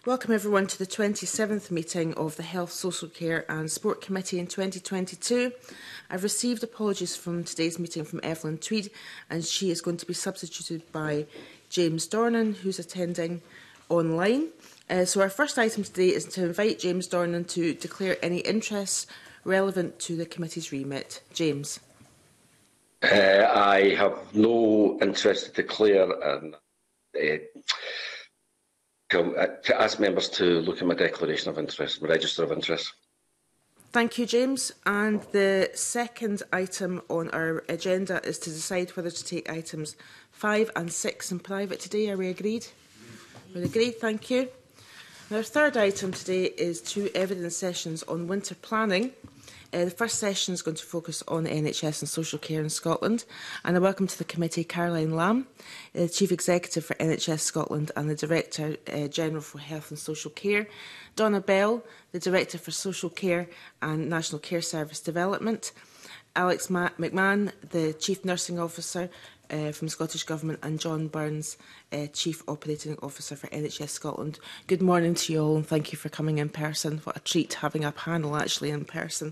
Welcome everyone to the 27th meeting of the Health, Social Care and Sport Committee in 2022. I've received apologies from today's meeting from Evelyn Tweed, and she is going to be substituted by James Dornan, who's attending online. So our first item today is to invite James Dornan to declare any interests relevant to the committee's remit. James. I have no interest to declare and to ask members to look at my declaration of interest, my register of interest. Thank you, James. And the second item on our agenda is to decide whether to take items 5 and 6 in private today. Are we agreed? We're agreed, thank you. And our third item today is 2 evidence sessions on winter planning. The first session is going to focus on NHS and social care in Scotland. And I welcome to the committee Caroline Lamb, the Chief Executive for NHS Scotland and the Director General for Health and Social Care, Donna Bell, the Director for Social Care and National Care Service Development, Alex McMahon, the Chief Nursing Officer from Scottish Government, and John Burns, Chief Operating Officer for NHS Scotland. Good morning to you all, and thank you for coming in person. What a treat having a panel actually in person.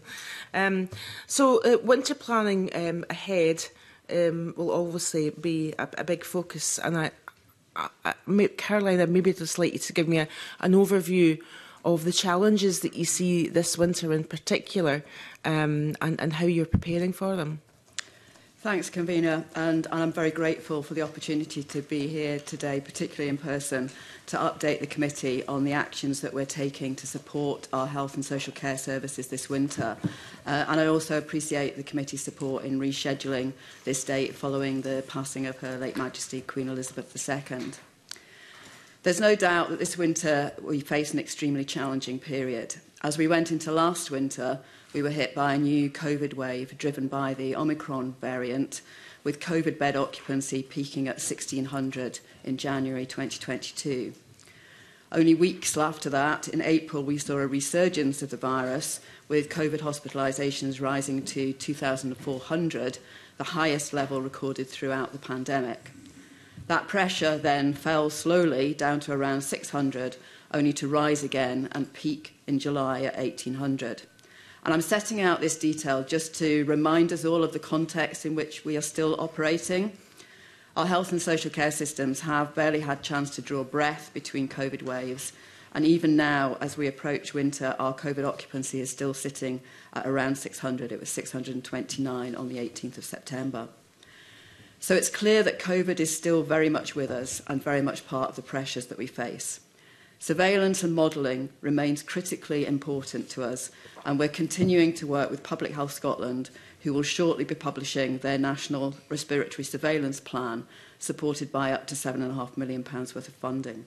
Winter planning ahead will obviously be a big focus, and Caroline, I'd maybe just like you to give me an overview of the challenges that you see this winter in particular, and how you're preparing for them. Thanks, Convener, and I'm very grateful for the opportunity to be here today, particularly in person, to update the committee on the actions that we're taking to support our health and social care services this winter. And I also appreciate the committee's support in rescheduling this date following the passing of Her late Majesty Queen Elizabeth II. There's no doubt that this winter we face an extremely challenging period. As we went into last winter, we were hit by a new COVID wave driven by the Omicron variant, with COVID bed occupancy peaking at 1,600 in January 2022. Only weeks after that, in April, we saw a resurgence of the virus, with COVID hospitalisations rising to 2,400, the highest level recorded throughout the pandemic. That pressure then fell slowly down to around 600, only to rise again and peak in July at 1,800. And I'm setting out this detail just to remind us all of the context in which we are still operating. Our health and social care systems have barely had a chance to draw breath between COVID waves. And even now, as we approach winter, our COVID occupancy is still sitting at around 600. It was 629 on the 18th of September. So it's clear that COVID is still very much with us and very much part of the pressures that we face. Surveillance and modelling remains critically important to us, and we're continuing to work with Public Health Scotland, who will shortly be publishing their National Respiratory Surveillance Plan, supported by up to £7.5 million worth of funding.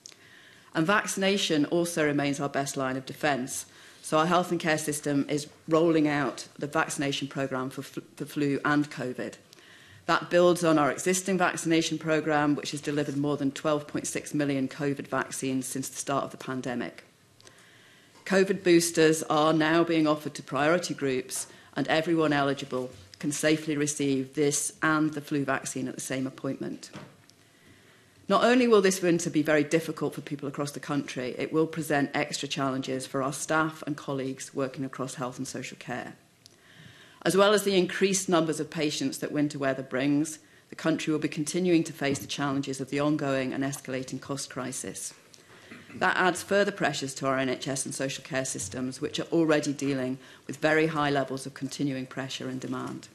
And vaccination also remains our best line of defence. So our health and care system is rolling out the vaccination programme for flu and COVID. That builds on our existing vaccination programme, which has delivered more than 12.6 million COVID vaccines since the start of the pandemic. COVID boosters are now being offered to priority groups, and everyone eligible can safely receive this and the flu vaccine at the same appointment. Not only will this winter be very difficult for people across the country, it will present extra challenges for our staff and colleagues working across health and social care. As well as the increased numbers of patients that winter weather brings, the country will be continuing to face the challenges of the ongoing and escalating cost crisis. That adds further pressures to our NHS and social care systems, which are already dealing with very high levels of continuing pressure and demand.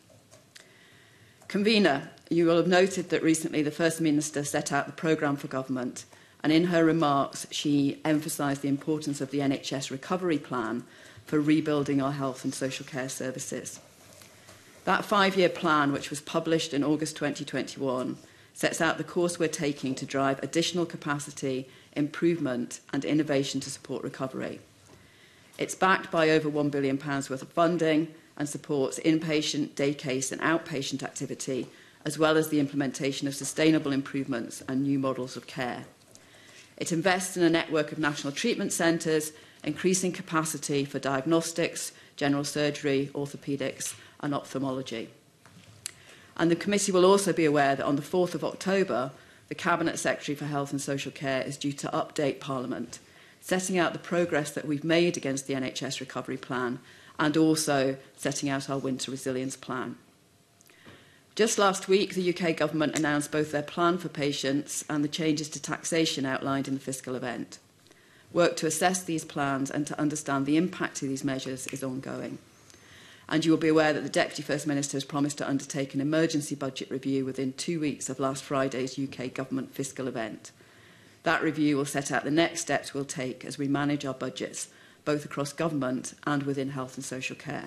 Convener, you will have noted that recently the First Minister set out the programme for government, and in her remarks she emphasised the importance of the NHS recovery plan for rebuilding our health and social care services. That 5-year plan, which was published in August 2021, sets out the course we're taking to drive additional capacity, improvement and innovation to support recovery. It's backed by over £1 billion worth of funding and supports inpatient, day case and outpatient activity, as well as the implementation of sustainable improvements and new models of care. It invests in a network of national treatment centres, increasing capacity for diagnostics, general surgery, orthopaedics and ophthalmology. And the committee will also be aware that on the 4th of October, the Cabinet Secretary for Health and Social Care is due to update Parliament setting out the progress that we've made against the NHS recovery plan, and also setting out our winter resilience plan. Just last week, the UK Government announced both their plan for patients and the changes to taxation outlined in the fiscal event. Work to assess these plans and to understand the impact of these measures is ongoing. And you will be aware that the Deputy First Minister has promised to undertake an emergency budget review within 2 weeks of last Friday's UK Government fiscal event. That review will set out the next steps we'll take as we manage our budgets, both across government and within health and social care.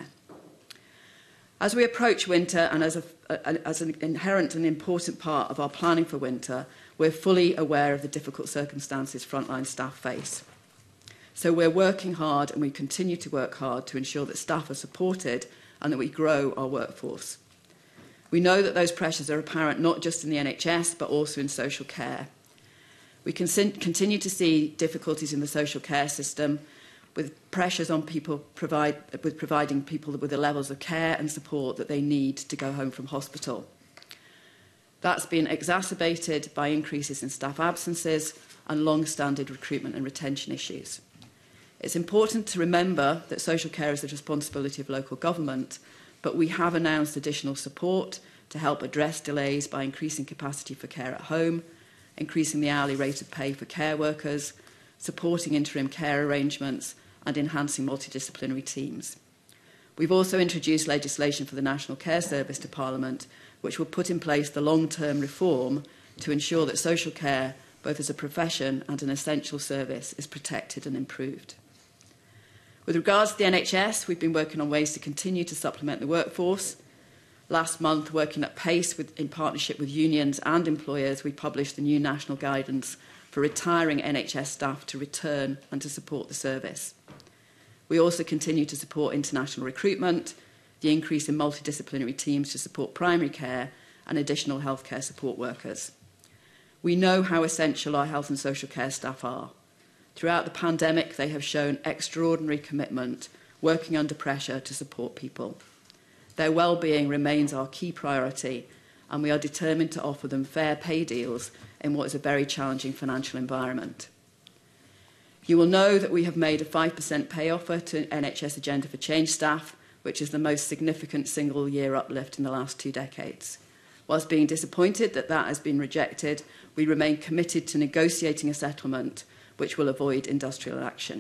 As we approach winter, and as an inherent and important part of our planning for winter, we're fully aware of the difficult circumstances frontline staff face. So we're working hard, and we continue to work hard to ensure that staff are supported and that we grow our workforce. We know that those pressures are apparent not just in the NHS, but also in social care. We continue to see difficulties in the social care system, with pressures on people providing people with the levels of care and support that they need to go home from hospital. That's been exacerbated by increases in staff absences and long-standing recruitment and retention issues. It's important to remember that social care is the responsibility of local government, but we have announced additional support to help address delays by increasing capacity for care at home, increasing the hourly rate of pay for care workers, supporting interim care arrangements, and enhancing multidisciplinary teams. We've also introduced legislation for the National Care Service to Parliament, which will put in place the long-term reform to ensure that social care, both as a profession and an essential service, is protected and improved. With regards to the NHS, we've been working on ways to continue to supplement the workforce. Last month, working at pace in partnership with unions and employers, we published the new national guidance for retiring NHS staff to return and to support the service. We also continue to support international recruitment, the increase in multidisciplinary teams to support primary care, and additional healthcare support workers. We know how essential our health and social care staff are. Throughout the pandemic, they have shown extraordinary commitment, working under pressure to support people. Their well-being remains our key priority, and we are determined to offer them fair pay deals in what is a very challenging financial environment. You will know that we have made a 5% pay offer to NHS Agenda for Change staff, which is the most significant single-year uplift in the last 2 decades. Whilst being disappointed that that has been rejected, we remain committed to negotiating a settlement which will avoid industrial action.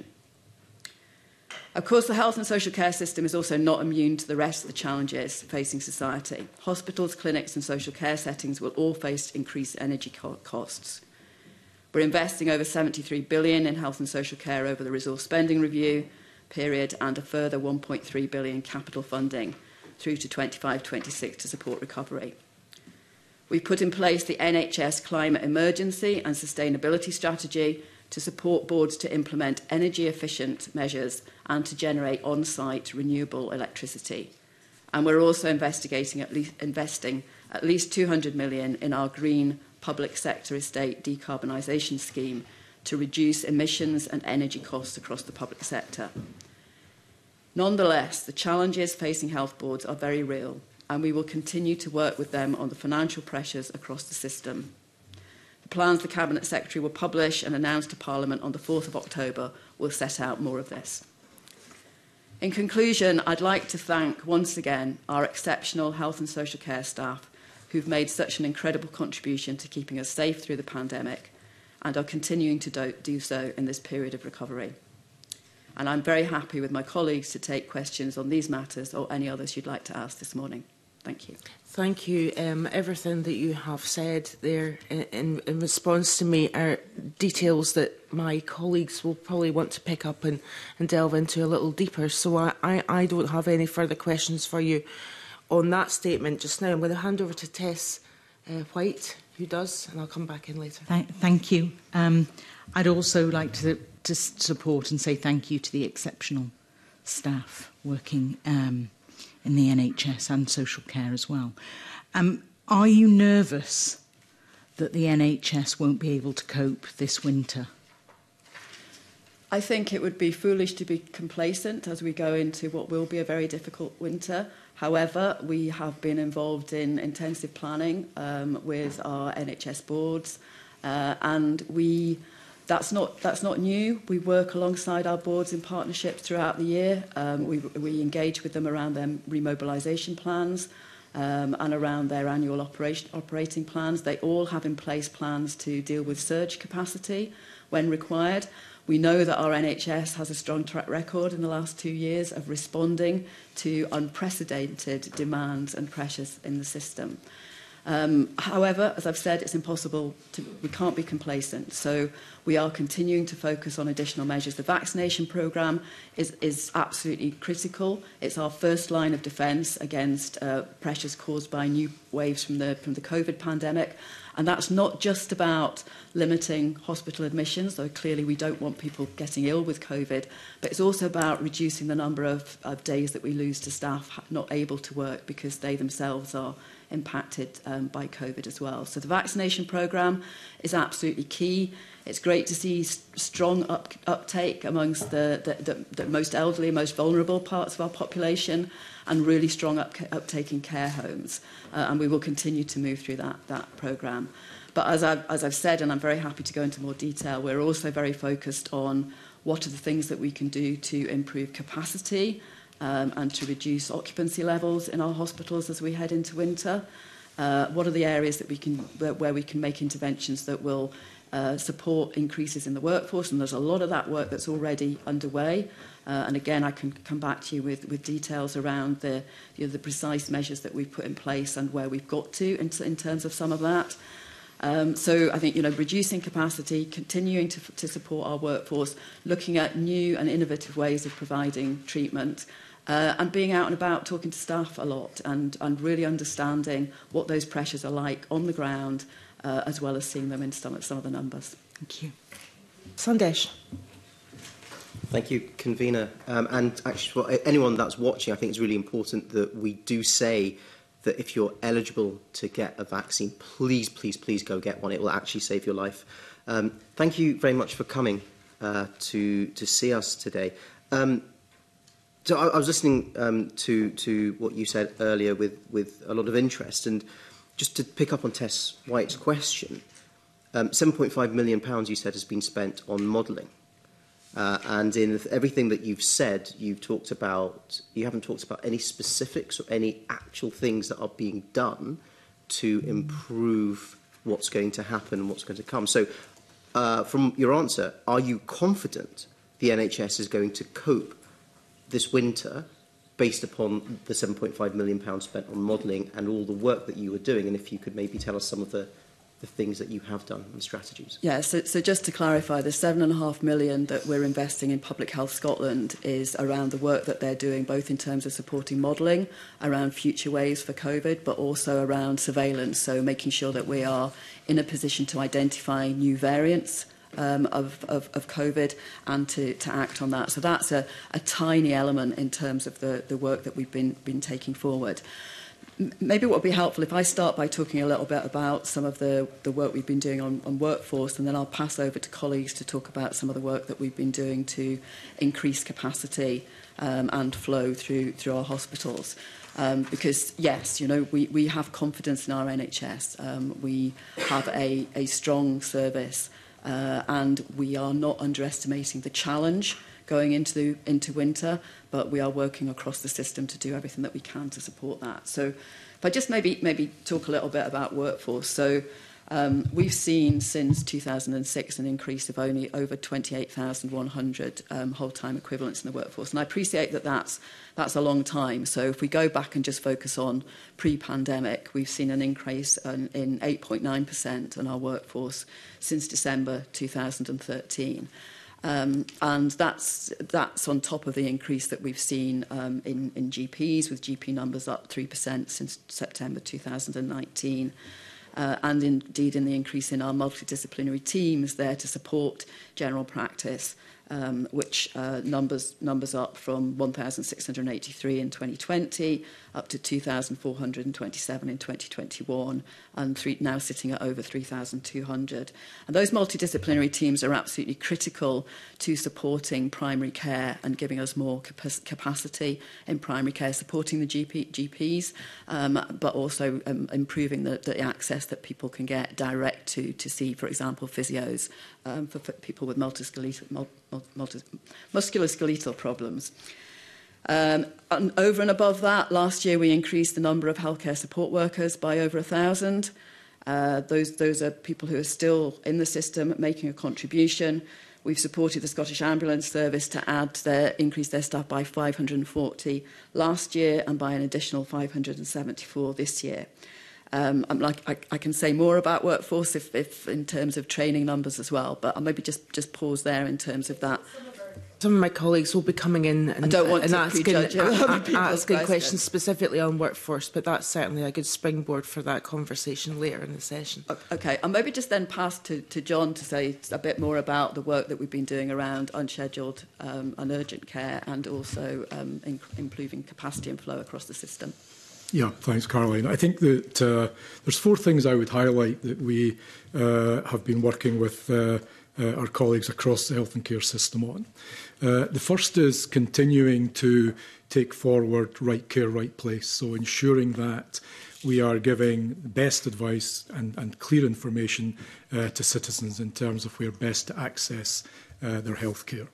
Of course, the health and social care system is also not immune to the rest of the challenges facing society. Hospitals, clinics and social care settings will all face increased energy costs. We're investing over £73 billion in health and social care over the resource spending review period, and a further £1.3 billion capital funding through to 25-26 to support recovery. We've put in place the NHS Climate Emergency and Sustainability Strategy to support boards to implement energy-efficient measures and to generate on-site renewable electricity. And we're also investing at least £200 million in our green public sector estate decarbonisation scheme to reduce emissions and energy costs across the public sector. Nonetheless, the challenges facing health boards are very real, and we will continue to work with them on the financial pressures across the system. The plans the Cabinet Secretary will publish and announce to Parliament on the 4th of October will set out more of this. In conclusion, I'd like to thank once again our exceptional health and social care staff who've made such an incredible contribution to keeping us safe through the pandemic and are continuing to do so in this period of recovery. And I'm very happy with my colleagues to take questions on these matters or any others you'd like to ask this morning. Thank you. Thank you. Everything that you have said there in response to me are details that my colleagues will probably want to pick up and delve into a little deeper. So I don't have any further questions for you on that statement just now. I'm going to hand over to Tess White, who does, and I'll come back in later. Thank you. I'd also like to support and say thank you to the exceptional staff working in the NHS and social care as well. Are you nervous that the NHS won't be able to cope this winter? I think it would be foolish to be complacent as we go into what will be a very difficult winter. However, we have been involved in intensive planning with our NHS boards, and we That's not new. We work alongside our boards in partnerships throughout the year. We engage with them around their remobilisation plans and around their annual operating plans. They all have in place plans to deal with surge capacity when required. We know that our NHS has a strong track record in the last 2 years of responding to unprecedented demands and pressures in the system. However, as I've said, it's impossible we can't be complacent. So we are continuing to focus on additional measures. The vaccination programme is absolutely critical. It's our first line of defence against pressures caused by new waves from the COVID pandemic. And that's not just about limiting hospital admissions, though clearly we don't want people getting ill with COVID, but it's also about reducing the number of days that we lose to staff not able to work because they themselves are impacted by COVID as well. So the vaccination programme is absolutely key. It's great to see strong uptake amongst the most elderly, most vulnerable parts of our population, and really strong uptake in care homes. And we will continue to move through that programme. But as I've said, and I'm very happy to go into more detail, we're also very focused on what are the things that we can do to improve capacity and to reduce occupancy levels in our hospitals as we head into winter. What are the areas that where we can make interventions that will support increases in the workforce? And there's a lot of that work that's already underway. And again, I can come back to you with details around the precise measures that we've put in place and where we've got to in terms of some of that. So I think, reducing capacity, continuing to support our workforce, looking at new and innovative ways of providing treatment, and being out and about talking to staff a lot and really understanding what those pressures are like on the ground, as well as seeing them in some of the numbers. Thank you. Sandesh. Thank you, convener. And actually, for anyone that's watching, I think it's really important that we do say that if you're eligible to get a vaccine, please, please, please go get one. It will actually save your life. Thank you very much for coming to see us today. So I was listening to what you said earlier with a lot of interest, and just to pick up on Tess White's question, £7.5 million you said has been spent on modelling. And in everything that you've said, you haven't talked about any specifics or any actual things that are being done to improve what's going to happen and what's going to come. So from your answer, are you confident the NHS is going to cope this winter based upon the £7.5 million spent on modelling and all the work that you were doing? And if you could maybe tell us some of the things that you have done and strategies. Yeah, so just to clarify, the £7.5 million that we're investing in Public Health Scotland is around the work that they're doing, both in terms of supporting modelling around future waves for COVID, but also around surveillance, so making sure that we are in a position to identify new variants of COVID and to act on that. So that's a tiny element in terms of the work that we've been taking forward. Maybe what would be helpful if I start by talking a little bit about some of the work we've been doing on workforce, and then I'll pass over to colleagues to talk about some of the work that we've been doing to increase capacity and flow through our hospitals. Because, yes, we have confidence in our NHS. We have a strong service and we are not underestimating the challenge going into winter, but we are working across the system to do everything that we can to support that. So if I just maybe talk a little bit about workforce. So we've seen since 2006 an increase of only over 28,100 whole-time equivalents in the workforce. And I appreciate that that's a long time. So if we go back and just focus on pre-pandemic, we've seen an increase in 8.9% in our workforce since December 2013. And that's on top of the increase that we've seen in GPs, with GP numbers up 3% since September 2019. And indeed in the increase in our multidisciplinary teams there to support general practice which numbers up from 1,683 in 2020 up to 2,427 in 2021, and now sitting at over 3,200. And those multidisciplinary teams are absolutely critical to supporting primary care and giving us more capacity in primary care, supporting the GPs, but also improving the access that people can get direct to see, for example, physios for people with musculoskeletal problems. And over and above that, last year we increased the number of healthcare support workers by over 1,000. Those are people who are still in the system making a contribution. We've supported the Scottish Ambulance Service to increase their staff by 540 last year and by an additional 574 this year. I can say more about workforce if in terms of training numbers as well, but I'll maybe just pause there in terms of that. Some of my colleagues will be coming in and asking questions specifically on workforce, but that's certainly a good springboard for that conversation later in the session. Okay, I'll maybe just then pass to John to say a bit more about the work that we've been doing around unscheduled and urgent care, and also improving capacity and flow across the system. Yeah, thanks, Caroline. I think that there's 4 things I would highlight that we have been working with our colleagues across the health and care system on. The first is continuing to take forward right care, right place, so ensuring that we are giving best advice and clear information to citizens in terms of where best to access their health care.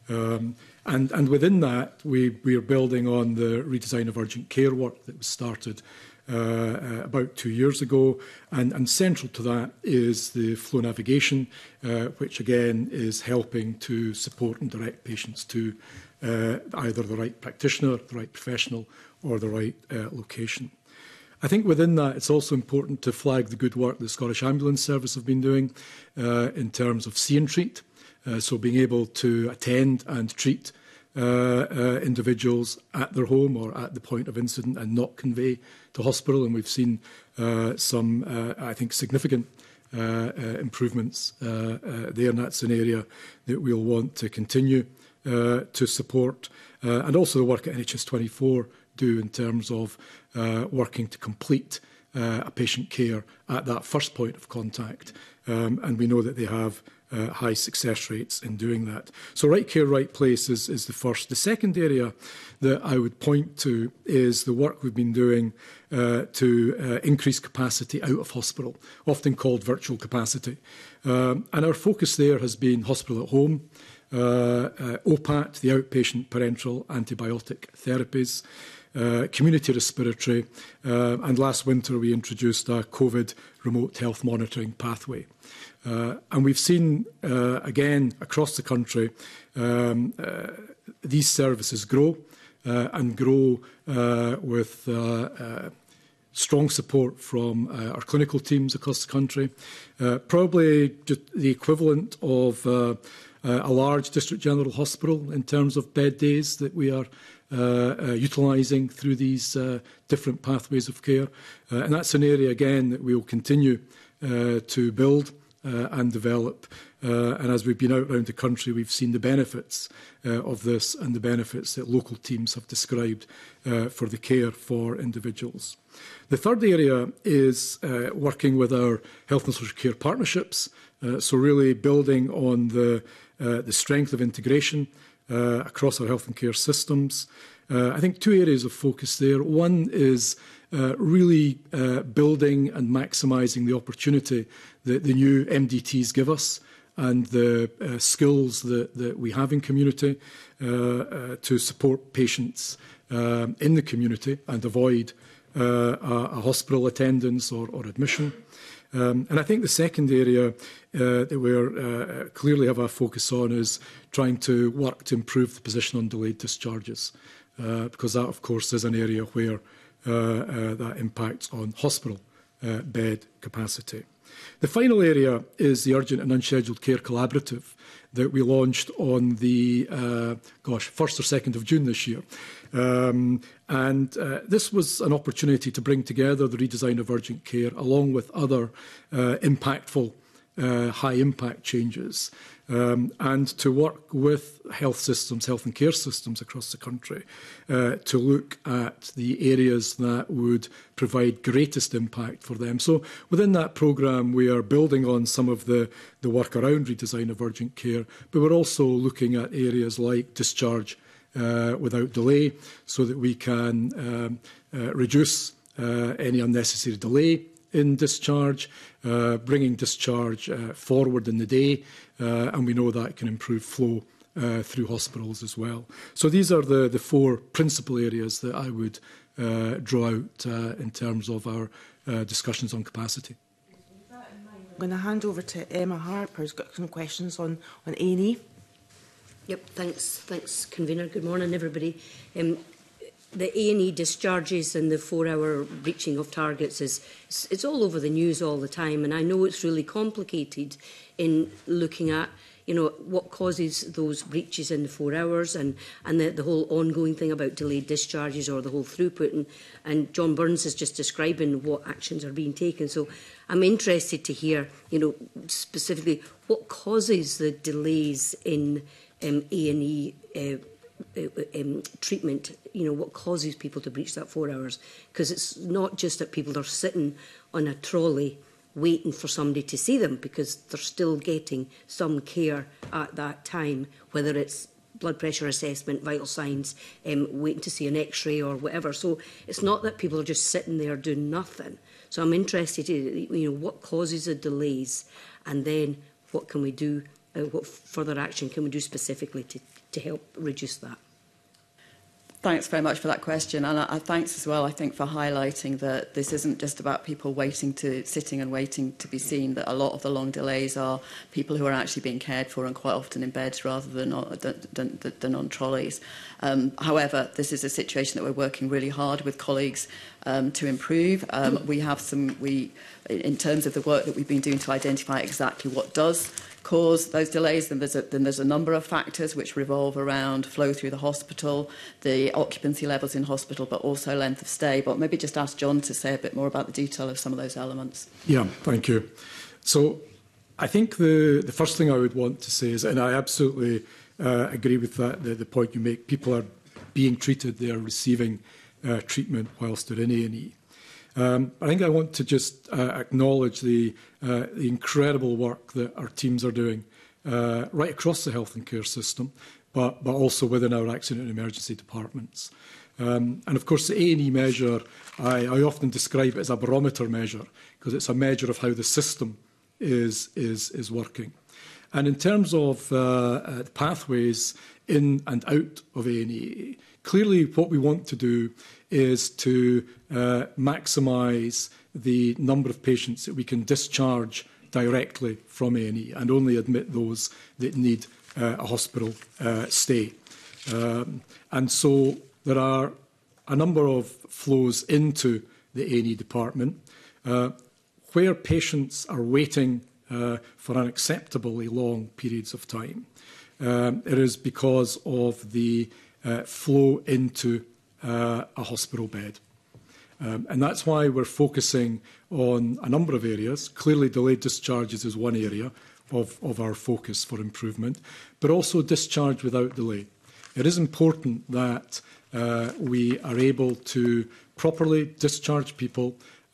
And within that, we are building on the redesign of urgent care work that was started about 2 years ago, and central to that is the flow navigation, which again is helping to support and direct patients to either the right practitioner, the right professional, or the right location. I think within that, it's also important to flag the good work the Scottish Ambulance Service have been doing in terms of see and treat, so being able to attend and treat individuals at their home or at the point of incident and not convey to hospital. And we've seen some, I think, significant improvements there, and that's an area that we'll want to continue to support. And also the work at NHS 24 do in terms of working to complete a patient care at that first point of contact. And we know that they have high success rates in doing that. So right care, right place is the first. The second area that I would point to is the work we've been doing to increase capacity out of hospital, often called virtual capacity. And our focus there has been hospital at home, OPAT, the outpatient parenteral antibiotic therapies, community respiratory, and last winter we introduced a COVID remote health monitoring pathway. And we've seen, again, across the country, these services grow and grow with strong support from our clinical teams across the country. Probably just the equivalent of a large district general hospital in terms of bed days that we are utilising through these different pathways of care. And that's an area, again, that we will continue to build and develop. And as we've been out around the country, we've seen the benefits of this and the benefits that local teams have described for the care for individuals. The third area is working with our health and social care partnerships. So really building on the strength of integration across our health and care systems. I think 2 areas of focus there. One is really building and maximising the opportunity that the new MDTs give us and the skills that we have in community to support patients in the community and avoid a hospital attendance or admission. And I think the second area that we clearly have our focus on is trying to work to improve the position on delayed discharges, because that, of course, is an area where that impacts on hospital bed capacity. The final area is the Urgent and Unscheduled Care Collaborative that we launched on the 1st or 2nd of June this year. This was an opportunity to bring together the redesign of urgent care along with other impactful high-impact changes, and to work with health systems, health and care systems across the country to look at the areas that would provide greatest impact for them. So within that programme, we are building on some of the work around redesign of urgent care, but we're also looking at areas like discharge without delay, so that we can reduce any unnecessary delay in discharge, bringing discharge forward in the day, and we know that can improve flow through hospitals as well. So these are the four principal areas that I would draw out in terms of our discussions on capacity. I'm going to hand over to Emma Harper, who's got some questions on A&E. Yep, thanks, Convener. Good morning, everybody. The A&E discharges and the 4-hour reaching of targets it's all over the news all the time, and I know it's really complicated in looking at what causes those breaches in the 4 hours and the whole ongoing thing about delayed discharges or the whole throughput. And John Burns is just describing what actions are being taken. So I'm interested to hear, specifically what causes the delays in A&E treatment, what causes people to breach that 4 hours, because it's not just that people are sitting on a trolley waiting for somebody to see them, because they're still getting some care at that time, whether it's blood pressure assessment, vital signs, waiting to see an x-ray or whatever. So it's not that people are just sitting there doing nothing. So I'm interested in what causes the delays, and then what can we do, what further action can we do specifically to help reduce that? Thanks very much for that question, and thanks as well, I think, for highlighting that this isn't just about people sitting and waiting to be seen, that a lot of the long delays are people who are actually being cared for, and quite often in beds rather than on trolleys. However, this is a situation that we're working really hard with colleagues to improve. We have in terms of the work that we've been doing to identify exactly what does cause those delays, then there's a number of factors which revolve around flow through the hospital, the occupancy levels in hospital, but also length of stay. But maybe just ask John to say a bit more about the detail of some of those elements. Yeah, thank you. So I think the first thing I would want to say is, and I absolutely agree with that, the point you make, people are being treated, they are receiving treatment whilst they're in A&E. I think I want to just acknowledge the incredible work that our teams are doing right across the health and care system, but also within our accident and emergency departments. And of course, the A&E measure, I often describe it as a barometer measure, because it's a measure of how the system is working. And in terms of pathways in and out of A&E, clearly what we want to do is to maximise the number of patients that we can discharge directly from A&E and only admit those that need a hospital stay. And so there are a number of flows into the A&E department where patients are waiting for unacceptably long periods of time. It is because of the flow into a hospital bed. And that's why we're focusing on a number of areas. Clearly, delayed discharges is one area of our focus for improvement, but also discharge without delay. It is important that we are able to properly discharge people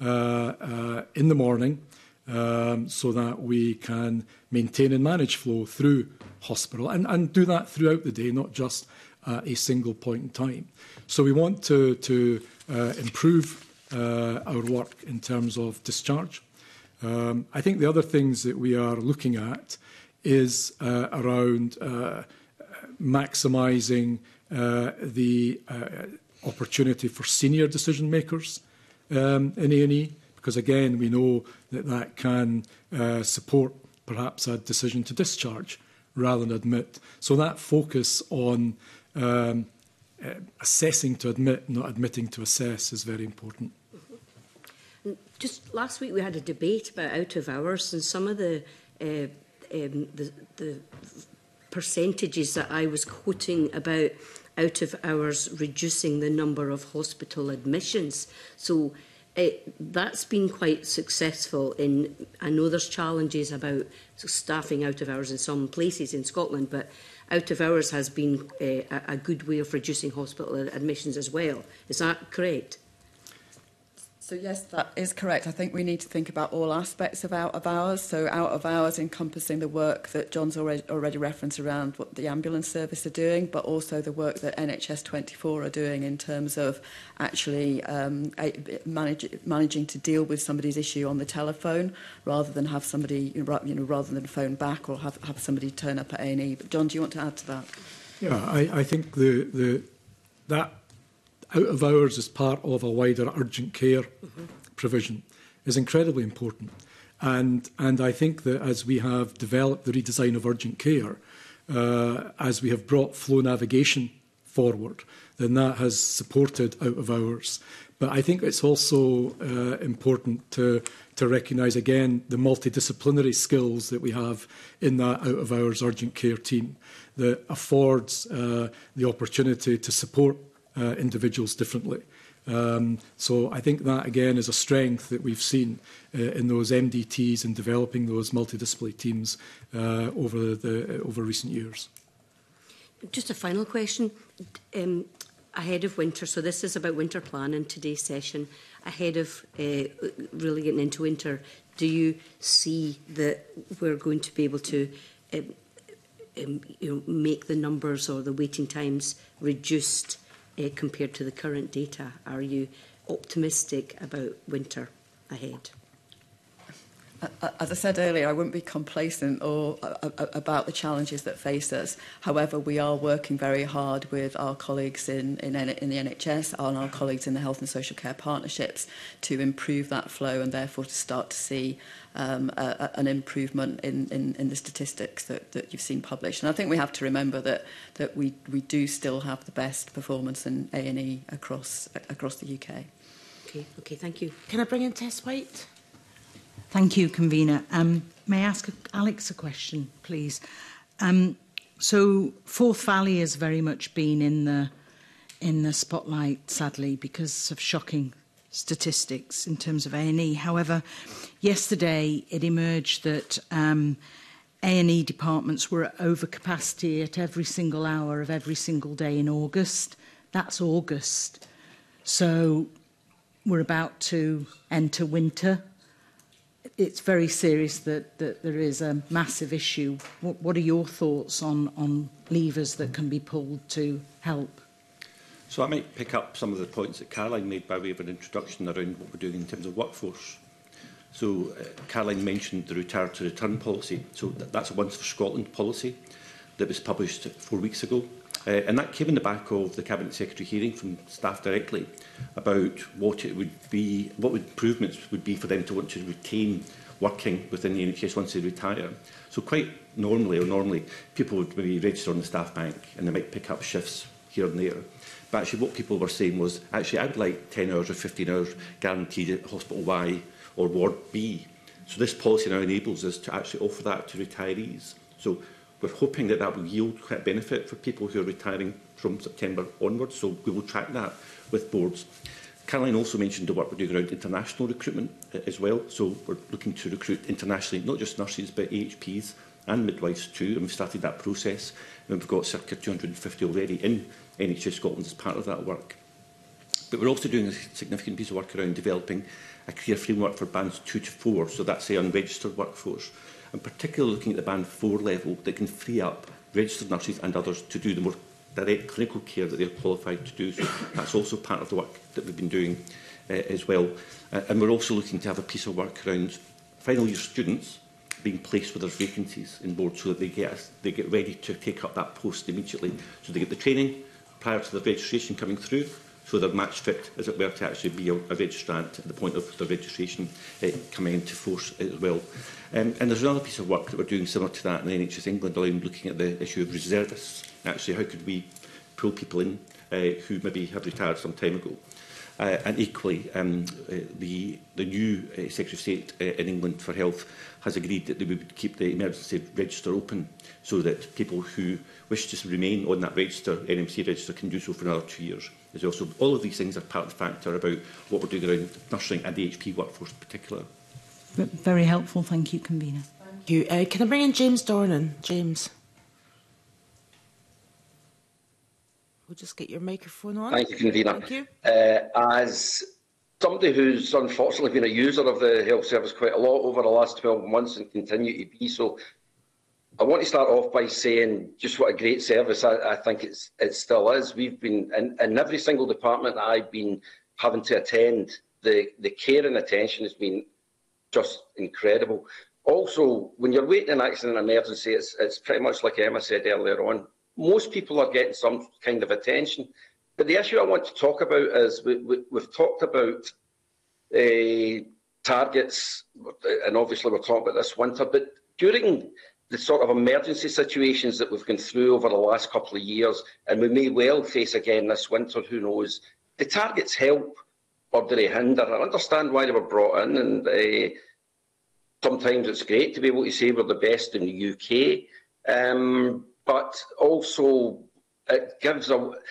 in the morning so that we can maintain and manage flow through hospital and do that throughout the day, not just at a single point in time. So we want to improve our work in terms of discharge. I think the other things that we are looking at is around maximising the opportunity for senior decision makers in A&E, because again we know that can support perhaps a decision to discharge rather than admit. So that focus on assessing to admit, not admitting to assess, is very important. Just last week we had a debate about out of hours, and some of the percentages that I was quoting about out of hours reducing the number of hospital admissions. So That's been quite successful. I know there's challenges about staffing out of hours in some places in Scotland, but out of hours has been a good way of reducing hospital admissions as well. Is that correct? So yes, that is correct. I think we need to think about all aspects of out of hours. So out of hours encompassing the work that John's already referenced around what the ambulance service are doing, but also the work that NHS 24 are doing in terms of actually managing to deal with somebody's issue on the telephone rather than have somebody, rather than phone back or have somebody turn up at A&E. But John, do you want to add to that? Yeah, I think that out of hours as part of a wider urgent care provision is incredibly important. And I think that as we have developed the redesign of urgent care, as we have brought flow navigation forward, then that has supported out of hours. But I think it's also important to recognise again the multidisciplinary skills that we have in that out of hours urgent care team that affords the opportunity to support individuals differently. So I think that, again, is a strength that we've seen in those MDTs and developing those multidisciplinary teams over recent years. Just a final question. Ahead of winter, so this is about winter planning, today's session. Ahead of really getting into winter, do you see that we're going to be able to make the numbers or the waiting times reduced compared to the current data? Are you optimistic about winter ahead? As I said earlier, I wouldn't be complacent or about the challenges that face us. However, we are working very hard with our colleagues in the NHS and our colleagues in the health and social care partnerships to improve that flow and therefore to start to see an improvement in the statistics that you've seen published. And I think we have to remember that we do still have the best performance in A&E across the UK. Okay, thank you. Can I bring in Tess White? Thank you, Convener. May I ask Alex a question, please? So Forth Valley has very much been in the spotlight, sadly, because of shocking statistics in terms of A&E. However, yesterday it emerged that A&E departments were at overcapacity at every single hour of every single day in August. That's August. So we're about to enter winter. It's very serious that there is a massive issue. What are your thoughts on levers that can be pulled to help? So I might pick up some of the points that Caroline made by way of an introduction around what we're doing in terms of workforce. So Caroline mentioned the Retire to Return policy. So that's a Once for Scotland policy that was published 4 weeks ago. And that came in the back of the Cabinet Secretary hearing from staff directly about what it would be, what improvements would be for them to want to retain working within the NHS once they retire. So quite normally, people would maybe register on the staff bank and they might pick up shifts here and there. But actually what people were saying was, actually I would like 10 hours or 15 hours guaranteed at Hospital Y or Ward B. So this policy now enables us to actually offer that to retirees. So we're hoping that that will yield quite a benefit for people who are retiring from September onwards, so we will track that with boards. Caroline also mentioned the work we're doing around international recruitment as well, so we're looking to recruit internationally, not just nurses, but AHPs and midwives too, and we've started that process, and we've got circa 250 already in NHS Scotland as part of that work. But we're also doing a significant piece of work around developing a career framework for bands 2 to 4, so that's the unregistered workforce. And particularly looking at the band 4 level that can free up registered nurses and others to do the more direct clinical care that they're qualified to do. So that's also part of the work that we've been doing as well. And we're also looking to have a piece of work around final year students being placed with their vacancies in board so that they get ready to take up that post immediately. So they get the training prior to the registration coming through, so they're match fit, as it were, to actually be a registrant at the point of the registration coming into force as well. And there's another piece of work that we're doing similar to that in the NHS England, looking at the issue of reservists. Actually, how could we pull people in who maybe have retired some time ago? And equally, the new Secretary of State in England for Health has agreed that they would keep the emergency register open so that people who wish to remain on that register, NMC register, can do so for another 2 years. As well. So all of these things are part of the factor about what we're doing around nursing and the HP workforce in particular. Very helpful. Thank you, Convener. Thank you. Can I bring in James Dornan? James. We'll just get your microphone on. Thank you, Convener. Thank you. As somebody who's unfortunately been a user of the health service quite a lot over the last 12 months and continue to be so, I want to start off by saying just what a great service I think it still is. We've been, in every single department that I've been having to attend, the care and attention has been just incredible. Also, when you're waiting in an accident and emergency, it's pretty much like Emma said earlier on. Most people are getting some kind of attention. But the issue I want to talk about is we've talked about targets, and obviously we're talking about this winter, but during the sort of emergency situations that we've gone through over the last couple of years, and we may well face again this winter, who knows, the targets help or do they hinder? I understand why they were brought in, and sometimes it's great to be able to say we're the best in the UK, but also it gives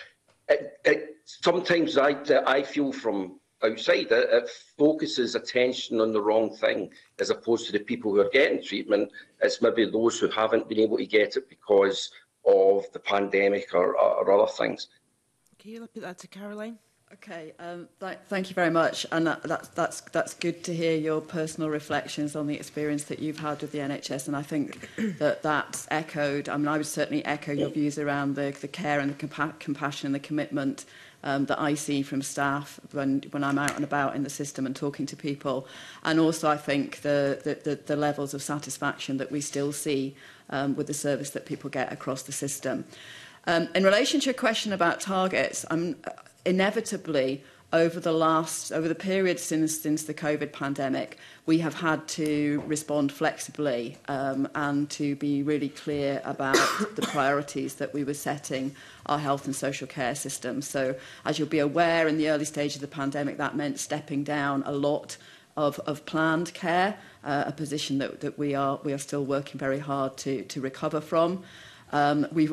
sometimes I feel from outside it focuses attention on the wrong thing, as opposed to the people who are getting treatment. It's maybe those who haven't been able to get it because of the pandemic or other things. Okay, I'll put that to Caroline. Okay, thank you very much, and that's good to hear your personal reflections on the experience that you've had with the NHS, and I think that's echoed. I mean, I would certainly echo your views around the care and the compassion and the commitment that I see from staff when I'm out and about in the system and talking to people, and also I think the levels of satisfaction that we still see with the service that people get across the system. In relation to your question about targets, inevitably, over the period since the COVID pandemic, we have had to respond flexibly and to be really clear about the priorities that we were setting our health and social care system. So, as you'll be aware, in the early stage of the pandemic, that meant stepping down a lot of planned care, a position that we are still working very hard to recover from. We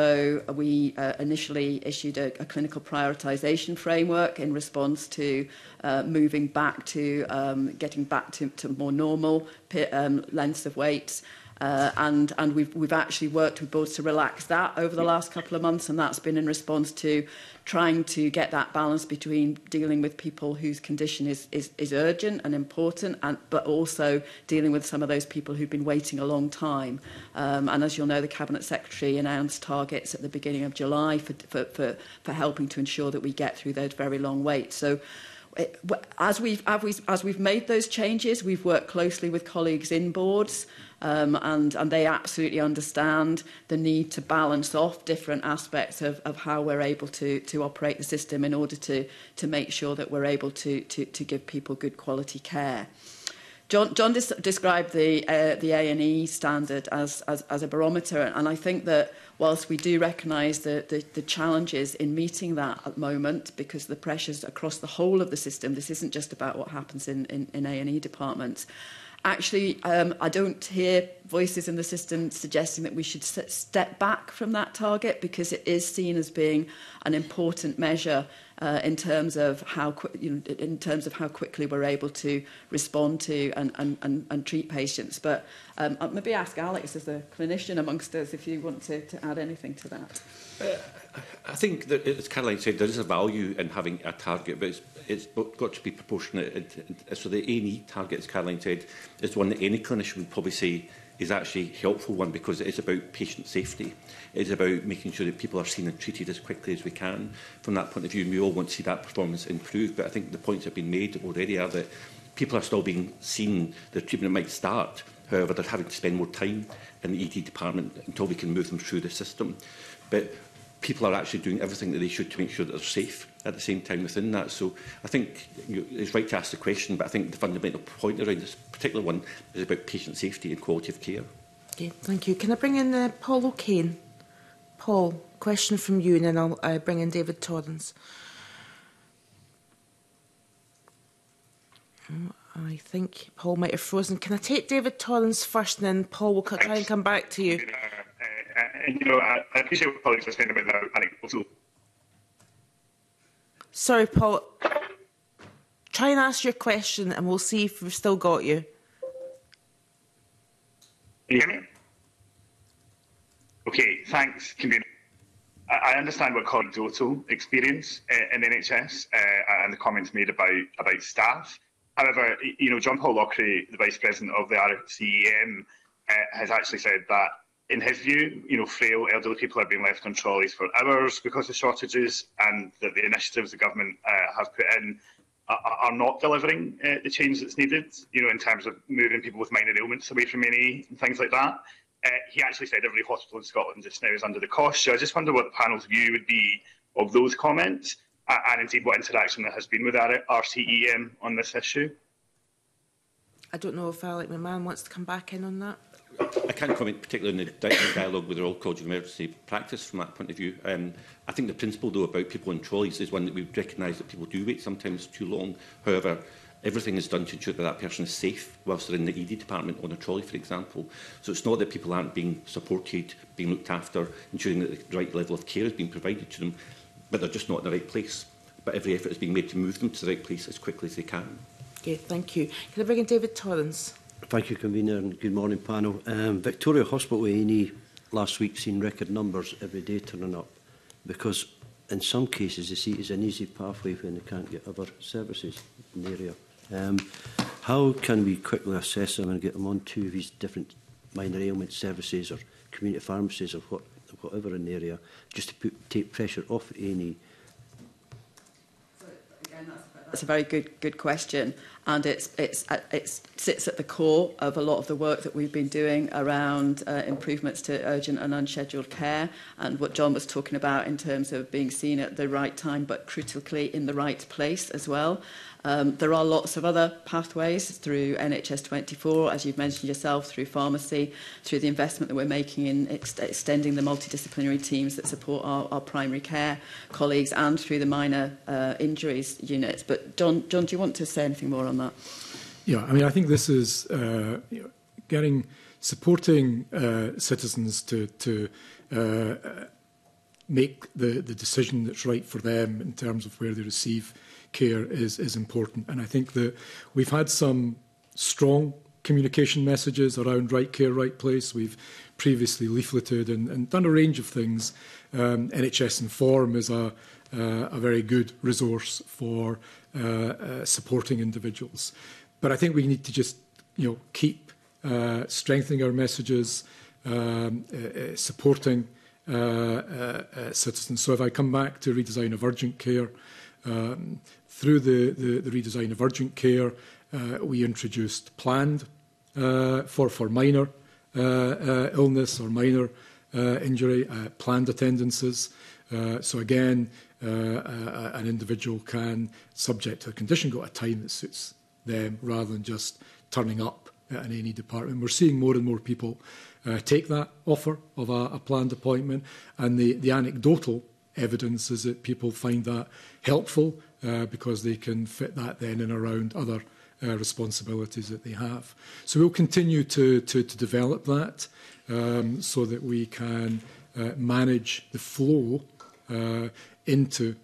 initially issued a clinical prioritisation framework in response to moving back to getting back to more normal lengths of waits. And we've actually worked with boards to relax that over the last couple of months, and that's been in response to trying to get that balance between dealing with people whose condition is urgent and important, but also dealing with some of those people who've been waiting a long time. And as you'll know, the Cabinet Secretary announced targets at the beginning of July for helping to ensure that we get through those very long waits. So, as we've made those changes, we've worked closely with colleagues in boards, and they absolutely understand the need to balance off different aspects of how we're able to operate the system in order to make sure that we're able to give people good quality care. John described the A&E standard as a barometer, and I think that whilst we do recognise the challenges in meeting that at the moment, because of the pressures across the whole of the system, this isn't just about what happens in A&E departments. Actually, I don't hear voices in the system suggesting that we should step back from that target, because it is seen as being an important measure in terms of how quickly we're able to respond to and treat patients. But I'll maybe ask Alex, as a clinician amongst us, if you want to add anything to that. I think that, as Caroline said, there is a value in having a target, but it's got to be proportionate. So the A&E target, as Caroline said, is one that any clinician would probably say is actually a helpful one, because it is about patient safety. It is about making sure that people are seen and treated as quickly as we can. From that point of view, and we all want to see that performance improve. But I think the points that have been made already are that people are still being seen, the treatment might start, however, they're having to spend more time in the ED department until we can move them through the system. But people are actually doing everything that they should to make sure that they're safe at the same time within that. So I think it's right to ask the question, but I think the fundamental point around this particular one is about patient safety and quality of care. Okay, thank you. Can I bring in Paul O'Kane? Paul, question from you, and then I'll bring in David Torrance. I think Paul might have frozen. Can I take David Torrance first, and then Paul will try and come back to you? And, you know, I appreciate what colleagues are saying about that anecdotal. Sorry, Paul. Try and ask your question, and we'll see if we've still got you. Can you hear me? Okay, thanks, convener. I understand what colleague Doto experienced in the NHS and the comments made about staff. However, you know, John Paul Lockery, the Vice President of the RCEM, has actually said that, in his view, you know, frail elderly people are being left on trolleys for hours because of shortages, and that the initiatives the government have put in are not delivering the change that's needed, you know, in terms of moving people with minor ailments away from A&E and things like that. He actually said every hospital in Scotland just now is under the cosh. So I just wonder what the panel's view would be of those comments, and indeed what interaction there has been with RCEM on this issue. I don't know if Alec McMahon wants to come back in on that. I can't comment particularly on the dialogue with the Royal College of Emergency Practice from that point of view. I think the principle, though, about people in trolleys is one that we recognise that people do wait sometimes too long. However, everything is done to ensure that that person is safe whilst they're in the ED department on a trolley, for example. So it's not that people aren't being supported, being looked after, ensuring that the right level of care is being provided to them, but they're just not in the right place. But every effort is being made to move them to the right place as quickly as they can. Okay, thank you. Can I bring in David Torrance? Thank you, Convener, and good morning, panel. Victoria Hospital A&E last week seen record numbers every day turning up, because in some cases they see it as an easy pathway when they can't get other services in the area. How can we quickly assess them and get them onto these different minor ailment services or community pharmacies or whatever in the area, just to take pressure off A&E? So, again, that's a very good question, and it sits at the core of a lot of the work that we've been doing around improvements to urgent and unscheduled care, and what John was talking about in terms of being seen at the right time but critically in the right place as well. There are lots of other pathways through NHS 24, as you've mentioned yourself, through pharmacy, through the investment that we're making in extending the multidisciplinary teams that support our primary care colleagues, and through the minor injuries units. But John, do you want to say anything more on that? Yeah, I mean, I think this is supporting citizens to make the decision that's right for them in terms of where they receive care is important. And I think that we've had some strong communication messages around right care, right place. We've previously leafleted and done a range of things. NHS Inform is a very good resource for supporting individuals. But I think we need to just keep strengthening our messages, supporting citizens. So if I come back to redesign of urgent care, through the redesign of urgent care, we introduced planned for minor illness or minor injury, planned attendances. So again, an individual can, subject to a condition, go at a time that suits them rather than just turning up at an A&E department. We're seeing more and more people take that offer of a planned appointment, and the anecdotal evidence is that people find that helpful because they can fit that then in around other responsibilities that they have. So we'll continue to develop that so that we can manage the flow into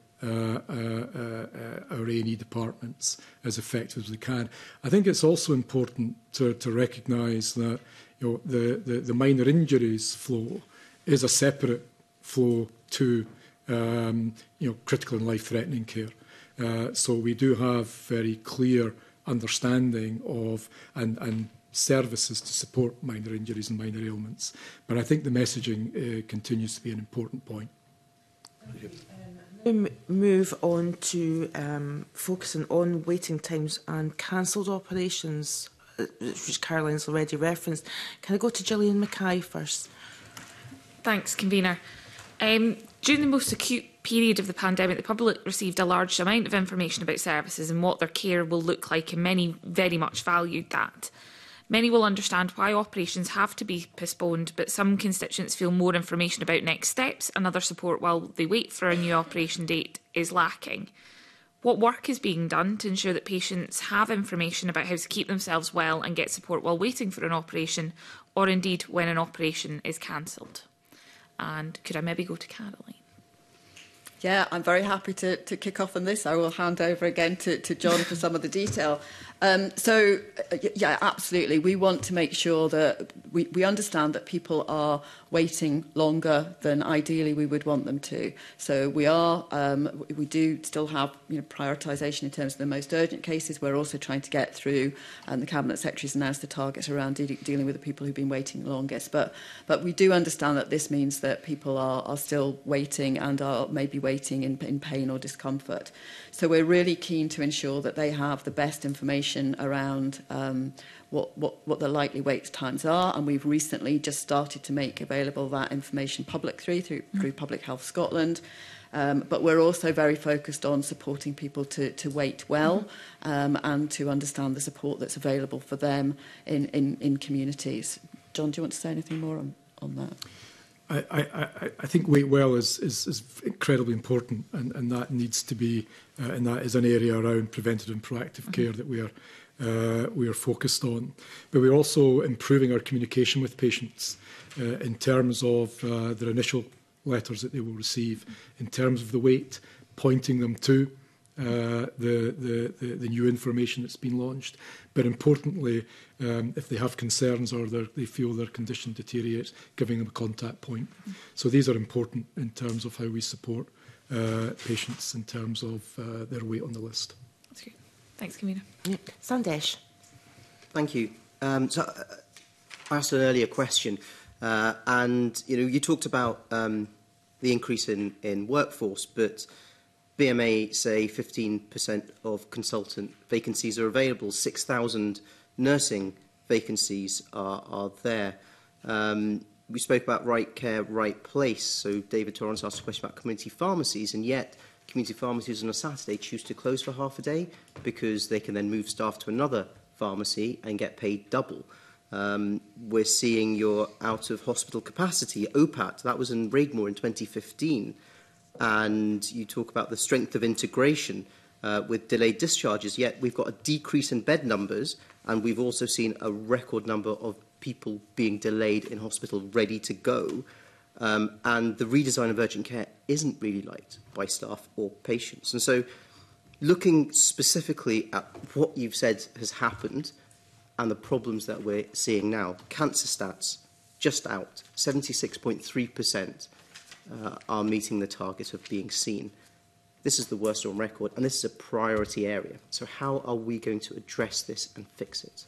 our A&E departments as effectively as we can. I think it's also important to recognise that the minor injuries flow is a separate flow to critical and life-threatening care. So we do have very clear understanding of and services to support minor injuries and minor ailments. But I think the messaging continues to be an important point. Thank you. Move on to focusing on waiting times and cancelled operations, which Caroline's already referenced. Can I go to Gillian Mackay first? Thanks, Convener. During the most acute period of the pandemic, the public received a large amount of information about services and what their care will look like, and many very much valued that. Many will understand why operations have to be postponed, but some constituents feel more information about next steps and other support while they wait for a new operation date is lacking. What work is being done to ensure that patients have information about how to keep themselves well and get support while waiting for an operation, or indeed when an operation is cancelled? And could I maybe go to Caroline? Yeah, I'm very happy to kick off on this. I will hand over again to John for some of the detail. Yeah, absolutely. We want to make sure that we understand that people are waiting longer than ideally we would want them to. So we do still have prioritisation in terms of the most urgent cases. We're also trying to get through, and the Cabinet Secretary's announced the targets around dealing with the people who've been waiting longest. But we do understand that this means that people are still waiting and are maybe waiting in pain or discomfort. So we're really keen to ensure that they have the best information around what the likely wait times are, and we've recently just started to make available that information publicly through Public Health Scotland. But we're also very focused on supporting people to wait well and to understand the support that's available for them in communities. John, do you want to say anything more on that? I think wait well is incredibly important, and that needs to be, and that is an area around preventative and proactive care that we are focused on. But we're also improving our communication with patients in terms of their initial letters that they will receive, in terms of the wait, pointing them to the new information that's been launched. But importantly, if they have concerns or they feel their condition deteriorates, giving them a contact point. So these are important in terms of how we support patients in terms of their weight on the list. That's great. Thanks, Camina. Sandesh. Thank you. So I asked an earlier question, and you talked about the increase in workforce, but BMA say 15% of consultant vacancies are available. 6,000 nursing vacancies are there. We spoke about right care, right place. So David Torrance asked a question about community pharmacies, and yet community pharmacies on a Saturday choose to close for half a day because they can then move staff to another pharmacy and get paid double. We're seeing your out-of-hospital capacity, OPAT, that was in Raigmore in 2015. And you talk about the strength of integration with delayed discharges, yet we've got a decrease in bed numbers, and we've also seen a record number of people being delayed in hospital ready to go. And the redesign of urgent care isn't really liked by staff or patients. And so looking specifically at what you've said has happened and the problems that we're seeing now, cancer stats just out, 76.3% are meeting the target of being seen. This is the worst on record, and this is a priority area. So how are we going to address this and fix it?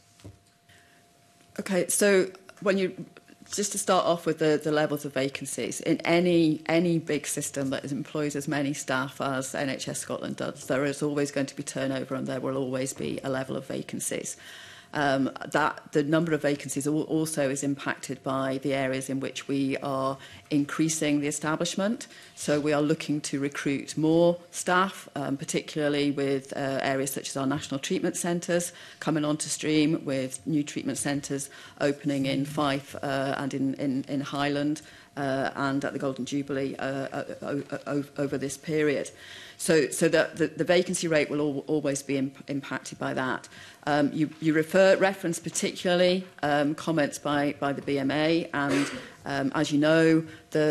Okay, so just to start off with the levels of vacancies, in any big system that employs as many staff as NHS Scotland does, there is always going to be turnover and there will always be a level of vacancies. That the number of vacancies also is impacted by the areas in which we are increasing the establishment. So we are looking to recruit more staff, particularly with areas such as our national treatment centres coming onto stream, with new treatment centres opening in Fife and in Highland and at the Golden Jubilee over this period. So that the vacancy rate will always be impacted by that. You reference particularly comments by the BMA, and as you know,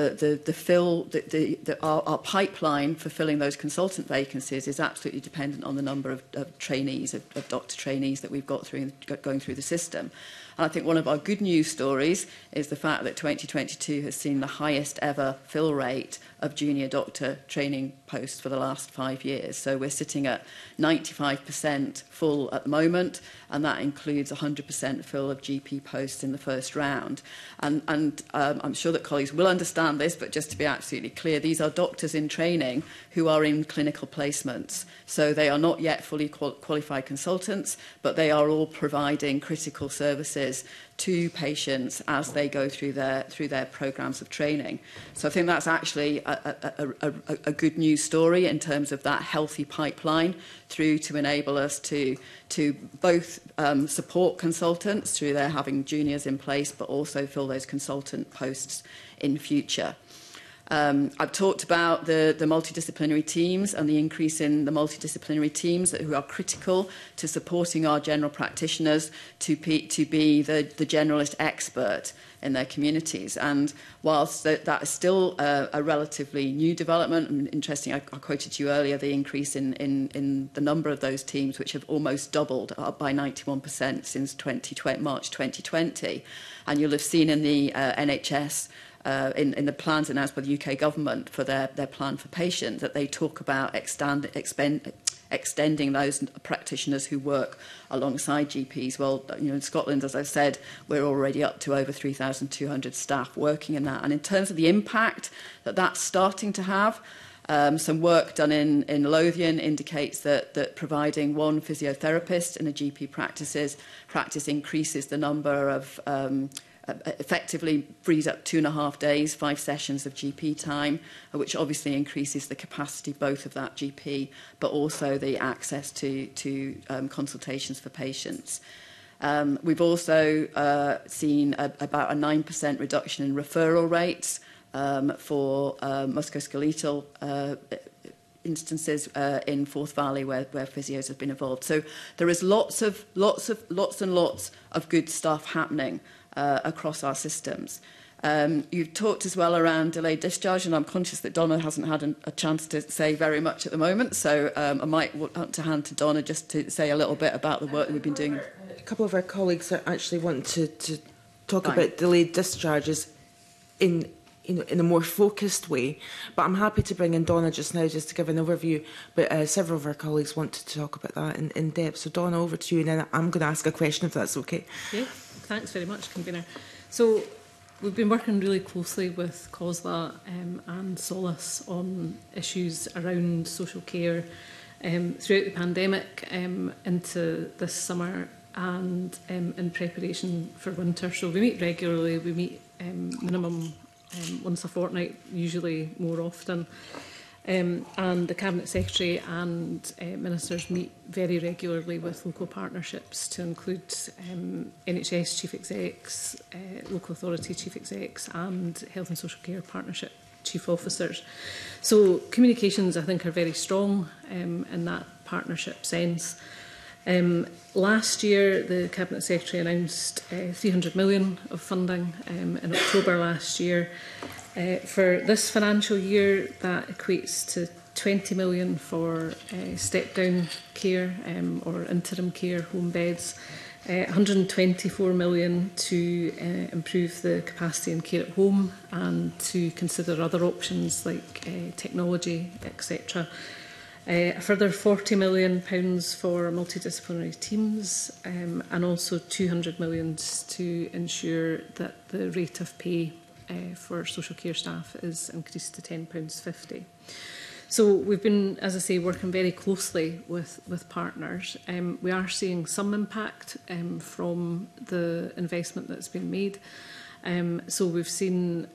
our pipeline for filling those consultant vacancies is absolutely dependent on the number of trainees, of doctor trainees that we've got going through the system. And I think one of our good news stories is the fact that 2022 has seen the highest ever fill rate of junior doctor training posts for the last 5 years. So we're sitting at 95% full at the moment, and that includes 100% fill of GP posts in the first round. And I'm sure that colleagues will understand this, but just to be absolutely clear, these are doctors in training who are in clinical placements. So they are not yet fully qualified consultants, but they are all providing critical services to patients as they go through their programmes of training. So I think that's actually a good news story in terms of that healthy pipeline through to enable us to both support consultants through their having juniors in place, but also fill those consultant posts in future. I've talked about the multidisciplinary teams and the increase in the multidisciplinary teams who are critical to supporting our general practitioners to be the generalist expert in their communities. And whilst that is still a relatively new development, and interesting, I quoted to you earlier the increase in the number of those teams, which have almost doubled, up by 91% since March 2020. And you'll have seen in the NHS, in the plans announced by the UK government for their plan for patients, that they talk about extending those practitioners who work alongside GPs. Well, in Scotland, as I've said, we're already up to over 3,200 staff working in that. And in terms of the impact that that's starting to have, some work done in Lothian indicates that providing one physiotherapist in a GP practice increases the number of effectively frees up 2.5 days, 5 sessions of GP time, which obviously increases the capacity both of that GP, but also the access to consultations for patients. We've also seen about a 9% reduction in referral rates for musculoskeletal instances in Forth Valley where physios have been involved. So there is lots and lots of good stuff happening across our systems. You've talked as well around delayed discharge, and I'm conscious that Donna hasn't had a chance to say very much at the moment, so I might want to hand to Donna just to say a little bit about the work that we've been doing. A couple of our colleagues that actually want to talk about delayed discharges in a more focused way, but I'm happy to bring in Donna just now just to give an overview, but several of our colleagues wanted to talk about that in depth. So Donna, over to you, and then I'm going to ask a question if that's okay. Yeah, thanks very much, Convener. So we've been working really closely with COSLA and Solace on issues around social care throughout the pandemic into this summer and in preparation for winter. So we meet regularly, we meet minimum once a fortnight, usually more often. And the Cabinet Secretary and Ministers meet very regularly with local partnerships to include NHS Chief Execs, Local Authority Chief Execs and Health and Social Care Partnership Chief Officers. So communications, I think, are very strong in that partnership sense. Last year, the Cabinet Secretary announced 300 million of funding in October last year. For this financial year, that equates to 20 million for step-down care or interim care home beds, 124 million to improve the capacity in care at home and to consider other options like technology, etc. A further £40 million for multidisciplinary teams and also £200 million to ensure that the rate of pay for social care staff is increased to £10.50. So we've been, as I say, working very closely with partners. We are seeing some impact from the investment that's been made. So we've seen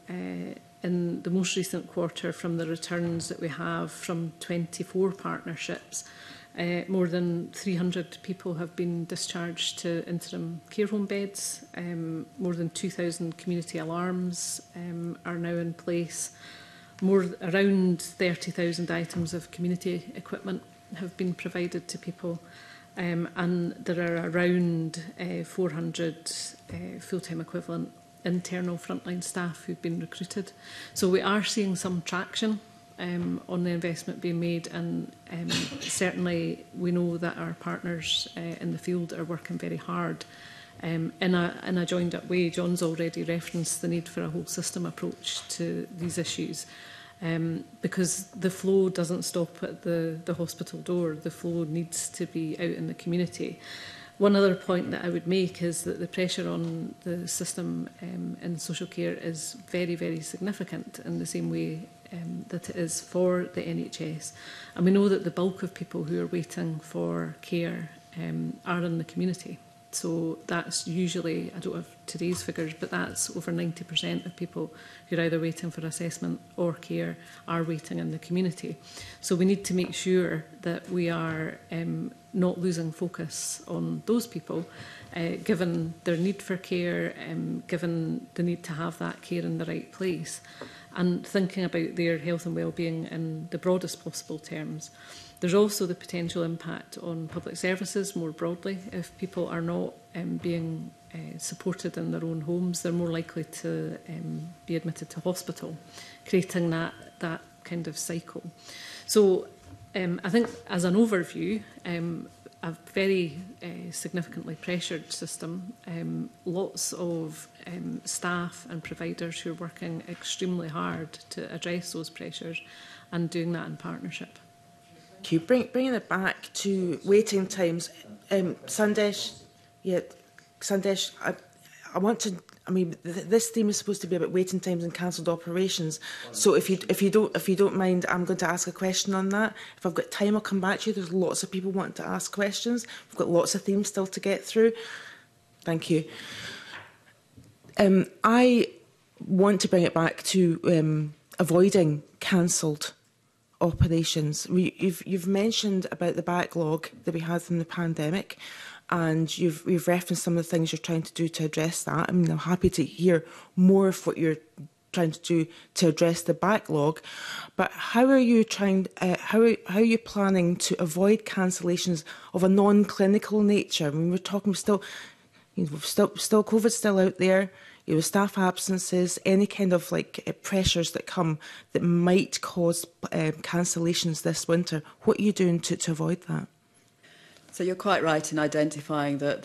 in the most recent quarter from the returns that we have from 24 partnerships, more than 300 people have been discharged to interim care home beds. More than 2,000 community alarms are now in place. Around 30,000 items of community equipment have been provided to people. And there are around 400 full-time equivalent internal frontline staff who've been recruited. So we are seeing some traction on the investment being made, and certainly we know that our partners in the field are working very hard in a joined up way. John's already referenced the need for a whole system approach to these issues because the flow doesn't stop at the hospital door. The flow needs to be out in the community. One other point that I would make is that the pressure on the system in social care is very, very significant in the same way that it is for the NHS. And we know that the bulk of people who are waiting for care are in the community. So that's usually, I don't have today's figures, but that's over 90% of people who are either waiting for assessment or care are waiting in the community. So we need to make sure that we are not losing focus on those people, given their need for care, given the need to have that care in the right place. and thinking about their health and well-being in the broadest possible terms. There's also the potential impact on public services more broadly. If people are not being supported in their own homes, they're more likely to be admitted to hospital, creating that kind of cycle. So I think as an overview, a very significantly pressured system, lots of staff and providers who are working extremely hard to address those pressures and doing that in partnership. Bringing it back to waiting times, Sandesh, I want to. I mean, this theme is supposed to be about waiting times and cancelled operations. So if you don't mind, I'm going to ask a question on that. If I've got time, I'll come back to you. There's lots of people wanting to ask questions. We've got lots of themes still to get through. Thank you. I want to bring it back to avoiding cancelled operations. You've mentioned about the backlog that we had from the pandemic, and you've referenced some of the things you're trying to do to address that. I mean, I'm happy to hear more of what you're trying to do to address the backlog. But how are you how are you planning to avoid cancellations of a non-clinical nature? I mean, we're talking still COVID's still out there. Staff absences, any kind of pressures that come that might cause cancellations this winter. What are you doing to avoid that? So you're quite right in identifying that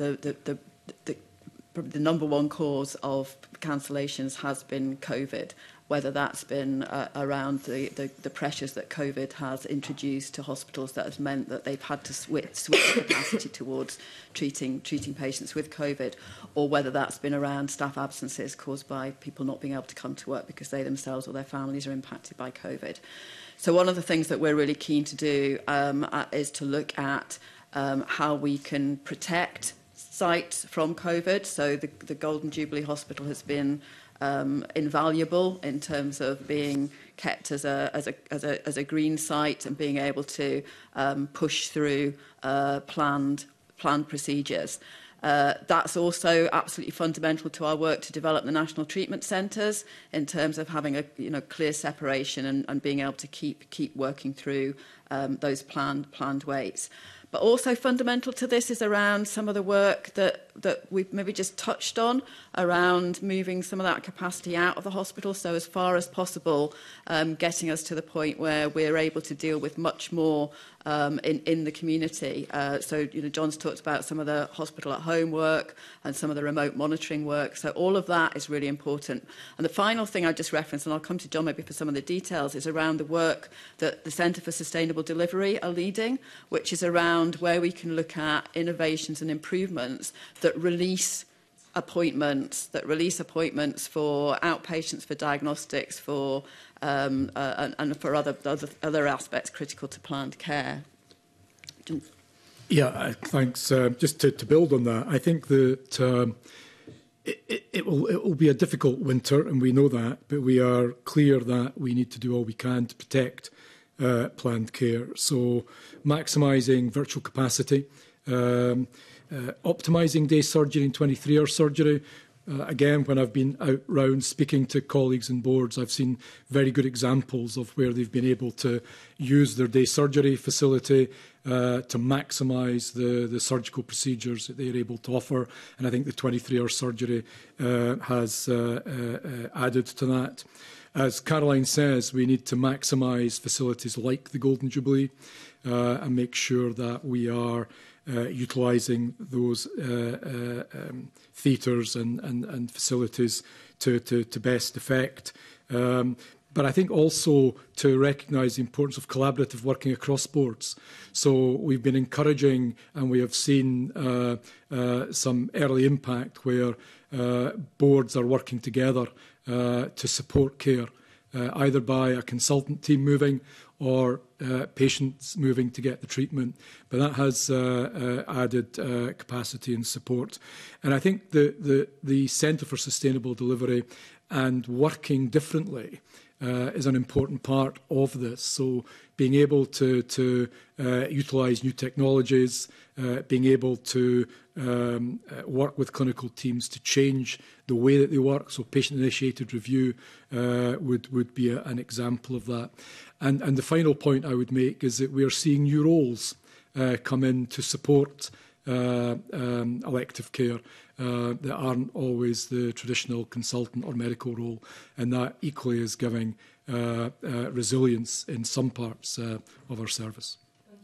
the number one cause of cancellations has been COVID, whether that's been around the pressures that COVID has introduced to hospitals that has meant that they've had to switch capacity towards treating patients with COVID, or whether that's been around staff absences caused by people not being able to come to work because they themselves or their families are impacted by COVID. So one of the things that we're really keen to do is to look at how we can protect sites from COVID. So the Golden Jubilee Hospital has been invaluable in terms of being kept as a green site and being able to push through planned procedures. That's also absolutely fundamental to our work to develop the national treatment centres in terms of having a clear separation and being able to keep working through those planned waits. But also fundamental to this is around some of the work that we've maybe just touched on around moving some of that capacity out of the hospital. So as far as possible, getting us to the point where we're able to deal with much more in the community. So, John's talked about some of the hospital at home work and some of the remote monitoring work. So all of that is really important. And the final thing I just referenced, and I'll come to John maybe for some of the details, is around the work that the Centre for Sustainable Delivery are leading, which is around where we can look at innovations and improvements that release appointments for outpatients, for diagnostics, for and for other aspects critical to planned care. Yeah, thanks. Just to build on that, I think that it will be a difficult winter, and we know that, but we are clear that we need to do all we can to protect planned care. So maximising virtual capacity, optimising day surgery and 23-hour surgery. Again, when I've been out round speaking to colleagues and boards, I've seen very good examples of where they've been able to use their day surgery facility to maximise the surgical procedures that they're able to offer. And I think the 23-hour surgery has added to that. As Caroline says, we need to maximise facilities like the Golden Jubilee and make sure that we are utilising those theatres and facilities to best effect. But I think also to recognise the importance of collaborative working across boards. So we've been encouraging, and we have seen some early impact where boards are working together to support care, either by a consultant team moving or patients moving to get the treatment. But that has added capacity and support. And I think the Centre for Sustainable Delivery and working differently is an important part of this. So being able to utilise new technologies, being able to work with clinical teams to change the way that they work. So patient-initiated review would be an example of that. And the final point I would make is that we are seeing new roles come in to support elective care that aren't always the traditional consultant or medical role, and that equally is giving resilience in some parts of our service.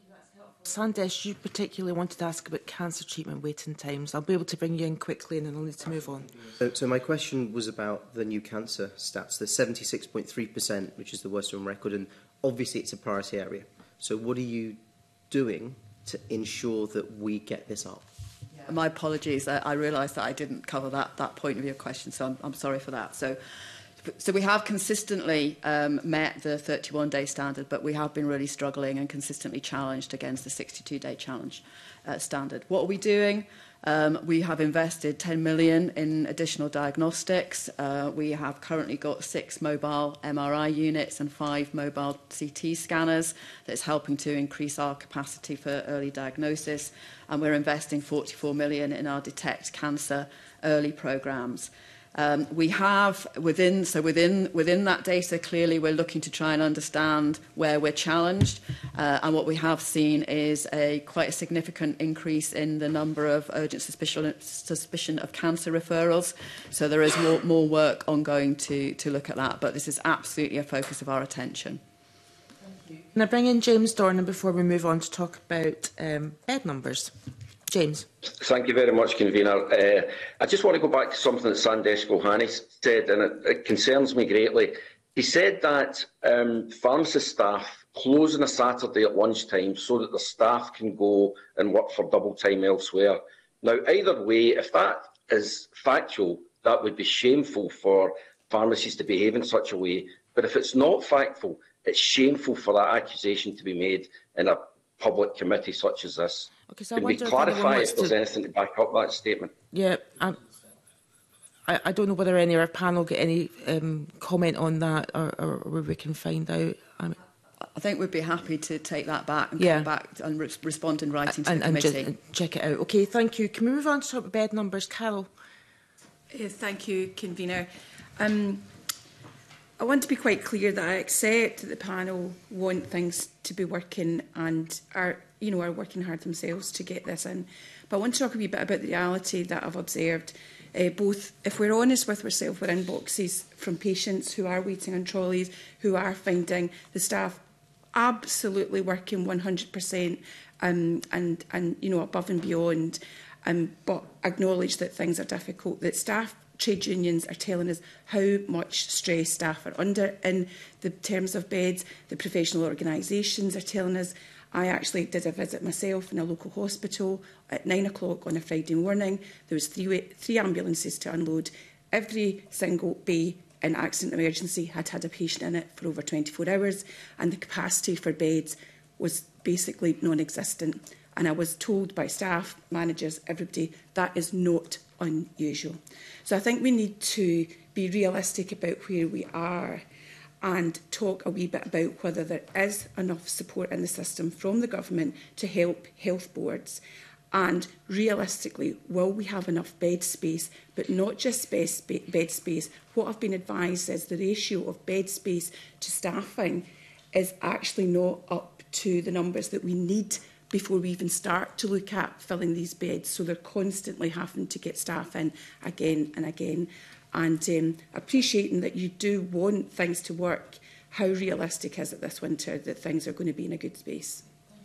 Sandesh, you particularly wanted to ask about cancer treatment waiting times. I'll be able to bring you in quickly and then I'll need to move on. So my question was about the new cancer stats, the 76.3%, which is the worst on record, and obviously it's a priority area. So what are you doing to ensure that we get this up? My apologies. I realised that I didn't cover that point of your question, so I'm sorry for that. So we have consistently met the 31-day standard, but we have been really struggling and consistently challenged against the 62-day challenge standard. What are we doing? We have invested 10 million in additional diagnostics. We have currently got 6 mobile MRI units and 5 mobile CT scanners that's helping to increase our capacity for early diagnosis. And we're investing 44 million in our Detect Cancer early programmes. We have within that data, clearly we're looking to try and understand where we're challenged, and what we have seen is quite a significant increase in the number of urgent suspicion of cancer referrals. So there is more work ongoing to look at that, but this is absolutely a focus of our attention. Can I bring in James Dornan before we move on to talk about bed numbers? James. Thank you very much, Convener. I just want to go back to something that Sandesh Gohani said, and it concerns me greatly. He said that pharmacist staff close on a Saturday at lunchtime so that the staff can go and work for double time elsewhere. Now, either way, if that is factual, that would be shameful for pharmacies to behave in such a way. But if it's not factual, it's shameful for that accusation to be made in a public committee such as this. Okay, so can we clarify if there's anything to back up that statement? Yeah, I don't know whether any of our panel get any comment on that or where we can find out. I think we'd be happy to take that back and come back and respond in writing to the committee. And check it out. Okay, thank you. Can we move on to talk about bed numbers? Carol? Thank you, Convener. I want to be quite clear that I accept that the panel want things to be working and are working hard themselves to get this in. But I want to talk a wee bit about the reality that I've observed. Both, if we're honest with ourselves, we're inboxes from patients who are waiting on trolleys, who are finding the staff absolutely working 100% and above and beyond, but acknowledge that things are difficult, that staff trade unions are telling us how much stress staff are under in the terms of beds. The professional organisations are telling us. I actually did a visit myself in a local hospital at 9 o'clock on a Friday morning. There was three ambulances to unload. Every single bay in accident emergency had a patient in it for over 24 hours, and the capacity for beds was basically non-existent. And I was told by staff, managers, everybody, that is not unusual. So I think we need to be realistic about where we are and talk a wee bit about whether there is enough support in the system from the government to help health boards. And realistically, will we have enough bed space, but not just bed space? What I've been advised is the ratio of bed space to staffing is actually not up to the numbers that we need before we even start to look at filling these beds. So they're constantly having to get staff in again and again. And appreciating that you do want things to work, how realistic is it this winter that things are going to be in a good space?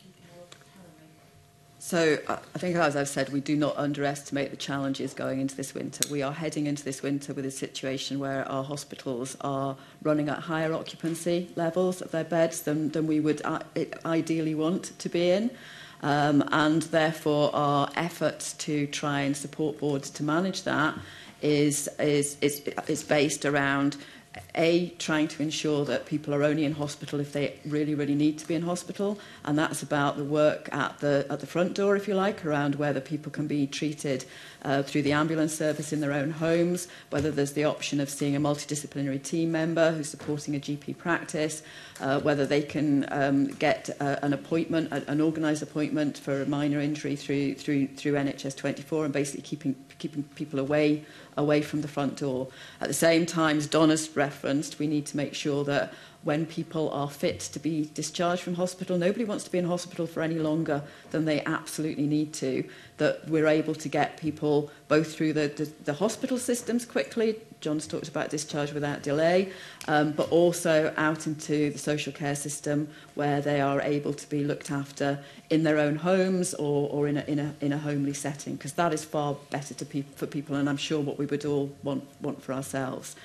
So I think, as I've said, we do not underestimate the challenges going into this winter. We are heading into this winter with a situation where our hospitals are running at higher occupancy levels of their beds than we would ideally want to be in. And therefore, our efforts to try and support boards to manage that is based around trying to ensure that people are only in hospital if they really, really need to be in hospital, and that's about the work at the front door, if you like, around whether people can be treated through the ambulance service in their own homes, whether there's the option of seeing a multidisciplinary team member who's supporting a GP practice, whether they can get an appointment, an organised appointment for a minor injury through NHS 24, and basically keeping people away from the front door. At the same time, as Donna's referenced, we need to make sure that when people are fit to be discharged from hospital, nobody wants to be in hospital for any longer than they absolutely need to, that we're able to get people both through the hospital systems quickly. John's talked about discharge without delay, but also out into the social care system where they are able to be looked after in their own homes or in a homely setting, because that is far better for people, and I'm sure what we would all want for ourselves.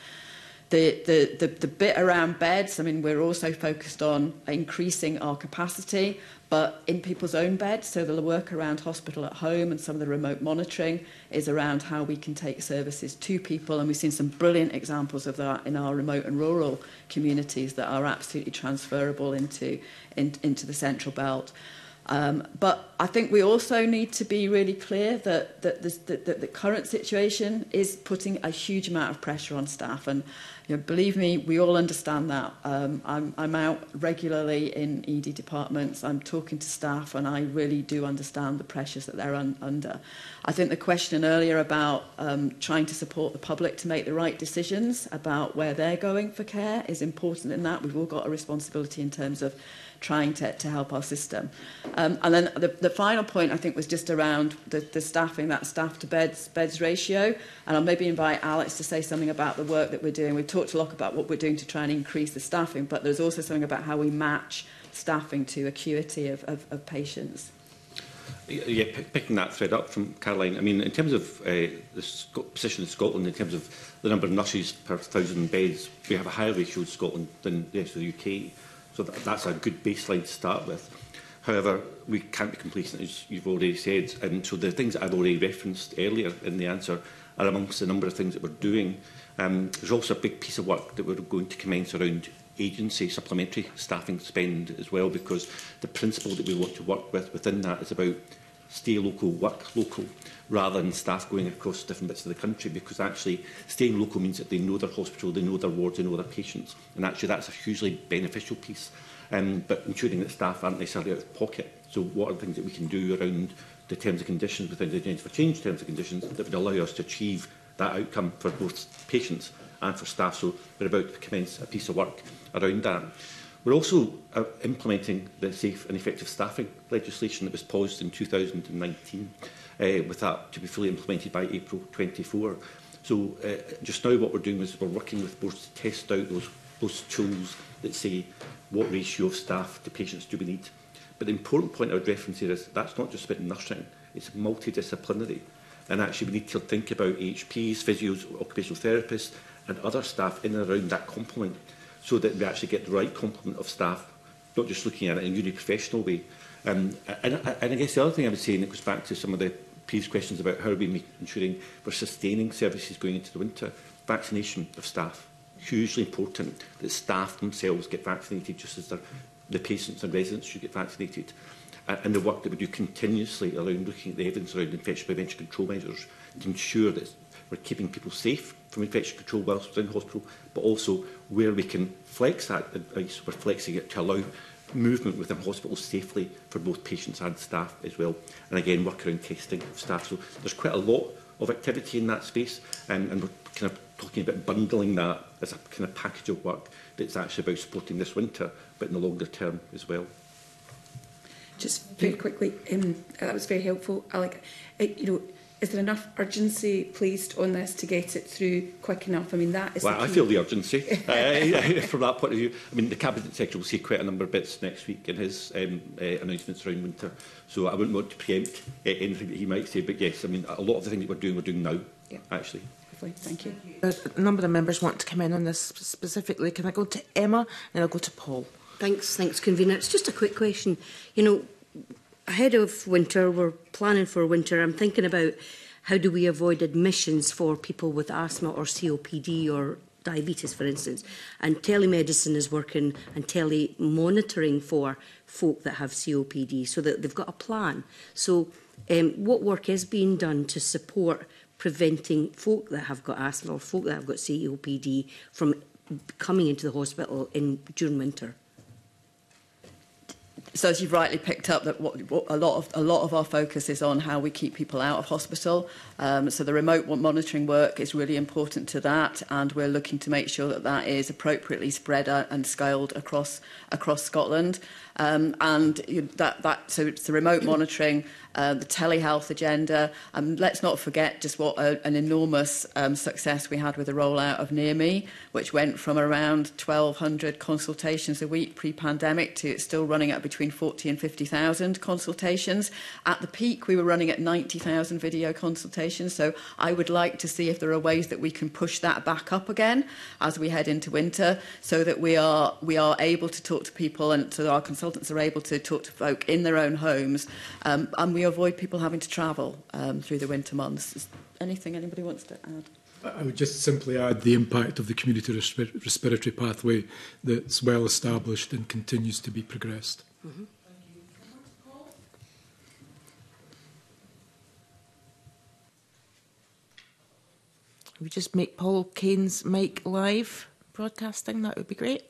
The bit around beds, I mean, we're also focused on increasing our capacity, but in people's own beds. So the work around hospital at home and some of the remote monitoring is around how we can take services to people. And we've seen some brilliant examples of that in our remote and rural communities that are absolutely transferable into the Central Belt. But I think we also need to be really clear that the current situation is putting a huge amount of pressure on staff. And believe me, we all understand that. I'm out regularly in ED departments. I'm talking to staff, and I really do understand the pressures that they're under. I think the question earlier about trying to support the public to make the right decisions about where they're going for care is important in that. We've all got a responsibility in terms of trying to help our system. And then the final point, I think, was just around the staffing, that staff to beds ratio. And I'll maybe invite Alex to say something about the work that we're doing. We've talked a lot about what we're doing to try and increase the staffing, but there's also something about how we match staffing to acuity of patients. Yeah, picking that thread up from Caroline, I mean, in terms of the position in Scotland, in terms of the number of nurses per 1,000 beds, we have a higher ratio in Scotland than the rest of the UK. So that's a good baseline to start with. However, we can't be complacent, as you've already said. And so the things that I've already referenced earlier in the answer are amongst the number of things that we're doing. There's also a big piece of work that we're going to commence around agency supplementary staffing spend as well, because the principle that we want to work with within that is about stay local, work local, rather than staff going across different bits of the country, because actually staying local means that they know their hospital, they know their wards, they know their patients, and actually that's a hugely beneficial piece, but ensuring that staff aren't necessarily out of pocket. So what are the things that we can do around the terms and conditions within the Agenda for Change terms and conditions that would allow us to achieve that outcome for both patients and for staff? So we're about to commence a piece of work around that. We're also implementing the safe and effective staffing legislation that was paused in 2019, with that to be fully implemented by April 24. So just now what we're doing is we're working with boards to test out those tools that say what ratio of staff to patients do we need. But the important point I would reference here is that's not just about nursing, it's multidisciplinary. And actually we need to think about HPs, physios, occupational therapists and other staff in and around that complement, so that we actually get the right complement of staff, not just looking at it in a uniprofessional way. And I guess the other thing I would say, and it goes back to some of the previous questions about how are we ensuring we're sustaining services going into the winter, vaccination of staff. Hugely important that staff themselves get vaccinated, just as the patients and residents should get vaccinated. And the work that we do continuously around looking at the evidence around infection prevention control measures to ensure that we're keeping people safe from infection control whilst we're in hospital, but also where we can flex that advice, we're flexing it to allow movement within hospitals safely for both patients and staff as well. And again, work around testing of staff. So there's quite a lot of activity in that space, and we're kind of talking about bundling that as a kind of package of work that's actually about supporting this winter, but in the longer term as well. Just very quickly, that was very helpful. Alec, is there enough urgency placed on this to get it through quick enough? I mean, that is. Well, I feel the urgency from that point of view. I mean, the Cabinet Secretary will see quite a number of bits next week in his announcements around winter, so I wouldn't want to preempt anything that he might say. But yes, I mean, a lot of the things that we're doing now, actually. Thank you. A number of members want to come in on this specifically. Can I go to Emma and I'll go to Paul? Thanks, convener. It's just a quick question. Ahead of winter, we're planning for winter. I'm thinking about how do we avoid admissions for people with asthma or COPD or diabetes, for instance, and telemedicine is working and telemonitoring for folk that have COPD, so that they've got a plan. So what work is being done to support preventing folk that have got asthma or folk that have got COPD from coming into the hospital during winter? So as you've rightly picked up, that a lot of our focus is on how we keep people out of hospital. So the remote monitoring work is really important to that, and we're looking to make sure that that is appropriately spread out and scaled across Scotland. So it's the remote monitoring, the telehealth agenda, and let's not forget just what an enormous success we had with the rollout of Near Me, which went from around 1,200 consultations a week pre-pandemic to it's still running at between 40 and 50,000 consultations. At the peak, we were running at 90,000 video consultations. So I would like to see if there are ways that we can push that back up again as we head into winter, so that we are able to talk to people, and so our consultants are able to talk to folk in their own homes, and we avoid people having to travel through the winter months. Is anything anybody wants to add? I would just simply add the impact of the community respiratory pathway that's well established and continues to be progressed. Mm-hmm. We just make Paul Kane's mic live broadcasting. That would be great.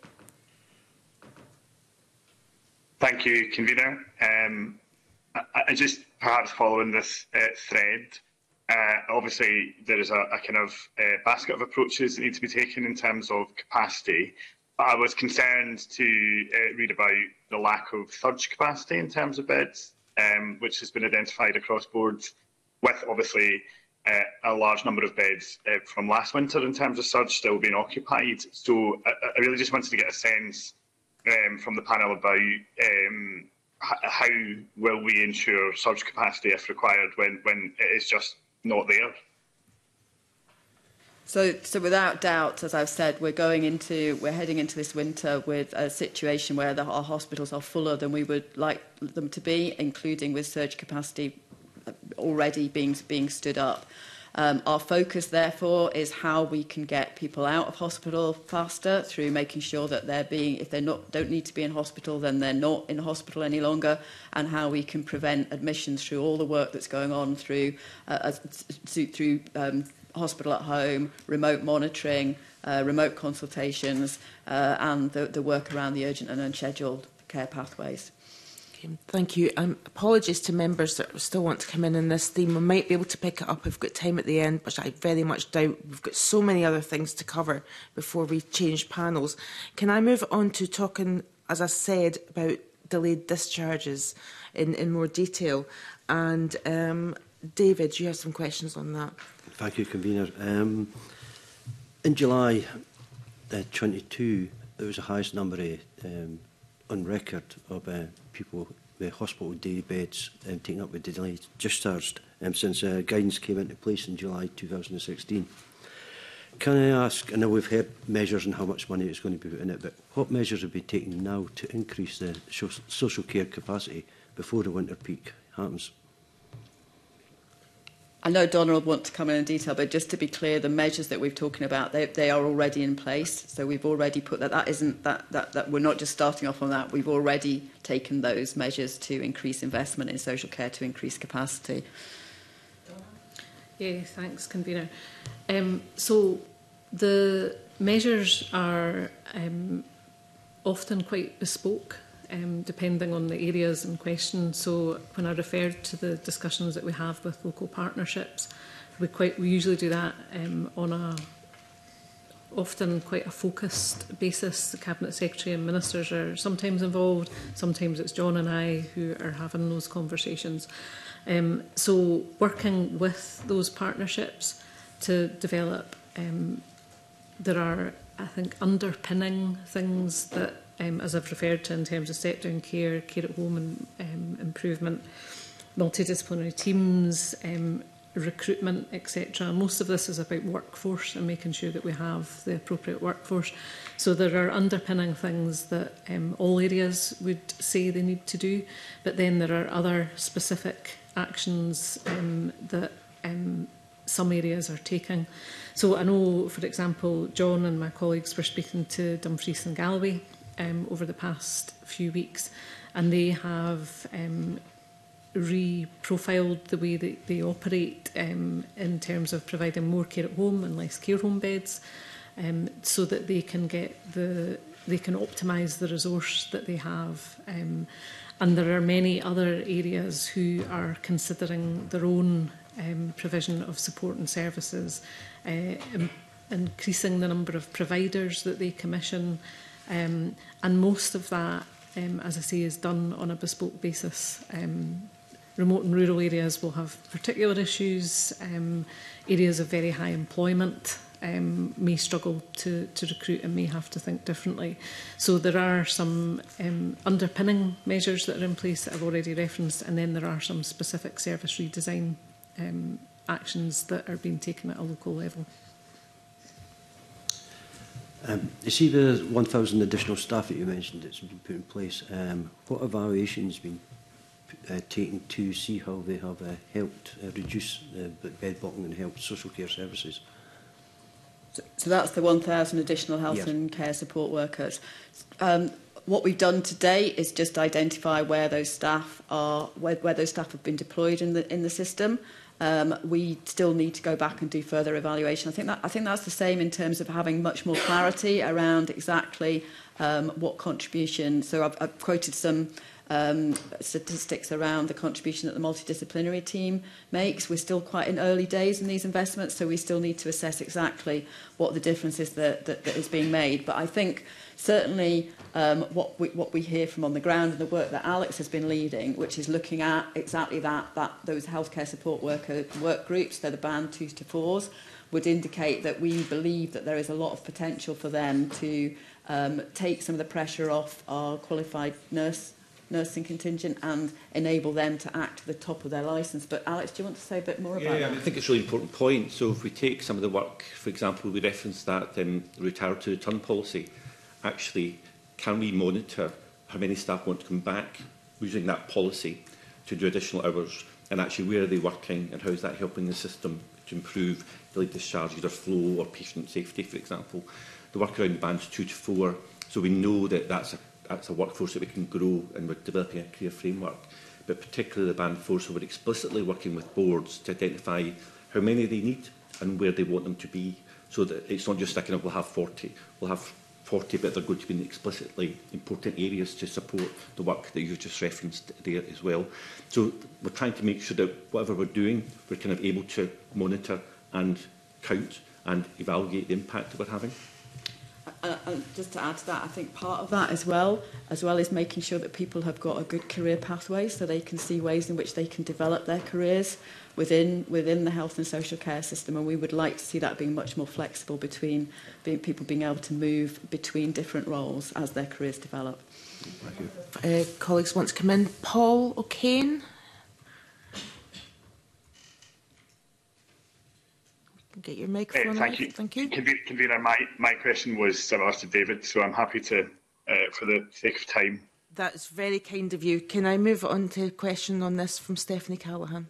Thank you, Convener. I just perhaps following this thread, obviously there is a kind of basket of approaches that need to be taken in terms of capacity. I was concerned to read about the lack of surge capacity in terms of beds, which has been identified across boards, with obviously a large number of beds from last winter in terms of surge still being occupied. So I really just wanted to get a sense from the panel about how will we ensure surge capacity if required when it is just not there. So without doubt, as I've said, we're heading into this winter with a situation where our hospitals are fuller than we would like them to be, including with surge capacity already being stood up. Our focus, therefore, is how we can get people out of hospital faster through making sure that if they don't need to be in hospital, then they're not in hospital any longer, and how we can prevent admissions through all the work that's going on through hospital at home, remote monitoring, remote consultations, and the work around the urgent and unscheduled care pathways. Okay, thank you. Apologies to members that still want to come in this theme. We might be able to pick it up. We've got time at the end, but I very much doubt. We've got so many other things to cover before we change panels. Can I move on to talking, as I said, about delayed discharges in more detail? And David, you have some questions on that. Thank you, Convener. In July 22, there was the highest number on record of people with hospital day beds taken up with delayed discharged since guidance came into place in July 2016. Can I ask, I know we've heard measures and how much money is going to be put in it, but what measures have been taken now to increase the social care capacity before the winter peak happens? I know Donna will want to come in detail, but just to be clear, the measures that we're talking about, they are already in place. So we've already put that. That isn't that we're not just starting off on that. We've already taken those measures to increase investment in social care, to increase capacity. Yeah, thanks, Convener. So the measures are often quite bespoke, depending on the areas in question. So when I referred to the discussions that we have with local partnerships, we usually do that on often quite a focused basis. The Cabinet Secretary and Ministers are sometimes involved, sometimes it's John and I who are having those conversations. So working with those partnerships to develop, there are, I think, underpinning things that as I've referred to in terms of step-down care, care at home and improvement, multidisciplinary teams, recruitment, etc. Most of this is about workforce and making sure that we have the appropriate workforce. So there are underpinning things that all areas would say they need to do, but then there are other specific actions that some areas are taking. So I know, for example, John and my colleagues were speaking to Dumfries and Galloway over the past few weeks, and they have re-profiled the way that they operate in terms of providing more care at home and less care home beds, so that they can optimise the resource that they have. And there are many other areas who are considering their own provision of support and services, increasing the number of providers that they commission, and most of that, as I say, is done on a bespoke basis. Remote and rural areas will have particular issues. Areas of very high employment may struggle to recruit and may have to think differently. So there are some underpinning measures that are in place that I've already referenced, and then there are some specific service redesign actions that are being taken at a local level. You see the 1,000 additional staff that you mentioned that's been put in place. What evaluations have been taken to see how they have helped reduce bed blocking and helped social care services? So that's the 1,000 additional health and care support workers. What we've done today is just identify where those staff are, where those staff have been deployed in the system. We still need to go back and do further evaluation. I think that's the same in terms of having much more clarity around exactly what contribution. So I've quoted some statistics around the contribution that the multidisciplinary team makes. We're still quite in early days in these investments, so we still need to assess exactly what the difference is that is being made. But I think certainly what we hear from on the ground and the work that Alex has been leading, which is looking at exactly those healthcare support worker work groups, they're the band 2s to 4s, would indicate that we believe that there is a lot of potential for them to take some of the pressure off our qualified nursing contingent and enable them to act at the top of their licence. But Alex, do you want to say a bit more about that? I think it's a really important point. So if we take some of the work, for example, we referenced that retire to return policy. Actually, can we monitor how many staff want to come back using that policy to do additional hours, and actually where are they working and how is that helping the system to improve delayed discharge, either flow or patient safety, for example. The work around bands 2 to 4, so we know that that's a workforce that we can grow, and we're developing a career framework, but particularly the band 4, so we're explicitly working with boards to identify how many they need and where they want them to be, so that it's not just a kind of we'll have 40, but they're going to be in explicitly important areas to support the work that you've just referenced there as well. So we're trying to make sure that whatever we're doing, we're kind of able to monitor and count and evaluate the impact that we're having. And just to add to that, I think part of that as well is making sure that people have got a good career pathway, so they can see ways in which they can develop their careers within the health and social care system. And we would like to see that being much more flexible between people being able to move between different roles as their careers develop. Colleagues want to come in. Paul O'Kane. Get your microphone. Thank you. Thank you. Convener, my question was similar to David, so I'm happy to, for the sake of time. That's very kind of you. Can I move on to a question on this from Stephanie Callaghan?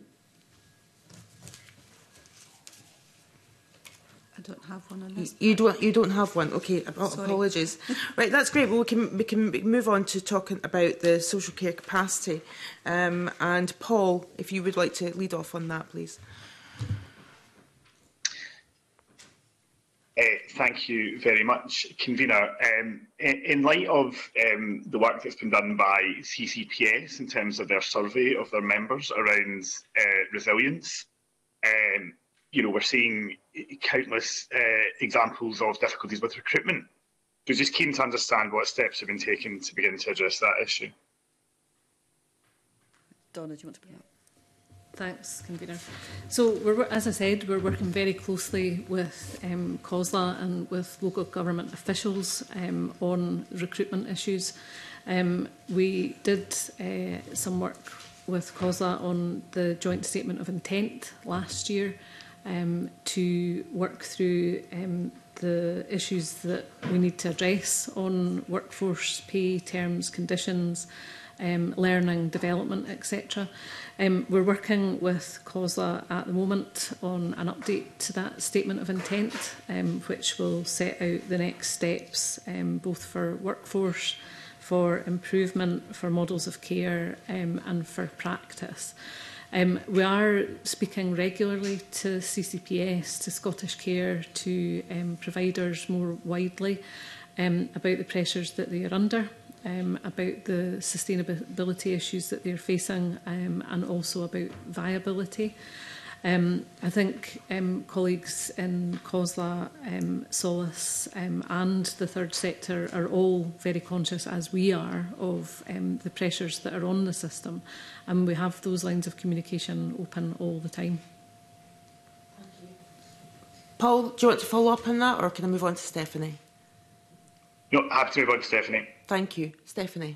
I don't have one on this. You don't have one. Okay, apologies. Right, that's great. Well, we can move on to talking about the social care capacity. And Paul, if you would like to lead off on that, please. Thank you very much, Convener. In light of the work that's been done by CCPS in terms of their survey of their members around resilience, we're seeing countless examples of difficulties with recruitment. So just keen to understand what steps have been taken to begin to address that issue. Donna, do you want to put that? Thanks, Convener. So, as I said, we're working very closely with COSLA and with local government officials on recruitment issues. We did some work with COSLA on the joint statement of intent last year to work through the issues that we need to address on workforce pay, terms, conditions, learning, development, etc. We're working with COSLA at the moment on an update to that statement of intent, which will set out the next steps, both for workforce, for improvement, for models of care, and for practice. We are speaking regularly to CCPS, to Scottish Care, to providers more widely about the pressures that they are under, about the sustainability issues that they're facing, and also about viability. I think colleagues in COSLA, Solace and the third sector are all very conscious, as we are, of the pressures that are on the system, and we have those lines of communication open all the time. Paul, do you want to follow up on that, or can I move on to Stephanie? No, happy to move on to Stephanie. Thank you. Stephanie.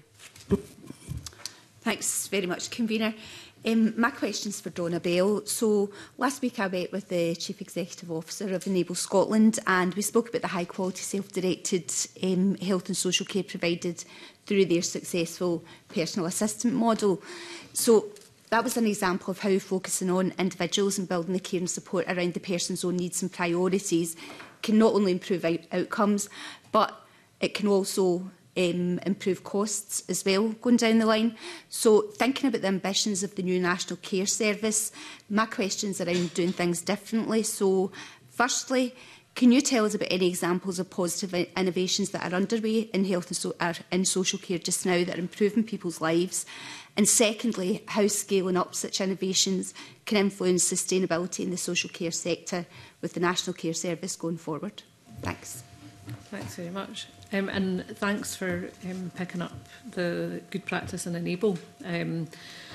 Thanks very much, Convener. My question's for Donna Bell. So last week I met with the Chief Executive Officer of Enable Scotland, and we spoke about the high quality self-directed health and social care provided through their successful personal assistant model. So that was an example of how focusing on individuals and building the care and support around the person's own needs and priorities can not only improve outcomes, but it can also improve costs as well going down the line. So thinking about the ambitions of the new National Care Service, my question's around doing things differently. So firstly, can you tell us about any examples of positive innovations that are underway in health and in social care just now that are improving people's lives? And secondly, how scaling up such innovations can influence sustainability in the social care sector with the National Care Service going forward? Thanks. Thanks very much. And thanks for picking up the good practice and Enable. And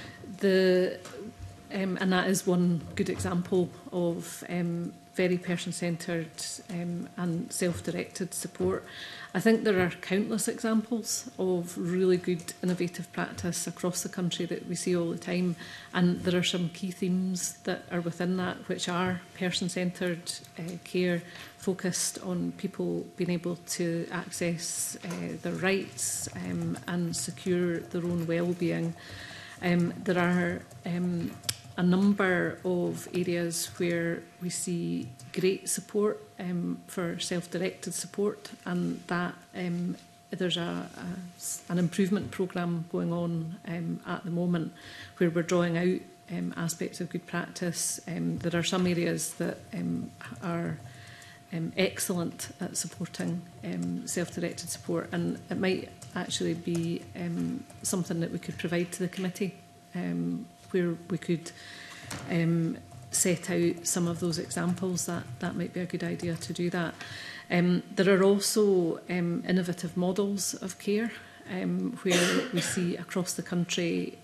that is one good example of very person-centred and self-directed support. I think there are countless examples of really good innovative practice across the country that we see all the time, and there are some key themes that are within that, which are person-centred care, focused on people being able to access their rights and secure their own well-being. There are a number of areas where we see great support for self-directed support, and that there's an improvement programme going on at the moment where we're drawing out aspects of good practice. There are some areas that are excellent at supporting self-directed support, and it might actually be something that we could provide to the committee, where we could set out some of those examples. That might be a good idea to do that. There are also innovative models of care where we see across the country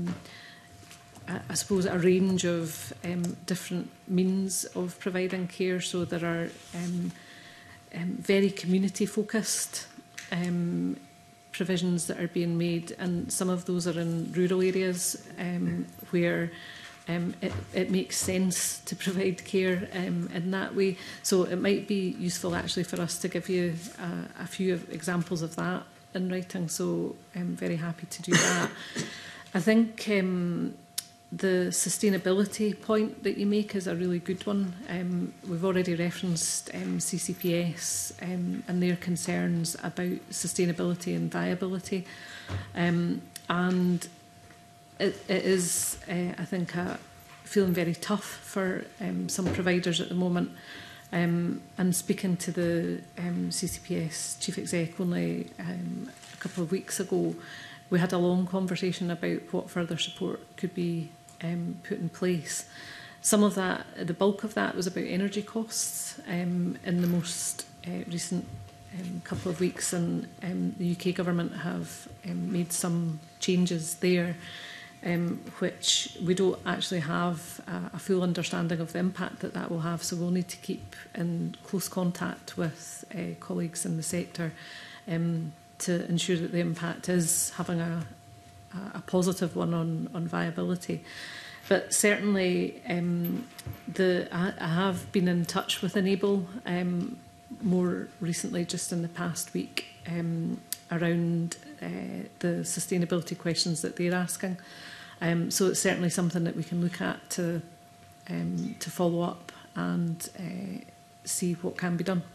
I suppose a range of different means of providing care. So there are very community focused provisions that are being made, and some of those are in rural areas where it makes sense to provide care in that way. So it might be useful actually for us to give you a few examples of that in writing, so I'm very happy to do that. I think the sustainability point that you make is a really good one. We've already referenced CCPS and their concerns about sustainability and viability. And it is, I think, feeling very tough for some providers at the moment. And speaking to the CCPS Chief Exec only a couple of weeks ago, we had a long conversation about what further support could be put in place. Some of that, the bulk of that, was about energy costs in the most recent couple of weeks, and the UK government have made some changes there, which we don't actually have a full understanding of the impact that will have. So we'll need to keep in close contact with colleagues in the sector to ensure that the impact is having a positive one on viability. But certainly I have been in touch with Enable more recently, just in the past week, around the sustainability questions that they're asking. So it's certainly something that we can look at to follow up and see what can be done.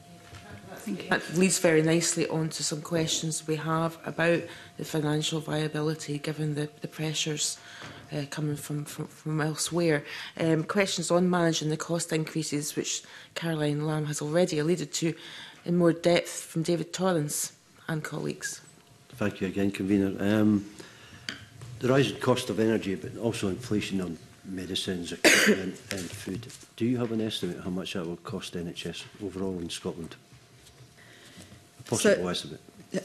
That leads very nicely on to some questions we have about the financial viability given the pressures coming from elsewhere. Questions on managing the cost increases, which Caroline Lamb has already alluded to in more depth from David Torrance and colleagues. Thank you again, Convener. The rising cost of energy, but also inflation on medicines, equipment and food. Do you have an estimate of how much that will cost NHS overall in Scotland? A possible estimate.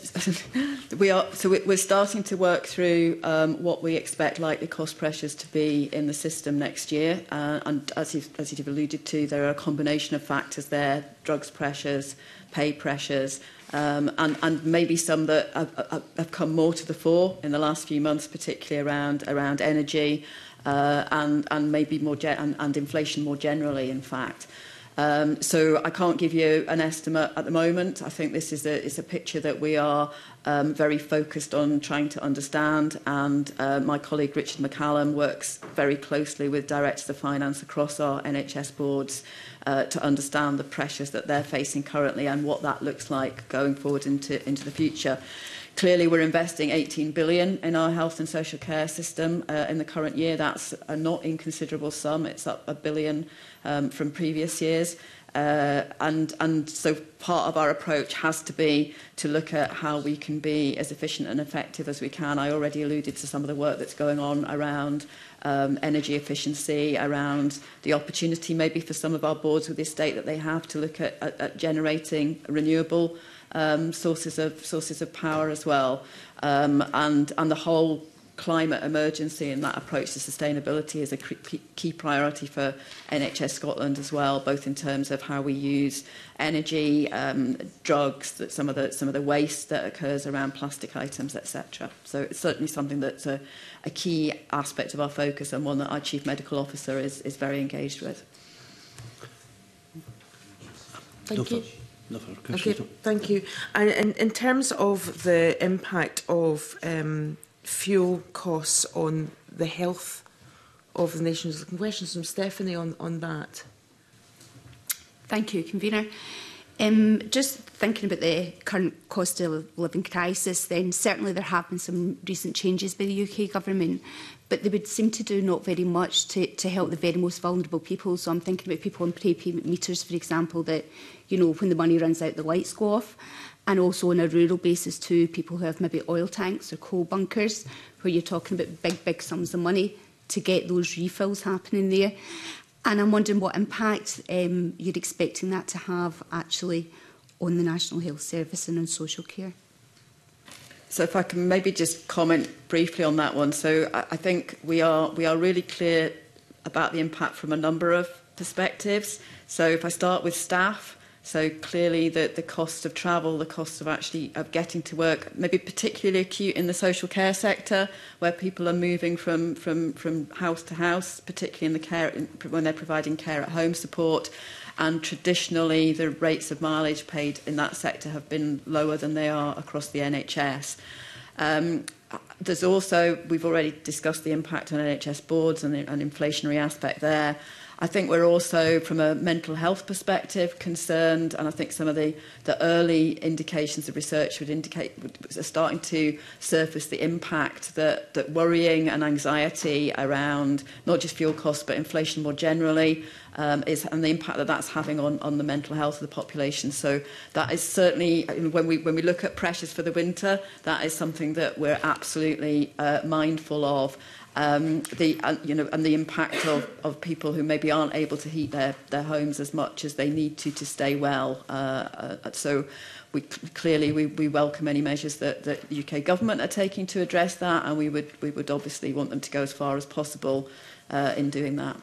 We're starting to work through what we expect likely cost pressures to be in the system next year. And as you've alluded to, there are a combination of factors there: drugs pressures, pay pressures, and maybe some that have come more to the fore in the last few months, particularly around energy and maybe more and inflation more generally, in fact. So I can't give you an estimate at the moment. I think this is a picture that we are very focused on trying to understand, and my colleague Richard McCallum works very closely with directors of finance across our NHS boards to understand the pressures that they're facing currently and what that looks like going forward into the future. Clearly, we're investing £18 billion in our health and social care system in the current year. That's a not inconsiderable sum. It's up £1 billion from previous years. And so part of our approach has to be to look at how we can be as efficient and effective as we can. I already alluded to some of the work that's going on around energy efficiency, around the opportunity maybe for some of our boards with the estate that they have to look at generating renewable sources of power as well, and the whole climate emergency and that approach to sustainability is a key priority for NHS Scotland as well, both in terms of how we use energy, drugs, some of the waste that occurs around plastic items, etc. So it's certainly something that's a key aspect of our focus and one that our Chief Medical Officer is very engaged with. Thank you. Okay, thank you. And in terms of the impact of fuel costs on the health of the nation, there's some questions from Stephanie on that. Thank you, Convener. Just thinking about the current cost of living crisis, then certainly there have been some recent changes by the UK government, but they would seem to do not very much to help the very most vulnerable people. So I'm thinking about people on prepayment meters, for example, that, you know, when the money runs out, the lights go off. And also on a rural basis too, people who have maybe oil tanks or coal bunkers, where you're talking about big sums of money to get those refills happening there. And I'm wondering what impact you're expecting that to have actually on the National Health Service and on social care. So if I can maybe just comment briefly on that one. So I think we are really clear about the impact from a number of perspectives. So if I start with staff, so clearly the cost of travel, the cost of getting to work, maybe particularly acute in the social care sector, where people are moving from house to house, particularly in the care when they're providing care at home support. And traditionally, the rates of mileage paid in that sector have been lower than they are across the NHS. There's also, we've already discussed the impact on NHS boards and the inflationary aspect there. I think we're also, from a mental health perspective, concerned, and I think some of the early indications of research would indicate are starting to surface the impact that worrying and anxiety around not just fuel costs but inflation more generally is, and the impact that that's having on the mental health of the population. So that is certainly, when we look at pressures for the winter, that is something that we're absolutely mindful of. And the impact of people who maybe aren't able to heat their homes as much as they need to stay well. So we welcome any measures that the UK government are taking to address that, and we would obviously want them to go as far as possible in doing that.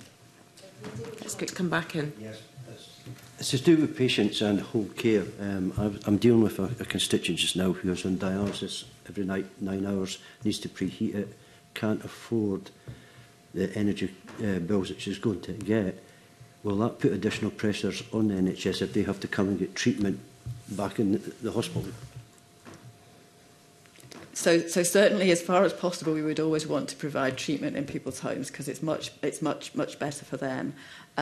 Let's come back in. Yes. It's to do with patients and home care. I'm dealing with a constituent just now who is on dialysis every night, 9 hours, needs to preheat it, can't afford the energy bills that she's going to get. Will that put additional pressures on the NHS if they have to come and get treatment back in the hospital? So certainly, as far as possible, we would always want to provide treatment in people's homes because it's much better for them.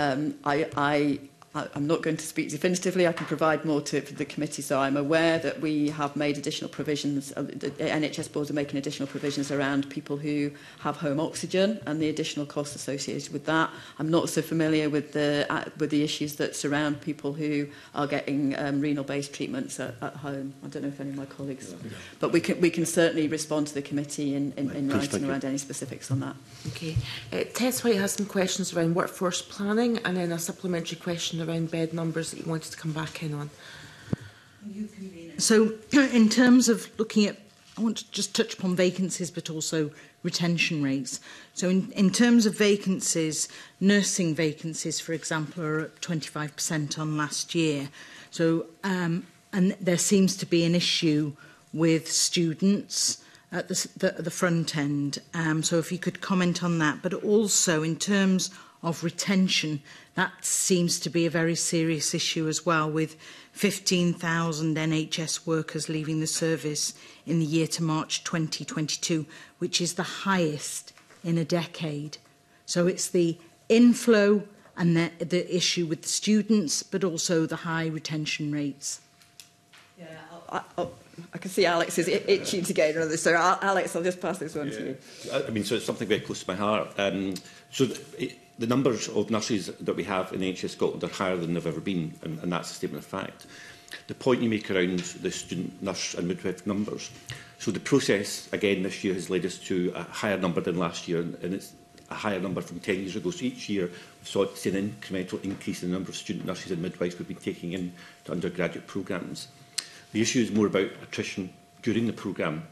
I'm not going to speak definitively. I can provide more to the committee. So I'm aware that we have made additional provisions. The NHS boards are making additional provisions around people who have home oxygen and the additional costs associated with that. I'm not so familiar with the issues that surround people who are getting renal-based treatments at home. I don't know if any of my colleagues, but we can certainly respond to the committee in writing around any specifics on that. Okay. Tess White has some questions around workforce planning, and then a supplementary question around bed numbers that you wanted to come back in on. So in terms of looking at, I want to just touch upon vacancies but also retention rates. So in terms of vacancies, nursing vacancies, for example, are at 25% on last year. So and there seems to be an issue with students at the front end. So if you could comment on that, but also in terms of retention, that seems to be a very serious issue as well, with 15,000 NHS workers leaving the service in the year to March 2022, which is the highest in a decade. So it's the inflow and the issue with the students, but also the high retention rates. Yeah, I can see Alex is itching to get another. So Alex, I'll just pass this one to you. I mean, so it's something very close to my heart. The numbers of nurses that we have in NHS Scotland are higher than they've ever been, and that's a statement of fact. The point you make around the student, nurse and midwife numbers, so the process, again, this year has led us to a higher number than last year, and it's a higher number from 10 years ago. So each year we've seen an incremental increase in the number of student nurses and midwives we've been taking in to undergraduate programmes. The issue is more about attrition during the programme,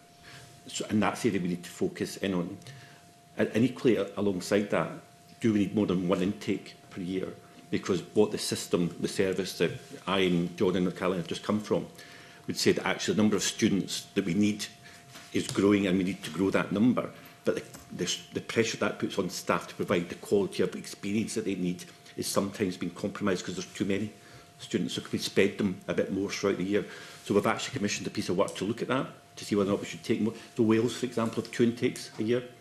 and that's the area we need to focus in on. And equally, alongside that, do we need more than one intake per year? Because what the system, the service that I and John and Caroline have just come from, would say that actually the number of students that we need is growing, and we need to grow that number. But the pressure that puts on staff to provide the quality of experience that they need is sometimes being compromised because there's too many students, so can we spread them a bit more throughout the year? So we've actually commissioned a piece of work to look at that, to see whether or not we should take more. So Wales, for example, have 2 intakes a year.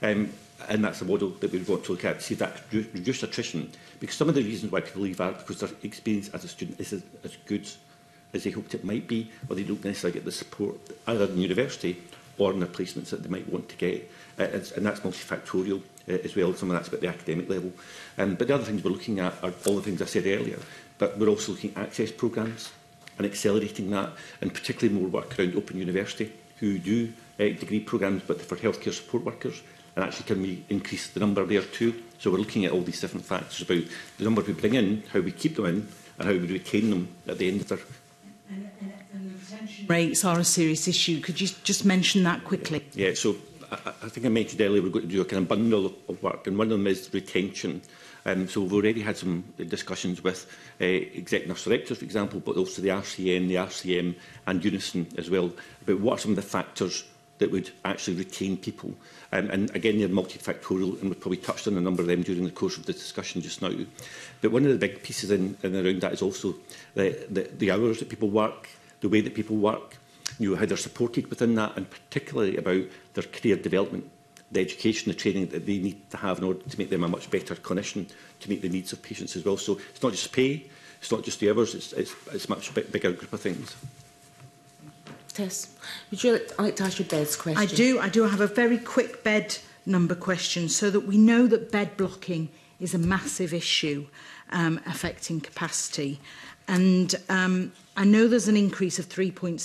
And that's a model that we want to look at, to see that reduce attrition. Because some of the reasons why people leave are because their experience as a student is as good as they hoped it might be, or they don't necessarily get the support either in university or in their placements that they might want to get. And that's multifactorial as well. Some of that's about the academic level. But the other things we're looking at are all the things I said earlier. But we're also looking at access programmes and accelerating that, and particularly more work around Open University, who do degree programmes, but for healthcare support workers. And actually, can we increase the number there too? So we're looking at all these different factors about the number we bring in, how we keep them in, and how we retain them at the end of their... And the retention rates are a serious issue. Could you just mention that quickly? Yeah, so I think I mentioned earlier we're going to do a kind of bundle of work, and one of them is retention. So we've already had some discussions with exec nurse directors, for example, but also the RCN, the RCM and Unison as well, about what are some of the factors that would actually retain people. And again, they're multifactorial, and we've probably touched on a number of them during the course of the discussion just now. But one of the big pieces in and around that is also the hours that people work, the way that people work, how they're supported within that, and particularly about their career development, the education, the training that they need to have in order to make them a much better clinician, to meet the needs of patients as well. So it's not just pay, it's not just the hours, it's a much bigger group of things. Tess, would you like to ask your beds question? I do. I have a very quick bed number question, so that we know that bed blocking is a massive issue affecting capacity. And I know there's an increase of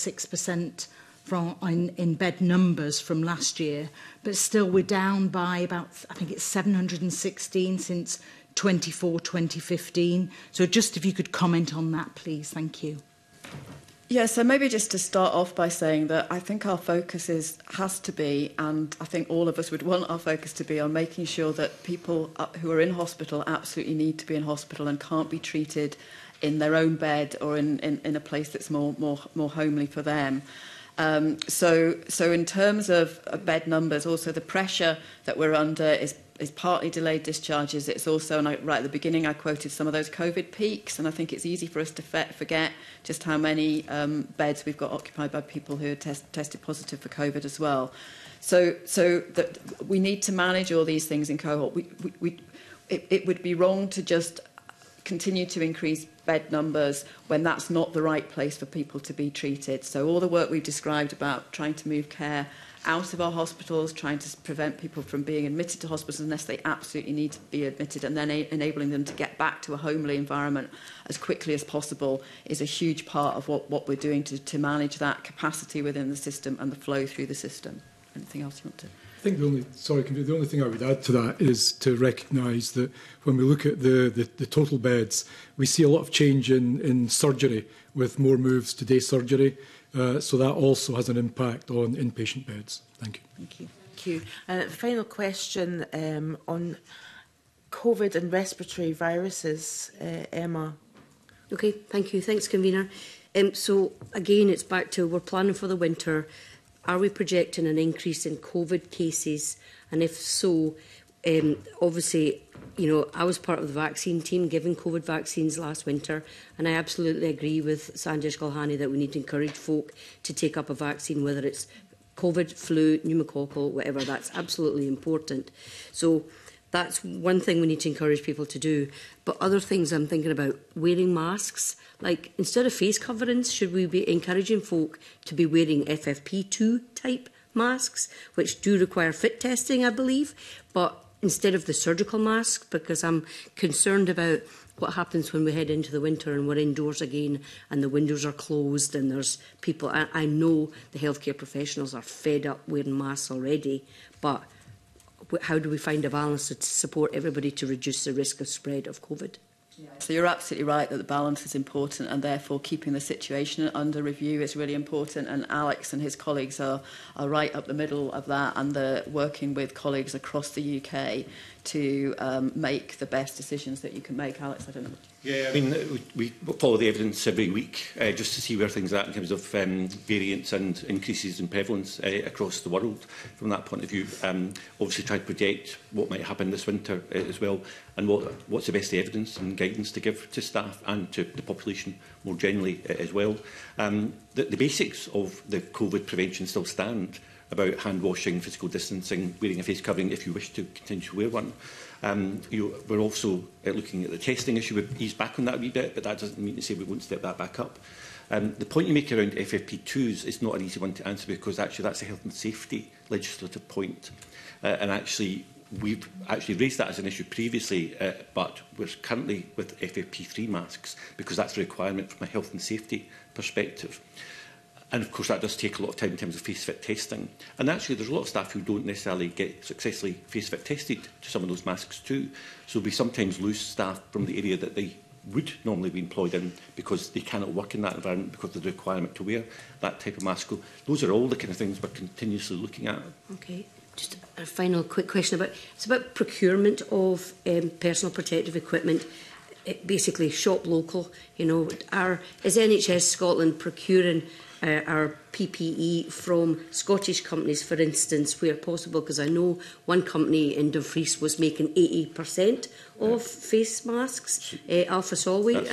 3.6% in bed numbers from last year, but still we're down by about, I think it's 716 since 2015. So just if you could comment on that, please. Thank you. Yeah, so maybe just to start off by saying that I think our focus has to be, and I think all of us would want our focus to be, on making sure that people who are in hospital absolutely need to be in hospital and can't be treated in their own bed or in a place that's more homely for them. So in terms of bed numbers, also the pressure that we're under is is partly delayed discharges. It's also, and right at the beginning, I quoted some of those COVID peaks, and I think it's easy for us to forget just how many beds we've got occupied by people who are tested positive for COVID as well. So that we need to manage all these things in cohort. It would be wrong to just continue to increase bed numbers when that's not the right place for people to be treated. So all the work we've described about trying to move care out of our hospitals, trying to prevent people from being admitted to hospitals unless they absolutely need to be admitted, and then enabling them to get back to a homely environment as quickly as possible is a huge part of what we're doing to manage that capacity within the system and the flow through the system. Anything else you want to? I think the only thing I would add to that is to recognise that when we look at the total beds, we see a lot of change in surgery with more moves to day surgery. So that also has an impact on inpatient beds. Thank you. Thank you. Thank you. Final question on COVID and respiratory viruses, Emma. Okay, thank you. Thanks, Convener. So again, it's back to we're planning for the winter. Are we projecting an increase in COVID cases? And if so, obviously, you know, I was part of the vaccine team giving COVID vaccines last winter, and I absolutely agree with Sanjesh Galhani that we need to encourage folk to take up a vaccine, whether it's COVID, flu, pneumococcal, whatever. That's absolutely important. So that's one thing we need to encourage people to do. But other things I'm thinking about, wearing masks. Like, instead of face coverings, should we be encouraging folk to be wearing FFP2 type masks, which do require fit testing, I believe, but instead of the surgical mask, because I'm concerned about what happens when we head into the winter and we're indoors again and the windows are closed and there's people. I know the healthcare professionals are fed up wearing masks already, but how do we find a balance to support everybody to reduce the risk of spread of COVID? So you're absolutely right that the balance is important, and therefore keeping the situation under review is really important. And Alex and his colleagues are right up the middle of that, and they're working with colleagues across the UK to make the best decisions that you can make. Alex, I don't know. Yeah, I mean, we follow the evidence every week just to see where things are at in terms of variants and increases in prevalence across the world from that point of view. Obviously try to predict what might happen this winter as well, and what's the best evidence and guidance to give to staff and to the population more generally as well. The basics of the COVID prevention still stand about hand washing, physical distancing, wearing a face covering if you wish to continue to wear one. We're also looking at the testing issue. We've eased back on that a wee bit, but that doesn't mean to say we won't step that back up. The point you make around FFP2s is not an easy one to answer, because actually that's a health and safety legislative point. And actually, we've actually raised that as an issue previously, but we're currently with FFP3 masks because that's a requirement from a health and safety perspective. And of course that does take a lot of time in terms of face fit testing. And actually there's a lot of staff who don't necessarily get successfully face fit tested to some of those masks too. So we sometimes lose staff from the area that they would normally be employed in because they cannot work in that environment because of the requirement to wear that type of mask. So those are all the kind of things we're continuously looking at. Okay. Just a final quick question it's about procurement of personal protective equipment. Basically shop local, you know, is NHS Scotland procuring our PPE from Scottish companies, for instance, where possible? Because I know one company in Dumfries was making 80% of face masks, Alpha Solway,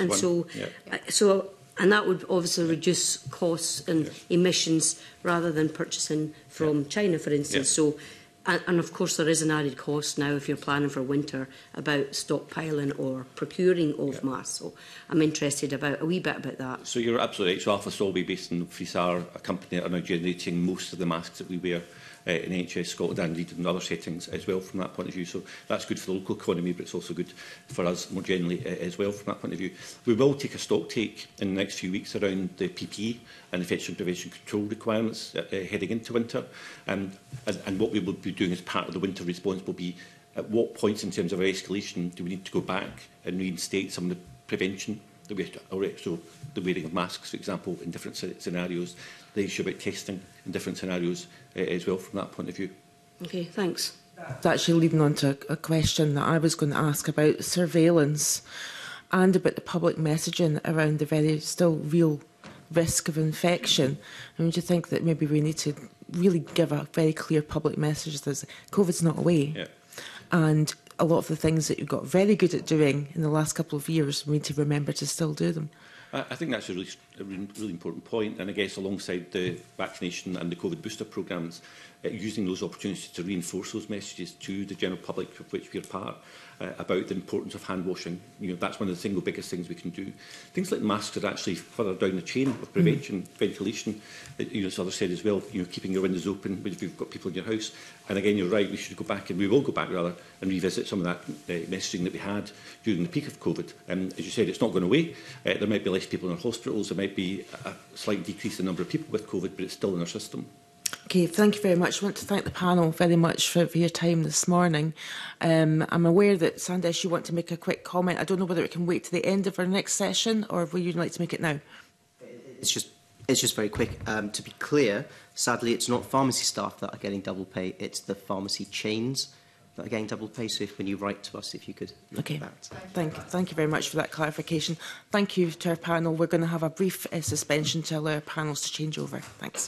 and and that would obviously reduce costs and emissions rather than purchasing from China, for instance. So. And of course, there is an added cost now if you're planning for winter about stockpiling or procuring of masks. So I'm interested about a wee bit about that. So you're absolutely right. So Alpha Solway, based in Frisar, a company that are now generating most of the masks that we wear in NHS Scotland and indeed in other settings as well from that point of view. So that's good for the local economy, but it's also good for us more generally as well from that point of view. We will take a stock take in the next few weeks around the PPE and infection prevention control requirements heading into winter. And what we will be doing as part of the winter response will be at what points in terms of our escalation do we need to go back and reinstate some of the prevention that we have to already, so the wearing of masks, for example, in different scenarios, the issue about testing in different scenarios as well from that point of view. Okay, thanks. It's actually leading on to a question that I was going to ask about surveillance and about the public messaging around the very still real risk of infection. And do you think that maybe we need to really give a very clear public message that COVID's not away? Yeah. And a lot of the things that you've got very good at doing in the last couple of years, we need to remember to still do them. I think that's a really important point, and I guess alongside the vaccination and the COVID booster programmes, using those opportunities to reinforce those messages to the general public, of which we are part, about the importance of hand washing. You know, that's one of the single biggest things we can do. Things like masks are actually further down the chain of prevention, ventilation. You know, as others said as well, you know, keeping your windows open if you've got people in your house. And again, you're right, we should go back, and we will go back rather, and revisit some of that messaging that we had during the peak of COVID. As you said, it's not going away. There might be less people in our hospitals, there might be a slight decrease in the number of people with COVID, but it's still in our system. Okay, thank you very much. I want to thank the panel very much for your time this morning. I'm aware that, Sandesh, you want to make a quick comment. I don't know whether it can wait to the end of our next session, or would you like to make it now? It's just very quick. To be clear, sadly, it's not pharmacy staff that are getting double pay. It's the pharmacy chains that are getting double pay. So when you write to us, if you could look at that. Thank you very much for that clarification. Thank you to our panel. We're going to have a brief suspension to allow our panels to change over. Thanks.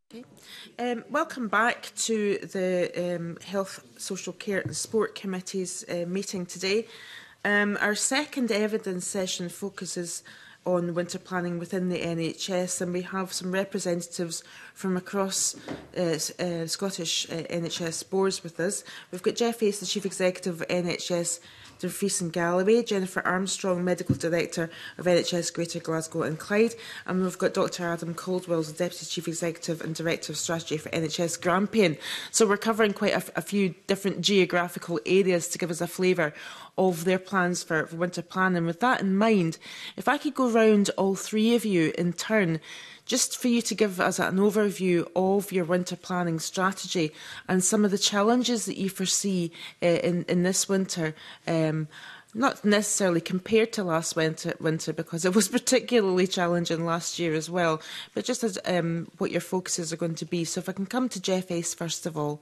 Okay. Welcome back to the Health, Social Care and Sport Committee's meeting today. Our second evidence session focuses on winter planning within the NHS, and we have some representatives from across Scottish NHS boards with us. We've got Jeff Ace, the Chief Executive of NHS Dumfries and Galloway, Jennifer Armstrong, Medical Director of NHS Greater Glasgow and Clyde, and we've got Dr Adam Caldwell, the Deputy Chief Executive and Director of Strategy for NHS Grampian. So we're covering quite a few different geographical areas to give us a flavour of their plans for winter planning. With that in mind, if I could go round all three of you in turn, just for you to give us an overview of your winter planning strategy and some of the challenges that you foresee in this winter, not necessarily compared to last winter because it was particularly challenging last year as well, but just as what your focuses are going to be. So if I can come to Jeff Ace first of all.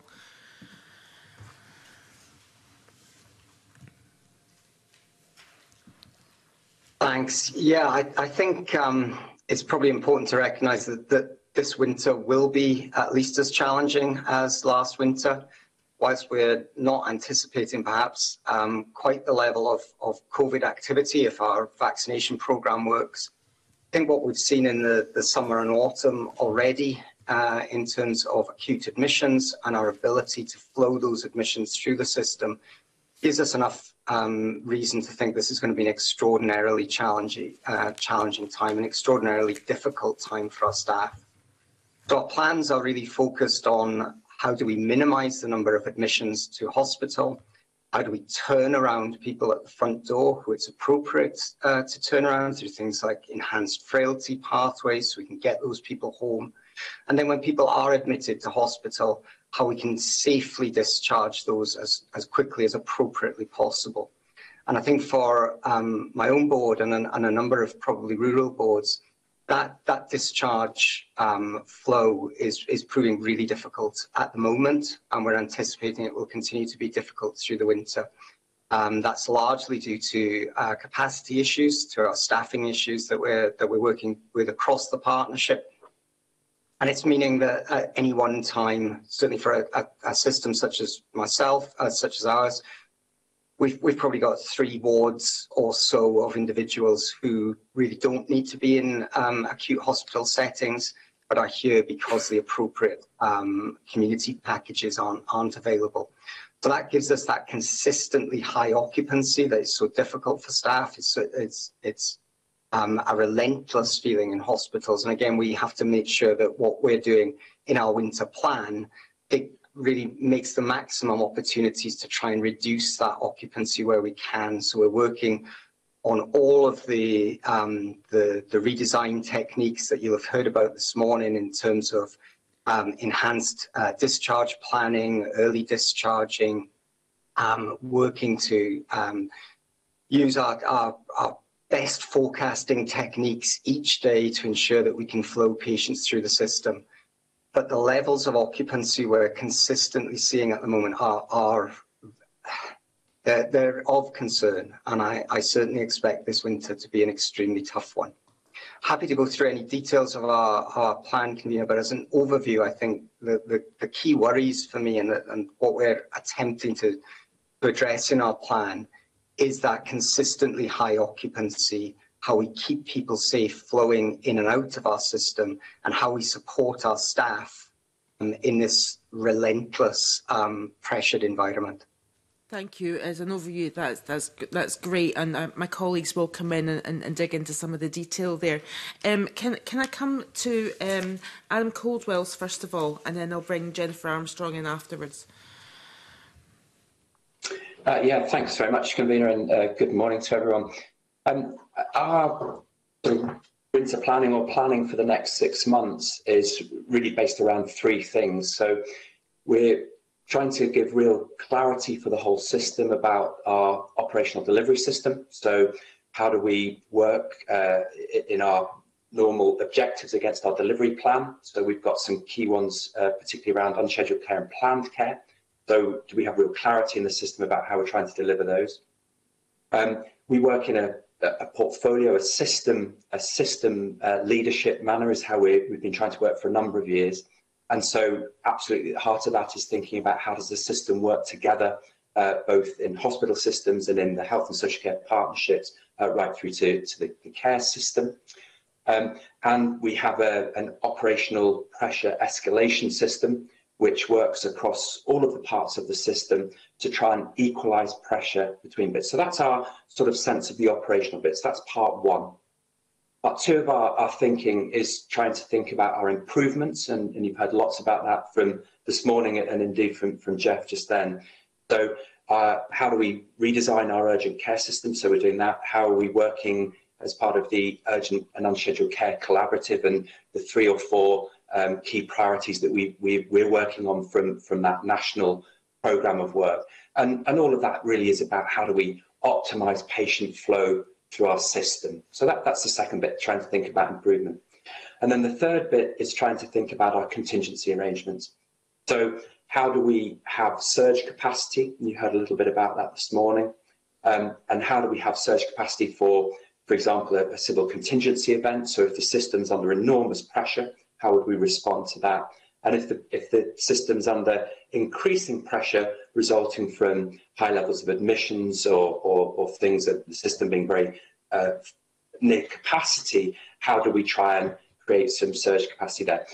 Thanks. Yeah, I think it's probably important to recognise that this winter will be at least as challenging as last winter, whilst we're not anticipating perhaps quite the level of COVID activity if our vaccination programme works. I think what we've seen in the summer and autumn already in terms of acute admissions and our ability to flow those admissions through the system gives us enough reason to think this is going to be an extraordinarily challenging time, an extraordinarily difficult time for our staff. So our plans are really focused on how do we minimise the number of admissions to hospital, how do we turn around people at the front door who it's appropriate to turn around through things like enhanced frailty pathways so we can get those people home, and then when people are admitted to hospital, how we can safely discharge those as quickly as appropriately possible. And I think for my own board and a number of probably rural boards, that discharge flow is proving really difficult at the moment, and we're anticipating it will continue to be difficult through the winter. That's largely due to capacity issues, to our staffing issues that we're working with across the partnership. And it's meaning that at any one time, certainly for a system such as myself, such as ours, we've probably got 3 wards or so of individuals who really don't need to be in acute hospital settings, but are here because the appropriate community packages aren't available. So that gives us that consistently high occupancy that is so difficult for staff. It's a relentless feeling in hospitals. And again, we have to make sure that what we're doing in our winter plan, it really makes the maximum opportunities to try and reduce that occupancy where we can. So we're working on all of the redesign techniques that you'll have heard about this morning in terms of enhanced discharge planning, early discharging, working to use our best forecasting techniques each day to ensure that we can flow patients through the system. But the levels of occupancy we're consistently seeing at the moment they're of concern, and I certainly expect this winter to be an extremely tough one. Happy to go through any details of our plan, Convener, but as an overview, I think the key worries for me and what we're attempting to address in our plan is that consistently high occupancy, how we keep people safe flowing in and out of our system, and how we support our staff in this relentless, pressured environment. Thank you. As an overview, that's great, and my colleagues will come in and dig into some of the detail there. Can I come to Adam Caldwell's first of all, and then I'll bring Jennifer Armstrong in afterwards. Yeah, thanks very much, Convener, and good morning to everyone. Our winter planning or planning for the next 6 months is really based around 3 things. So we're trying to give real clarity for the whole system about our operational delivery system. So how do we work in our normal objectives against our delivery plan? So we've got some key ones, particularly around unscheduled care and planned care. So do we have real clarity in the system about how we're trying to deliver those? We work in a portfolio, a system leadership manner is how we've been trying to work for a number of years. And so absolutely at the heart of that is thinking about how does the system work together, both in hospital systems and in the health and social care partnerships, right through to the care system. And we have an operational pressure escalation system, which works across all of the parts of the system to try and equalise pressure between bits. So that's our sort of sense of the operational bits. That's part one. Part two of our thinking is trying to think about our improvements, and you've heard lots about that from this morning and indeed from Jeff just then. So how do we redesign our urgent care system? So we're doing that. How are we working as part of the urgent and unscheduled care collaborative and the 3 or 4 key priorities that we're working on from that national programme of work. And all of that really is about how do we optimise patient flow through our system. So that's the second bit, trying to think about improvement. And then the third bit is trying to think about our contingency arrangements. So how do we have surge capacity? And you heard a little bit about that this morning. And how do we have surge capacity for example, a civil contingency event? So if the system's under enormous pressure, how would we respond to that? And if the system's under increasing pressure resulting from high levels of admissions or things that the system being very near capacity, how do we try and create some surge capacity there?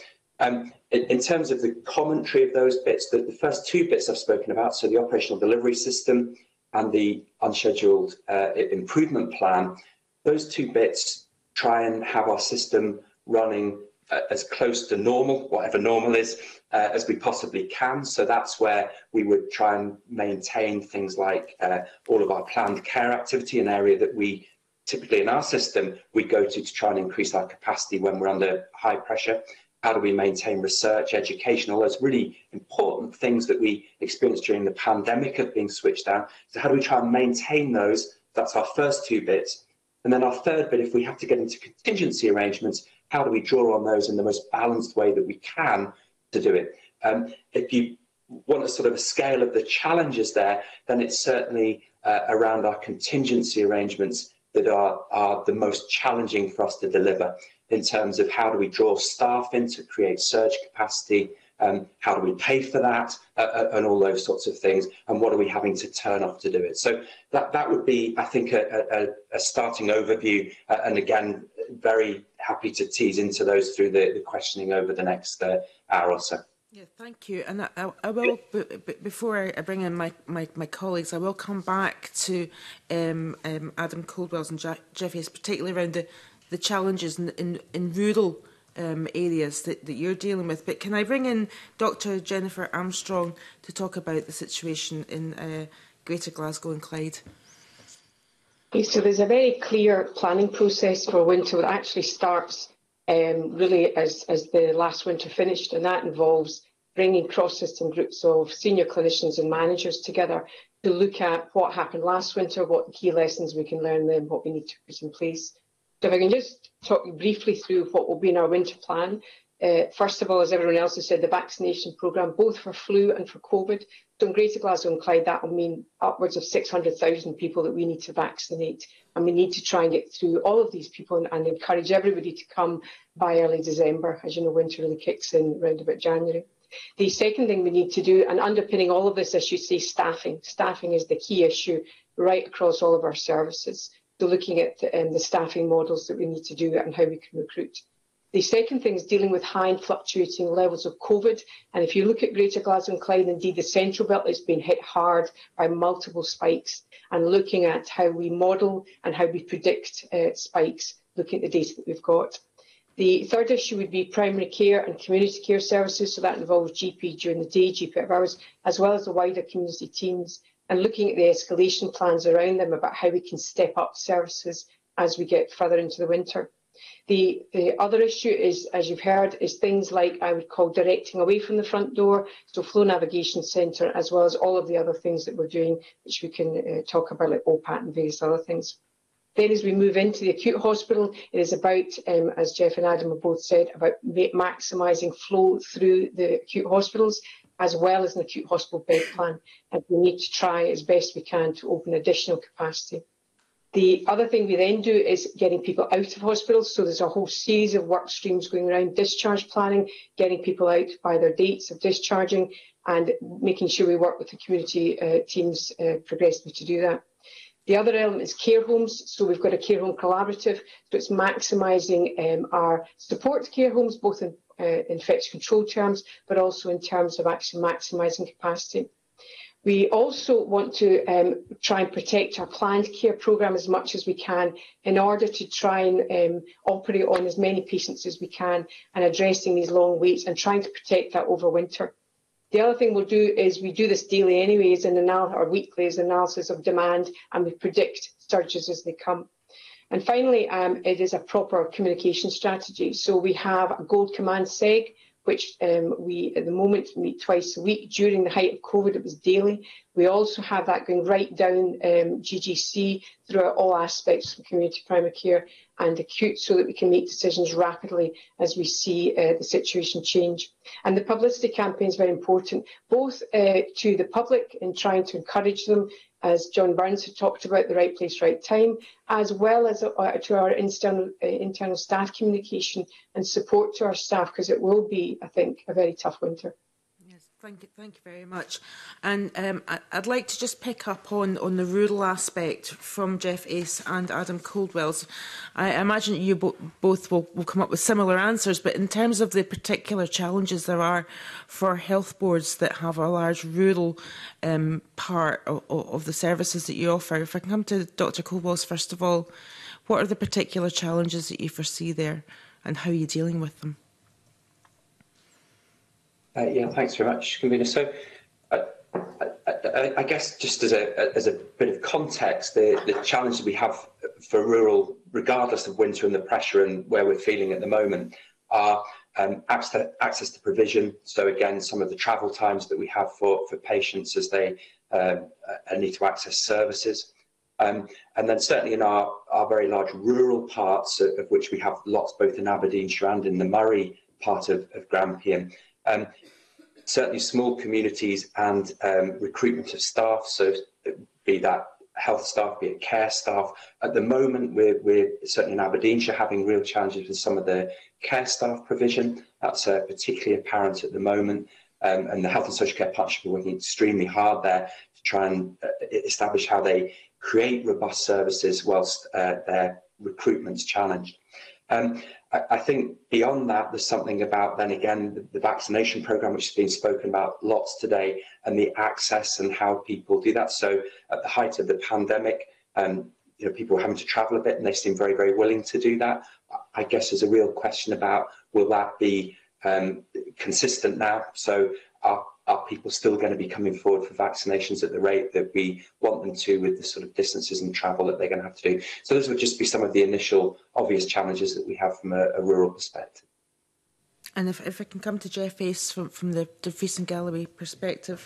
In terms of the commentary of those bits, the first 2 bits I've spoken about, so the operational delivery system and the unscheduled improvement plan, those 2 bits try and have our system running as close to normal, whatever normal is, as we possibly can. So that's where we would try and maintain things like all of our planned care activity, an area that we typically in our system we go to try and increase our capacity when we're under high pressure. How do we maintain research, education, all those really important things that we experienced during the pandemic of being switched down. So how do we try and maintain those? That's our first 2 bits. And then our third bit, if we have to get into contingency arrangements, how do we draw on those in the most balanced way that we can to do it? If you want a sort of a scale of the challenges there, then it's certainly around our contingency arrangements that are the most challenging for us to deliver in terms of how do we draw staff in to create surge capacity, how do we pay for that, and all those sorts of things, and what are we having to turn off to do it? So that would be, I think, a starting overview, and again, very happy to tease into those through the questioning over the next hour or so. Yeah, thank you. And I will, before I bring in my colleagues, I will come back to Adam Coldwell's and Jeff Hayes, particularly around the challenges in rural areas that you're dealing with. But can I bring in Dr. Jennifer Armstrong to talk about the situation in Greater Glasgow and Clyde? Okay, so there's a very clear planning process for winter that actually starts really as the last winter finished, and that involves bringing cross-system groups of senior clinicians and managers together to look at what happened last winter, what the key lessons we can learn then, what we need to put in place. So if I can just talk briefly through what will be in our winter plan. First of all, as everyone else has said, the vaccination programme, both for flu and for COVID. So in Greater Glasgow and Clyde, that will mean upwards of 600,000 people that we need to vaccinate. And we need to try and get through all of these people and encourage everybody to come by early December. As you know, winter really kicks in around about January. The second thing we need to do, and underpinning all of this, I should say, staffing. Staffing is the key issue right across all of our services. So looking at the staffing models that we need to do and how we can recruit. The second thing is dealing with high and fluctuating levels of COVID. And if you look at Greater Glasgow and Clyde, indeed the Central Belt has been hit hard by multiple spikes, and looking at how we model and how we predict spikes, looking at the data that we've got. The third issue would be primary care and community care services. So that involves GP during the day, GP out of hours, as well as the wider community teams, and looking at the escalation plans around them about how we can step up services as we get further into the winter. The other issue is, as you've heard, is things like I would call directing away from the front door, so flow navigation centre, as well as all of the other things that we're doing, which we can talk about, like OPAT and various other things. Then as we move into the acute hospital, it is about, as Jeff and Adam have both said, about maximising flow through the acute hospitals, as well as an acute hospital bed plan. And we need to try as best we can to open additional capacity. The other thing we then do is getting people out of hospitals. So there's a whole series of work streams going around discharge planning, getting people out by their dates of discharging, and making sure we work with the community teams progressively to do that. The other element is care homes. So we've got a care home collaborative. So it's maximising our support to care homes, both in infection control terms, but also in terms of actually maximising capacity. We also want to try and protect our planned care programme as much as we can in order to try and operate on as many patients as we can and addressing these long waits and trying to protect that over winter. The other thing we'll do is we do this daily anyways, or weekly, as analysis of demand, and we predict surges as they come. And finally, it is a proper communication strategy. So we have a Gold Command SEG, which we at the moment meet twice a week. During the height of COVID, it was daily. We also have that going right down GGC throughout all aspects of community primary care and acute, so that we can make decisions rapidly as we see the situation change. And the publicity campaign is very important, both to the public in trying to encourage them, as John Burns had talked about, the right place, right time, as well as to our internal staff communication and support to our staff, because it will be, I think, a very tough winter. Yes, thank you very much. And I'd like to just pick up on the rural aspect from Jeff Ace and Adam Coldwells. I imagine you both will come up with similar answers, but in terms of the particular challenges there are for health boards that have a large rural part of the services that you offer, if I can come to Dr Coldwells first of all, what are the particular challenges that you foresee there and how are you dealing with them? Yeah, thanks very much, Convener. So, I guess just as a bit of context, the challenges we have for rural, regardless of winter and the pressure and where we're feeling at the moment, are access to provision. So again, some of the travel times that we have for patients as they need to access services. And then certainly in our very large rural parts, of which we have lots both in Aberdeenshire and in the Murray part of Grampian, certainly small communities and recruitment of staff, so be that health staff, be it care staff. At the moment, we're certainly in Aberdeenshire having real challenges with some of the care staff provision. That's particularly apparent at the moment. And the Health and Social Care Partnership are working extremely hard there to try and establish how they create robust services whilst their recruitment's challenged. I think beyond that, there's something about, then again, the vaccination programme, which has been spoken about lots today, and the access and how people do that. So at the height of the pandemic, people were having to travel a bit, and they seem very, very willing to do that. I guess there's a real question about, will that be consistent now? So are people still going to be coming forward for vaccinations at the rate that we want them to, with the sort of distances and travel that they're going to have to do? So those would just be some of the initial obvious challenges that we have from a rural perspective. And if I can come to Jeff Ace from the Dumfries and Galloway perspective.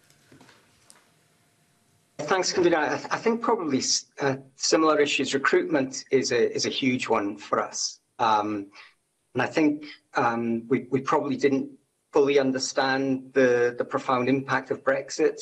Thanks, Convener. I think probably similar issues. Recruitment is a huge one for us. And I think we probably didn't fully understand the profound impact of Brexit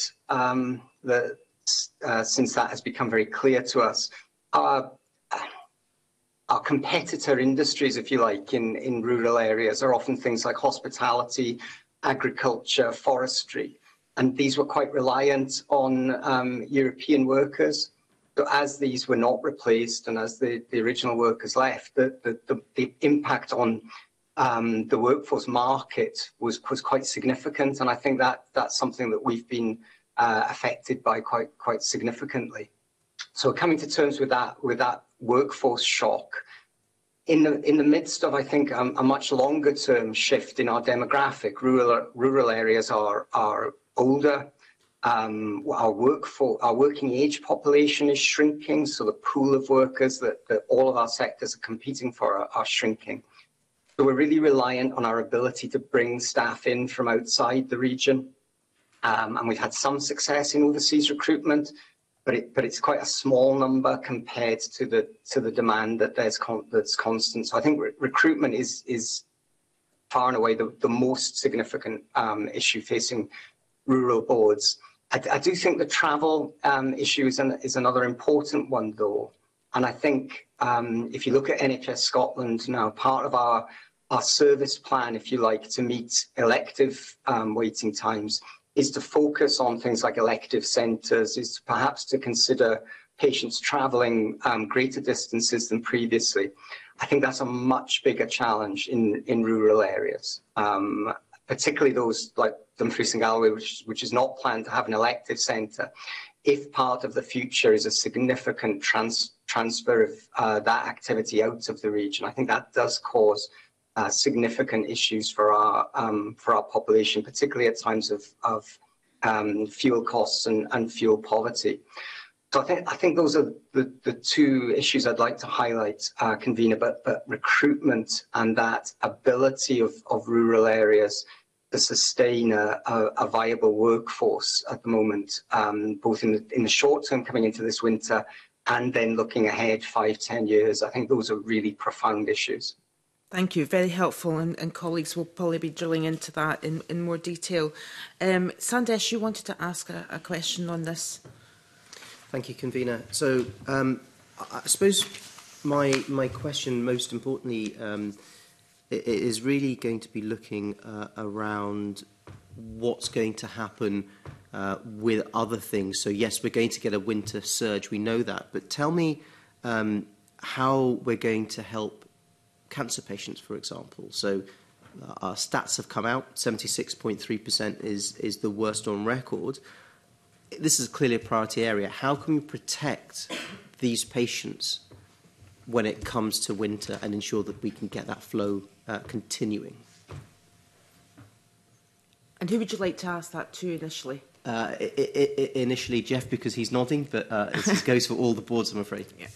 since that has become very clear to us. Our competitor industries, if you like, in rural areas are often things like hospitality, agriculture, forestry, and these were quite reliant on European workers. So as these were not replaced and as the original workers left, the impact on the workforce market was quite significant, and I think that's something that we've been affected by quite significantly. So coming to terms with that workforce shock, in the midst of, I think, a much longer term shift in our demographic, rural areas are older. Our working age population is shrinking, so the pool of workers that all of our sectors are competing for are shrinking. So we're really reliant on our ability to bring staff in from outside the region. And we've had some success in overseas recruitment, but it's quite a small number compared to the demand that's constant. So I think recruitment is far and away the most significant issue facing rural boards. I do think the travel issue is another important one, though. And I think if you look at NHS Scotland now, part of our service plan, if you like, to meet elective waiting times is to focus on things like elective centres, is perhaps to consider patients travelling greater distances than previously. I think that's a much bigger challenge in rural areas, particularly those like Dumfries and Galloway, which is not planned to have an elective centre. If part of the future is a significant transfer of that activity out of the region, I think that does cause significant issues for our population, particularly at times of fuel costs and fuel poverty. So I think those are the two issues I'd like to highlight, Convener, but recruitment and that ability of rural areas to sustain a viable workforce at the moment, both in the short term coming into this winter and then looking ahead 5-10 years. I think those are really profound issues. Thank you. Very helpful, and colleagues will probably be drilling into that in more detail. Sandesh, you wanted to ask a question on this. Thank you, Convener. So I suppose my question, most importantly, is really going to be looking around what's going to happen with other things. So yes, we're going to get a winter surge, we know that, but tell me how we're going to help cancer patients, for example. So our stats have come out, 76.3% is the worst on record. This is clearly a priority area. How can we protect these patients when it comes to winter and ensure that we can get that flow continuing? And who would you like to ask that to initially? Initially, Jeff, because he's nodding, but this goes for all the boards, I'm afraid. Yeah.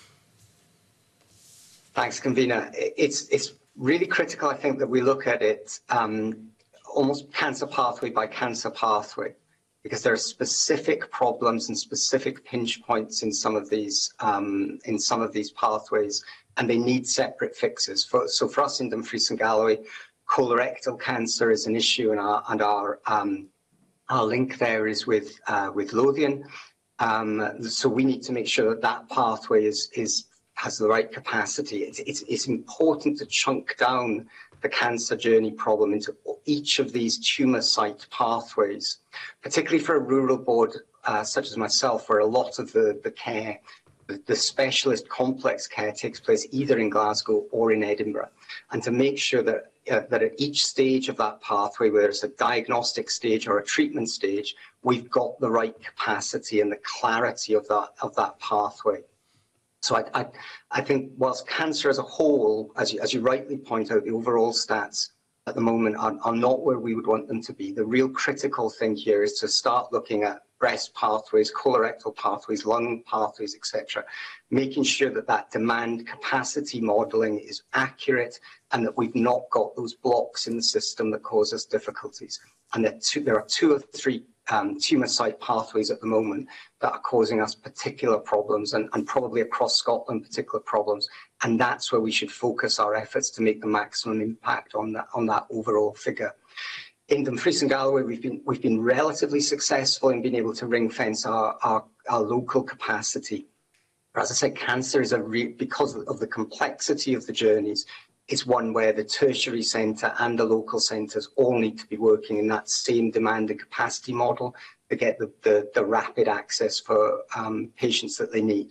Thanks, Convener. It's really critical, I think, that we look at it almost cancer pathway by cancer pathway, because there are specific problems and specific pinch points in some of these pathways, and they need separate fixes. So for us in Dumfries and Galloway, colorectal cancer is an issue, and our link there is with Lothian. So we need to make sure that that pathway has the right capacity. It's important to chunk down the cancer journey problem into each of these tumour site pathways, particularly for a rural board such as myself, where a lot of the care, the specialist complex care takes place either in Glasgow or in Edinburgh, and to make sure that at each stage of that pathway, whether it's a diagnostic stage or a treatment stage, we've got the right capacity and the clarity of that pathway. So I think whilst cancer as a whole, as you rightly point out, the overall stats at the moment are not where we would want them to be. The real critical thing here is to start looking at breast pathways, colorectal pathways, lung pathways, etc., making sure that that demand capacity modelling is accurate and that we've not got those blocks in the system that cause us difficulties. And there are 2 or 3 tumour site pathways at the moment that are causing us particular problems, and probably across Scotland particular problems, and that's where we should focus our efforts to make the maximum impact on that overall figure. In Dumfries and Galloway, we've been relatively successful in being able to ring fence our local capacity. As I said, cancer is because of the complexity of the journeys, it's one where the tertiary centre and the local centres all need to be working in that same demand and capacity model to get the rapid access for patients that they need.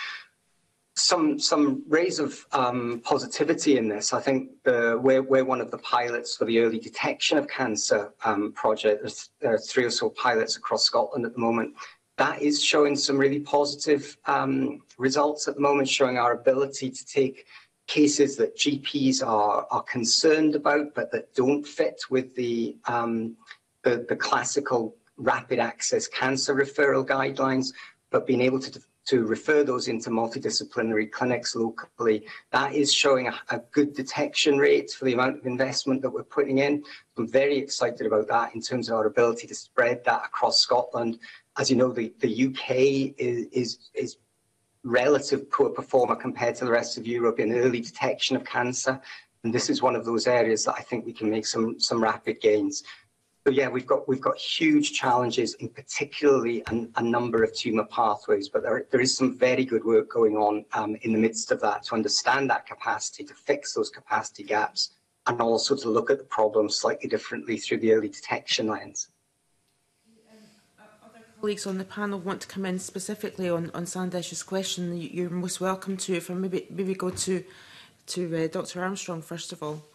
Some rays of positivity in this. I think we're one of the pilots for the early detection of cancer project. There are 3 or so pilots across Scotland at the moment. That is showing some really positive results at the moment, showing our ability to take cases that GPs are concerned about, but that don't fit with the classical rapid access cancer referral guidelines, but being able to refer those into multidisciplinary clinics locally, that is showing a good detection rate for the amount of investment that we're putting in. I'm very excited about that in terms of our ability to spread that across Scotland. As you know, the UK is relative poor performer compared to the rest of Europe in early detection of cancer. And this is one of those areas that I think we can make some rapid gains. So yeah, we've got huge challenges in particularly a number of tumour pathways, but there is some very good work going on in the midst of that to understand that capacity, to fix those capacity gaps, and also to look at the problem slightly differently through the early detection lens. Colleagues on the panel want to come in specifically on Sandesh's question. You're most welcome to. If I maybe go to Dr. Armstrong first of all.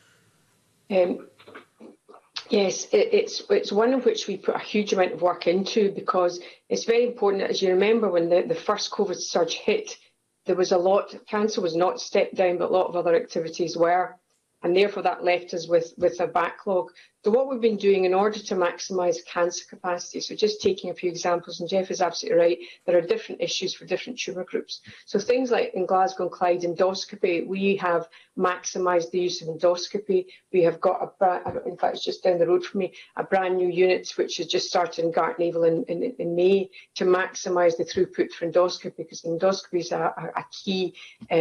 Yes, it's one in which we put a huge amount of work into, because it's very important. As you remember, when the first COVID surge hit, there was a lot. Cancer was not stepped down, but a lot of other activities were, and therefore that left us with a backlog. So what we've been doing in order to maximise cancer capacity, so just taking a few examples, and Jeff is absolutely right, there are different issues for different tumour groups. So things like in Glasgow and Clyde endoscopy, we have maximised the use of endoscopy. We have got in fact it's just down the road from me, a brand new unit which has just started in Gartnavel in May to maximise the throughput for endoscopy, because endoscopy is a key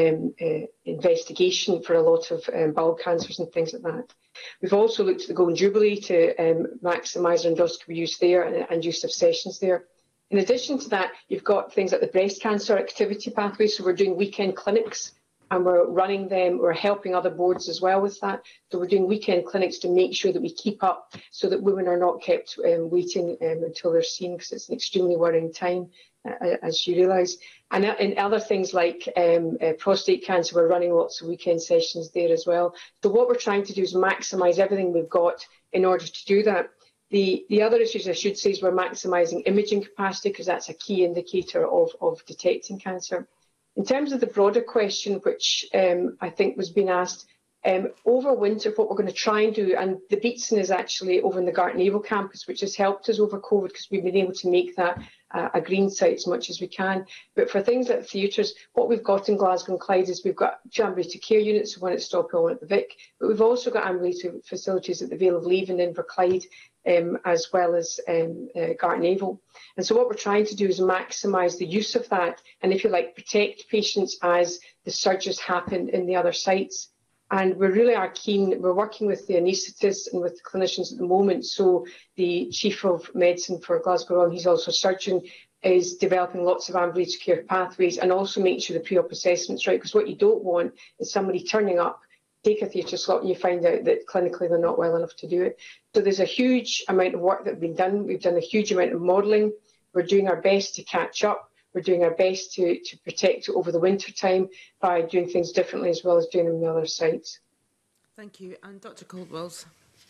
investigation for a lot of bowel cancers and things like that. We've also looked at the Golden Jubilee to maximise endoscopy use there and use of sessions there. In addition to that, you've got things like the breast cancer activity pathway. So we're doing weekend clinics and we're running them. We're helping other boards as well with that. So we're doing weekend clinics to make sure that we keep up so that women are not kept waiting until they're seen, because it's an extremely worrying time, as you realise. And in other things like prostate cancer, we're running lots of weekend sessions there as well. So what we're trying to do is maximise everything we've got in order to do that. The other issues I should say is we're maximising imaging capacity, because that's a key indicator of detecting cancer. In terms of the broader question, which I think was being asked, over winter, what we're going to try and do, and the Beatson is actually over in the Gartnavel campus, which has helped us over COVID because we've been able to make that a green site as much as we can. But for things like theatres, what we've got in Glasgow and Clyde is we've got two ambulatory care units, one at Stophill, one at the Vic, but we've also got ambulatory facilities at the Vale of Leven in Inverclyde, as well as Gartnavel. And so what we're trying to do is maximise the use of that, and if you like, protect patients as the surges happen in the other sites. And we really are keen. We're working with the anaesthetists and with the clinicians at the moment. So the Chief of Medicine for Glasgow Royal, he's also a surgeon, is developing lots of ambulatory care pathways and also making sure the pre-op assessment's right. Because what you don't want is somebody turning up, take a theatre slot, and you find out that clinically they're not well enough to do it. So there's a huge amount of work that's been done. We've done a huge amount of modelling. We're doing our best to catch up. We're doing our best to protect it over the winter time by doing things differently as well as doing them on the other sites. Thank you. And Dr. Caldwells.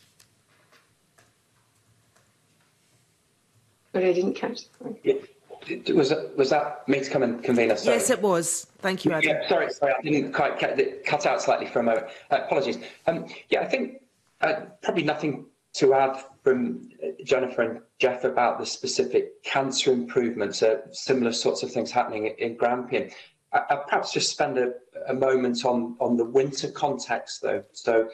Sorry, I didn't catch that. Yeah. Was that me to come and convener? Sorry. Yes, it was. Thank you, Adam. Yeah, sorry, I didn't quite cut out slightly for a moment. Apologies. Yeah, I think probably nothing to add from Jennifer and Jeff about the specific cancer improvements, similar sorts of things happening in Grampian. I'll perhaps just spend a moment on the winter context, though. So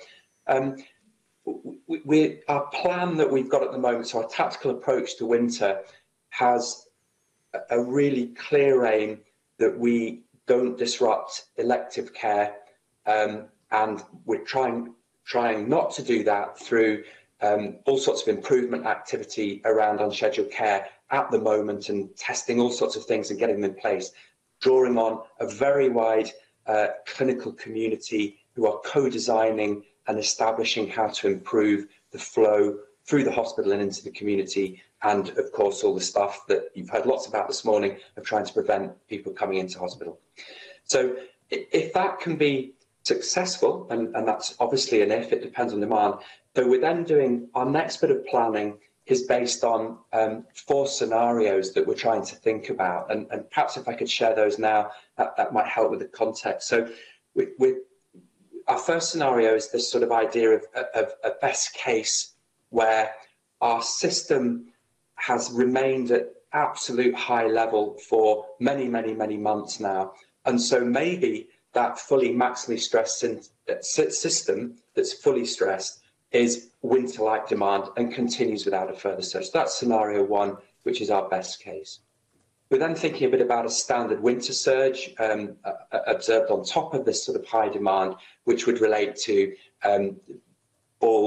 our plan that we've got at the moment, so our tactical approach to winter, has a really clear aim that we don't disrupt elective care, and we're trying not to do that through all sorts of improvement activity around unscheduled care at the moment, and testing all sorts of things and getting them in place, drawing on a very wide clinical community who are co-designing and establishing how to improve the flow through the hospital and into the community, and of course all the stuff that you've heard lots about this morning of trying to prevent people coming into hospital. So if that can be successful, and that's obviously an if, it depends on demand, so we're then doing our next bit of planning is based on 4 scenarios that we're trying to think about, and perhaps if I could share those now, that might help with the context. So our first scenario is this sort of idea of a best case where our system has remained at absolute high level for many, many, many months now, and so maybe that fully maximally stressed system that's fully stressed is winter-like demand and continues without a further surge. So that's scenario 1, which is our best case. We're then thinking a bit about a standard winter surge observed on top of this sort of high demand, which would relate to balls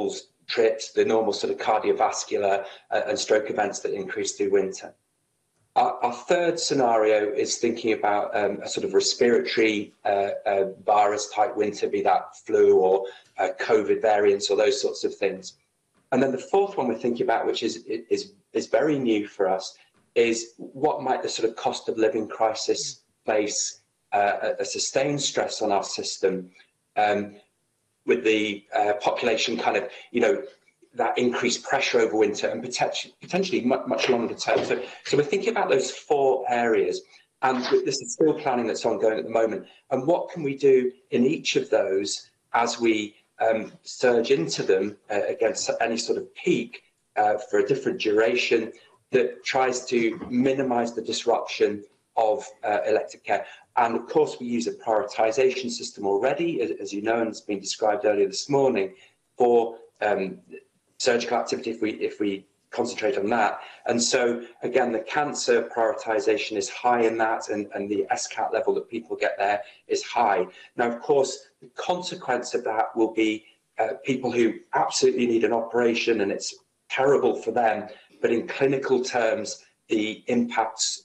trips, the normal sort of cardiovascular and stroke events that increase through winter. Our third scenario is thinking about a sort of respiratory virus-type winter, be that flu or COVID variants or those sorts of things. And then the fourth one we're thinking about, which is very new for us, is what might the sort of cost of living crisis place a sustained stress on our system with the population kind of, that increased pressure over winter and potentially much longer term. So we're thinking about those four areas, and this is still planning that's ongoing at the moment. And what can we do in each of those as we surge into them against any sort of peak for a different duration that tries to minimise the disruption of elective care. And of course, we use a prioritisation system already, as you know, and it's been described earlier this morning, for surgical activity if we concentrate on that. And so, again, the cancer prioritisation is high in that, and the SCAT level that people get there is high. Now, of course, the consequence of that will be people who absolutely need an operation, and it's terrible for them, but in clinical terms, the impacts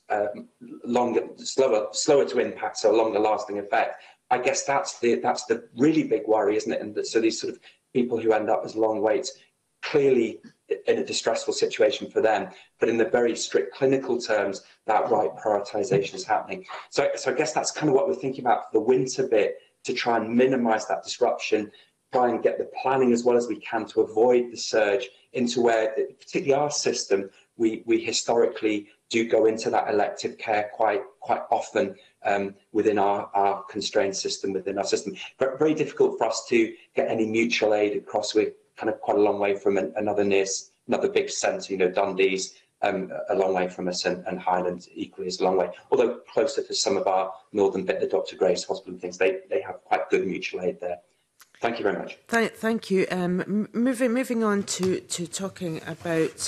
slower to impact, so a longer lasting effect. I guess that's the really big worry, isn't it? And so these sort of people who end up as long waits, clearly in a distressful situation for them, but in the very strict clinical terms, that right prioritisation is happening. So I guess that's kind of what we're thinking about for the winter bit, to try and minimise that disruption, try and get the planning as well as we can to avoid the surge into where, particularly our system, we historically do go into that elective care quite often within our constrained system, within our system. But very difficult for us to get any mutual aid across. We're kind of quite a long way from another big centre, Dundee's a long way from us, and Highland equally is a long way. Although closer to some of our northern bit, the Dr. Grace Hospital and things, they have quite good mutual aid there. Thank you very much. Thank you. Moving on to talking about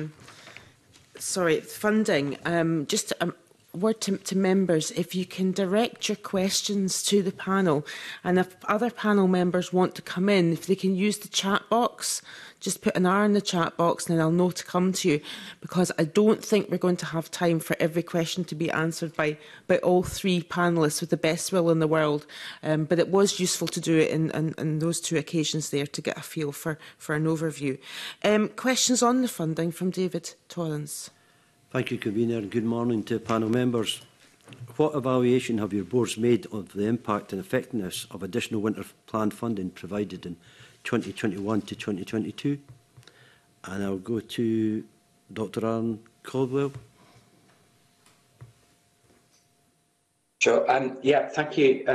funding. Just a word to members: if you can direct your questions to the panel, and if other panel members want to come in, if they can use the chat box, just put an R in the chat box, and then I'll know to come to you, because I don't think we're going to have time for every question to be answered by all three panellists with the best will in the world. But it was useful to do it in those two occasions there to get a feel for an overview. Questions on the funding from David Torrance. Thank you, Convener, and good morning to panel members. What evaluation have your boards made of the impact and effectiveness of additional winter plan funding provided in 2021 to 2022? And I'll go to Dr. Aaron Caldwell. Sure. Yeah, thank you.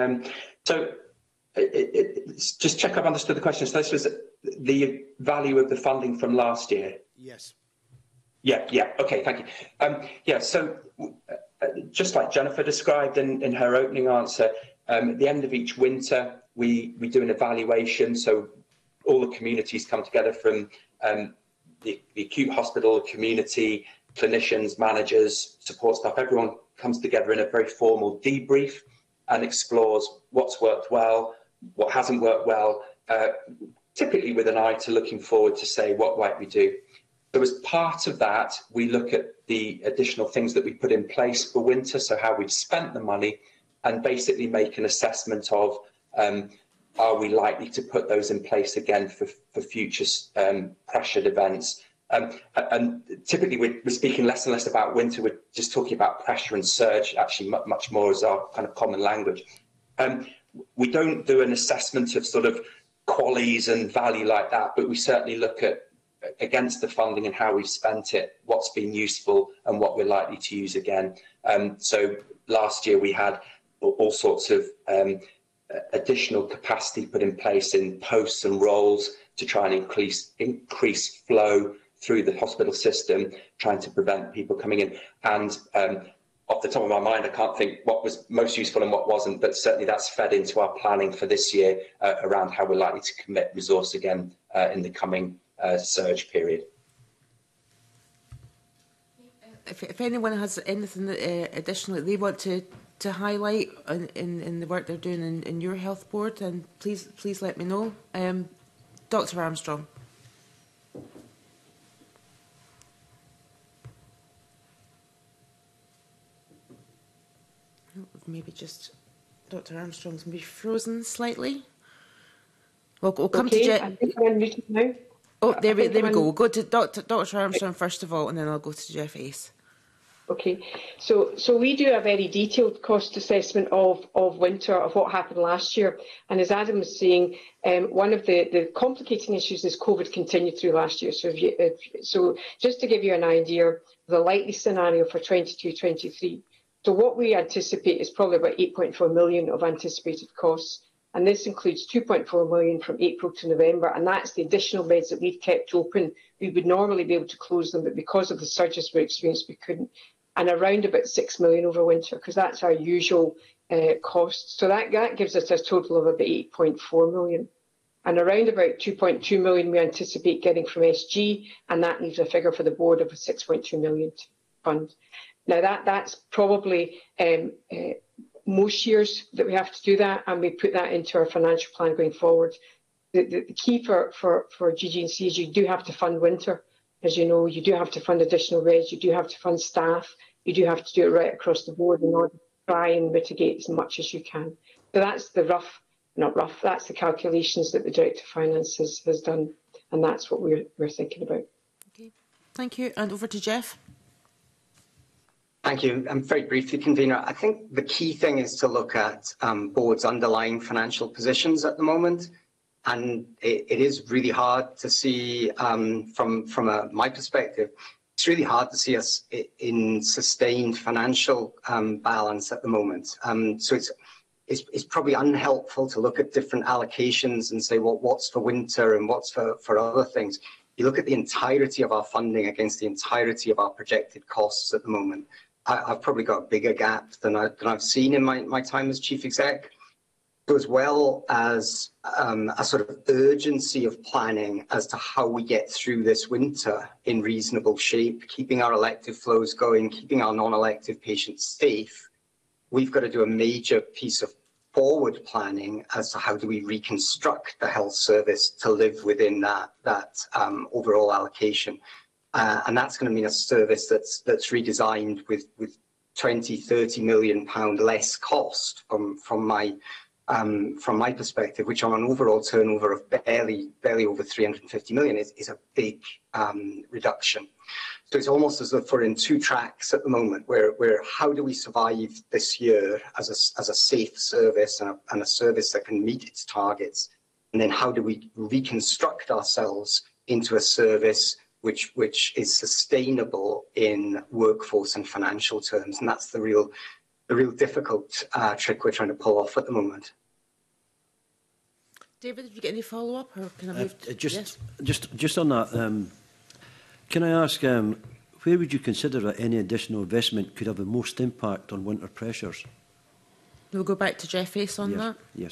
Just check I've understood the question. So this was the value of the funding from last year? Yes. Yeah. Okay, thank you. So just like Jennifer described in her opening answer, at the end of each winter, we do an evaluation. So all the communities come together from the acute hospital, community, clinicians, managers, support staff. Everyone comes together in a very formal debrief and explores what's worked well, what hasn't worked well, typically with an eye to looking forward to say what might we do. So as part of that, we look at the additional things that we put in place for winter, so how we've spent the money, and basically make an assessment of are we likely to put those in place again for future pressured events. And typically we're speaking less and less about winter, we're just talking about pressure and surge, actually much more as our kind of common language. We don't do an assessment of sort of qualities and value like that, but we certainly look at against the funding and how we've spent it, what's been useful and what we're likely to use again. So last year we had all sorts of additional capacity put in place in posts and roles to try and increase flow through the hospital system, trying to prevent people coming in. And off the top of my mind, I can't think what was most useful and what wasn't, but certainly that's fed into our planning for this year around how we're likely to commit resource again in the coming surge period. If anyone has anything additional they want to highlight in the work they're doing in your health board, then please let me know. Dr. Armstrong. maybe just Dr. Armstrong's maybe frozen slightly. We'll come to Jeff. I think I'm unmuted now. Oh, there we go. We'll go to Dr. Armstrong first of all, and then I'll go to Jeff Ace. Okay, so we do a very detailed cost assessment of winter, of what happened last year. And as Adam was saying, one of the complicating issues is COVID continued through last year. So just to give you an idea, the likely scenario for 22-23. So what we anticipate is probably about 8.4 million of anticipated costs. And this includes 2.4 million from April to November. And that's the additional beds that we've kept open. We would normally be able to close them, but because of the surges we experienced, we couldn't. And around about 6 million over winter, because that's our usual cost. So that gives us a total of about 8.4 million. And around about 2.2 million we anticipate getting from SG, and that leaves a figure for the board of a 6.2 million to fund. Now that's probably most years that we have to do that, and we put that into our financial plan going forward. The key for GG&C is you do have to fund winter. As you know, you do have to fund additional beds, you do have to fund staff, you do have to do it right across the board in order to try and mitigate as much as you can. So that's the that's the calculations that the Director of Finance has done, and that's what we're thinking about. Okay, thank you. And over to Jeff. Thank you. Very briefly, Convener, I think the key thing is to look at boards' underlying financial positions at the moment. And it is really hard to see, from my perspective, it's really hard to see us in sustained financial balance at the moment. So it's probably unhelpful to look at different allocations and say, well, what's for winter and what's for other things. You look at the entirety of our funding against the entirety of our projected costs at the moment. I've probably got a bigger gap than I've seen in my time as Chief Exec. As well as a sort of urgency of planning as to how we get through this winter in reasonable shape, keeping our elective flows going, keeping our non-elective patients safe. We've got to do a major piece of forward planning as to how do we reconstruct the health service to live within that overall allocation. And that's going to mean a service that's redesigned with 20-30 million pound less cost from my perspective, which on an overall turnover of barely over 350 million is a big reduction. So it's almost as if we're in two tracks at the moment, where how do we survive this year as a safe service and a service that can meet its targets, and then how do we reconstruct ourselves into a service which is sustainable in workforce and financial terms, and that's the real difficult trick we're trying to pull off at the moment. David, did you get any follow-up, or can I move? Just on that, can I ask, where would you consider that any additional investment could have the most impact on winter pressures? We'll go back to Jeff Ace on that. Yes.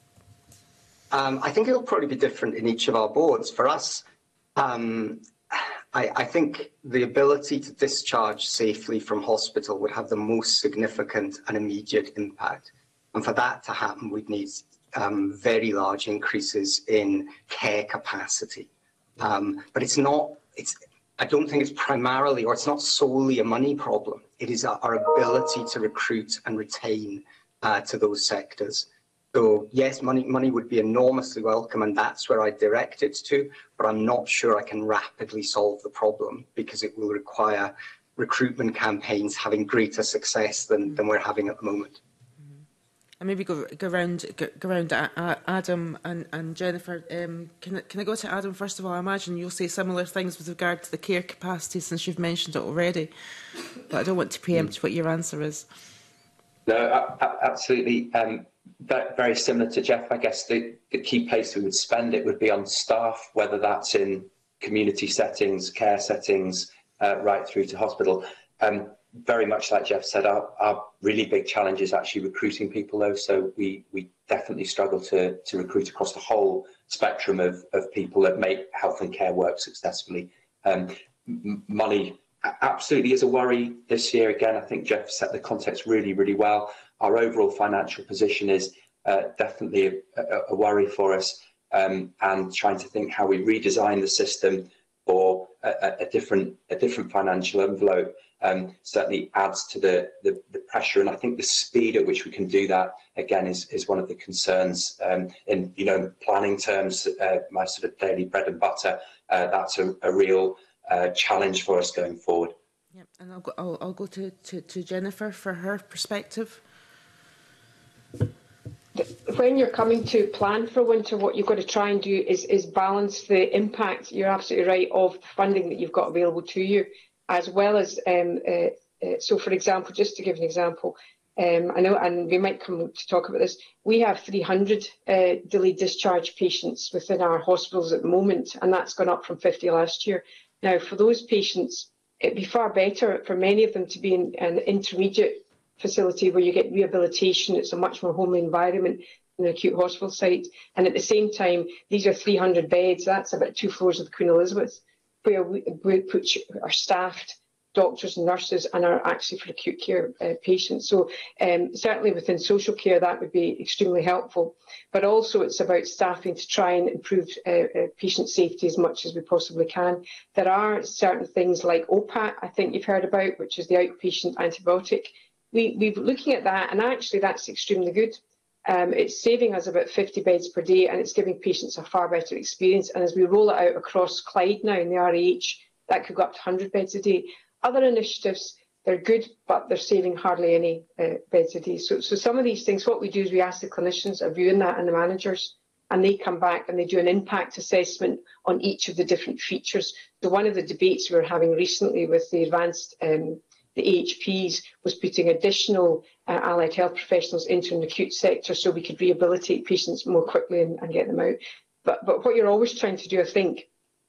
I think it'll probably be different in each of our boards. For us, I think the ability to discharge safely from hospital would have the most significant and immediate impact. And for that to happen, we'd need very large increases in care capacity. But I don't think it's primarily, or it's not solely a money problem. It is our ability to recruit and retain to those sectors. So yes, money would be enormously welcome, and that's where I direct it to, but I'm not sure I can rapidly solve the problem, because it will require recruitment campaigns having greater success than we're having at the moment. And maybe go around Adam and Jennifer. Can I go to Adam first of all? I imagine you'll say similar things with regard to the care capacity, since you've mentioned it already, but I don't want to preempt what your answer is. No, absolutely. Very similar to Jeff. I guess the key place we would spend it would be on staff, whether that's in community settings, care settings, right through to hospital. Very much like Jeff said, our really big challenge is actually recruiting people, though. So we definitely struggle to recruit across the whole spectrum of people that make health and care work successfully. Money absolutely is a worry this year. Again, I think Jeff set the context really, really well. Our overall financial position is definitely a worry for us, and trying to think how we redesign the system for a different financial envelope. certainly adds to the pressure. And I think the speed at which we can do that, again, is one of the concerns. In planning terms, my sort of daily bread and butter, that's a real challenge for us going forward. Yep, and I'll go to Jennifer for her perspective. When you're coming to plan for winter, what you've got to try and do is balance the impact, you're absolutely right, of the funding that you've got available to you, as well as, so for example, just to give an example, I know, and we might come to talk about this, we have 300 delayed discharge patients within our hospitals at the moment, and that's gone up from 50 last year. Now, for those patients, it'd be far better for many of them to be in an intermediate facility where you get rehabilitation. It's a much more homely environment than an acute hospital site. And at the same time, these are 300 beds. That's about 2 floors of the Queen Elizabeth, where we put our staffed doctors and nurses and are actually for acute care patients. So certainly within social care, that would be extremely helpful. But also it's about staffing to try and improve patient safety as much as we possibly can. There are certain things like OPAT, I think you've heard about, which is the outpatient antibiotic. We're looking at that, and actually that's extremely good. It's saving us about 50 beds per day, and it's giving patients a far better experience. And as we roll it out across Clyde now in the RAH, that could go up to 100 beds a day. Other initiatives, they're good, but they're saving hardly any beds a day. So some of these things, what we do is we ask the clinicians are viewing that and the managers, and they come back and they do an impact assessment on each of the different features. So one of the debates we were having recently with the advanced the AHPs was putting additional allied health professionals into an acute sector so we could rehabilitate patients more quickly and get them out. But what you're always trying to do, I think,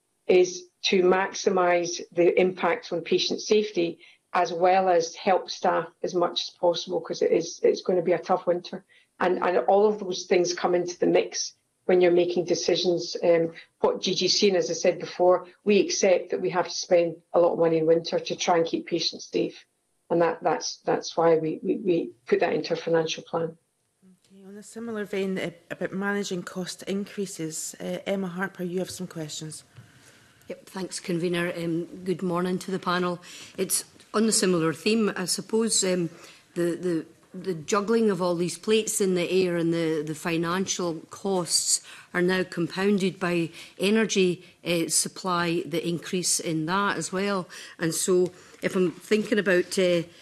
is to maximise the impact on patient safety as well as help staff as much as possible, because it's going to be a tough winter. And all of those things come into the mix when you're making decisions. What Gigi's seen, as I said before, we accept that we have to spend a lot of money in winter to try and keep patients safe. And that's why we put that into our financial plan. Okay, on a similar vein about managing cost increases, Emma Harper, you have some questions. Yep, thanks, Convener. Good morning to the panel. It's on the similar theme, I suppose. The juggling of all these plates in the air and the financial costs are now compounded by energy supply, the increase in that as well. And so if I'm thinking about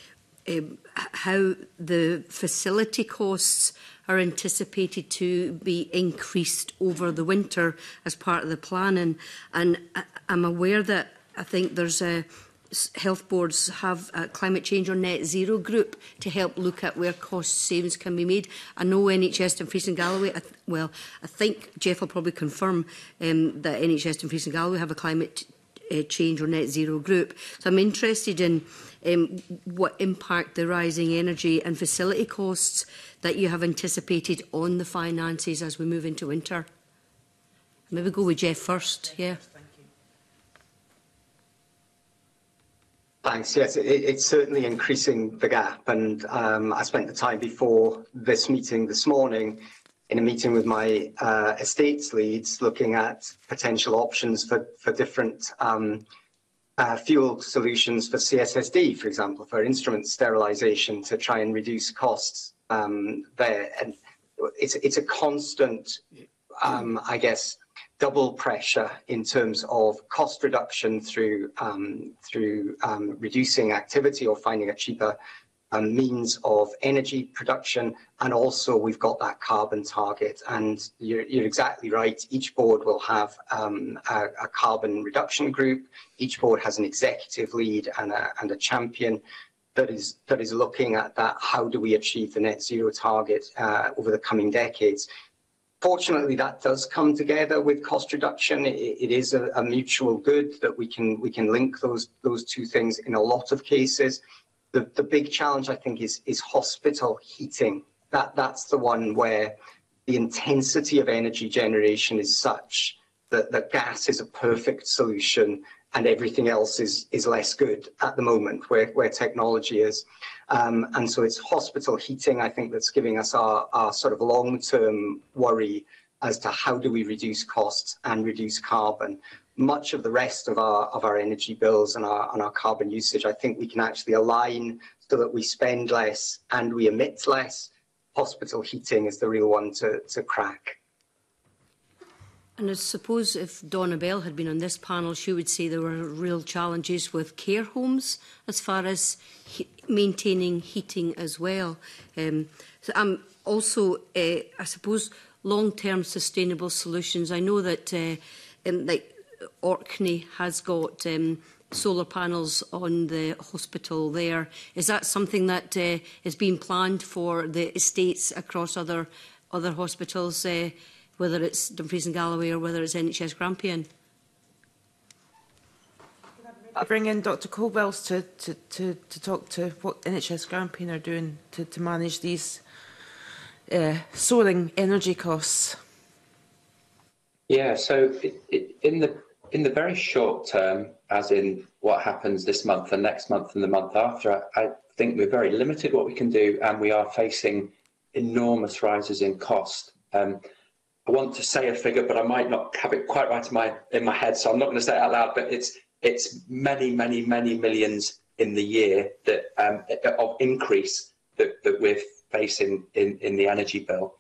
how the facility costs are anticipated to be increased over the winter as part of the planning, and I'm aware that I think there's health boards have a climate change or net zero group to help look at where cost savings can be made. I know NHS Dumfries and Galloway, I think Jeff will probably confirm that NHS Dumfries and Galloway have a climate change or net zero group. So I'm interested in what impact the rising energy and facility costs that you have anticipated on the finances as we move into winter. Maybe go with Jeff first, yeah. Thanks. Yes, it's certainly increasing the gap. And I spent the time before this meeting this morning in a meeting with my estates leads looking at potential options for different fuel solutions for CSSD, for example, for instrument sterilisation to try and reduce costs there. And it's a constant, I guess, double pressure in terms of cost reduction through reducing activity or finding a cheaper means of energy production, and also we've got that carbon target. And you're exactly right. Each board will have a carbon reduction group. Each board has an executive lead and a champion that is looking at that. How do we achieve the net zero target over the coming decades? Fortunately, that does come together with cost reduction. It is a mutual good that we can link those two things in a lot of cases. The big challenge, I think, is hospital heating. That's the one where the intensity of energy generation is such that gas is a perfect solution and everything else is less good at the moment where technology is. And so it's hospital heating, I think, that's giving us our sort of long-term worry as to how do we reduce costs and reduce carbon. much of the rest of our energy bills and our carbon usage, I think we can actually align so that we spend less and we emit less. Hospital heating is the real one to crack. And I suppose if Donna Bell had been on this panel, she would say there were real challenges with care homes as far as maintaining heating as well. So also, I suppose, long-term sustainable solutions. I know that like Orkney has got solar panels on the hospital there. Is that something that is being planned for the estates across other hospitals, whether it's Dumfries and Galloway or whether it's NHS Grampian? I bring in Dr Colwells to talk to what NHS Grampian are doing to manage these soaring energy costs. Yeah, so in the very short term, as in what happens this month and next month and the month after, I think we're very limited what we can do, and we are facing enormous rises in cost. I want to say a figure, but I might not have it quite right in my head, so I'm not going to say it out loud. But it's many millions in the year that of increase that we're facing in the energy bill.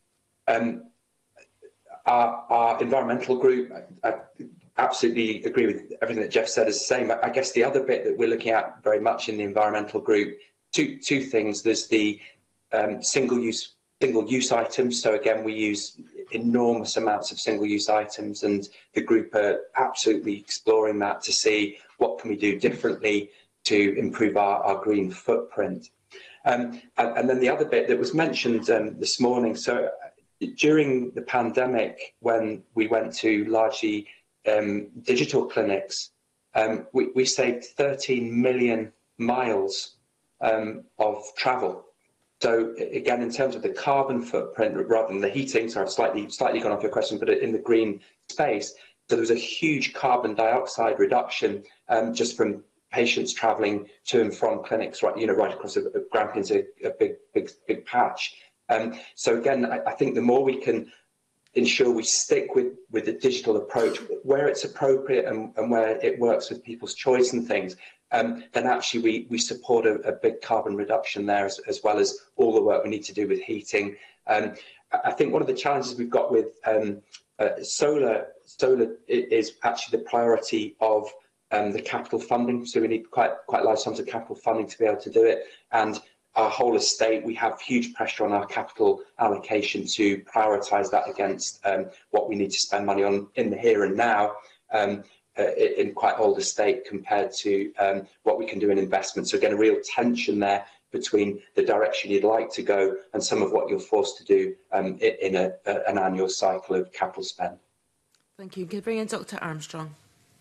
Our environmental group, I absolutely agree with everything that Jeff said is the same. I guess the other bit that we're looking at very much in the environmental group, two things. There's the single-use items. So again, we use enormous amounts of single-use items, and the group are absolutely exploring that to see what can we do differently to improve our green footprint. And then the other bit that was mentioned this morning, so during the pandemic, when we went to largely digital clinics, we saved 13 million miles of travel. So again, in terms of the carbon footprint, rather than the heating, so I've slightly gone off your question, but in the green space, so there was a huge carbon dioxide reduction just from patients travelling to and from clinics, right across Grampian's a big patch. So again, I think the more we can ensure we stick with the digital approach where it's appropriate and where it works with people's choice and things, then actually we support a big carbon reduction there, as well as all the work we need to do with heating. I think one of the challenges we've got with solar is actually the priority of the capital funding. So we need quite large sums of capital funding to be able to do it. And our whole estate, we have huge pressure on our capital allocation to prioritise that against what we need to spend money on in the here and now. In quite old estate compared to what we can do in investment. So again, a real tension there between the direction you'd like to go and some of what you're forced to do in an annual cycle of capital spend. Thank you. Can I bring in Dr Armstrong?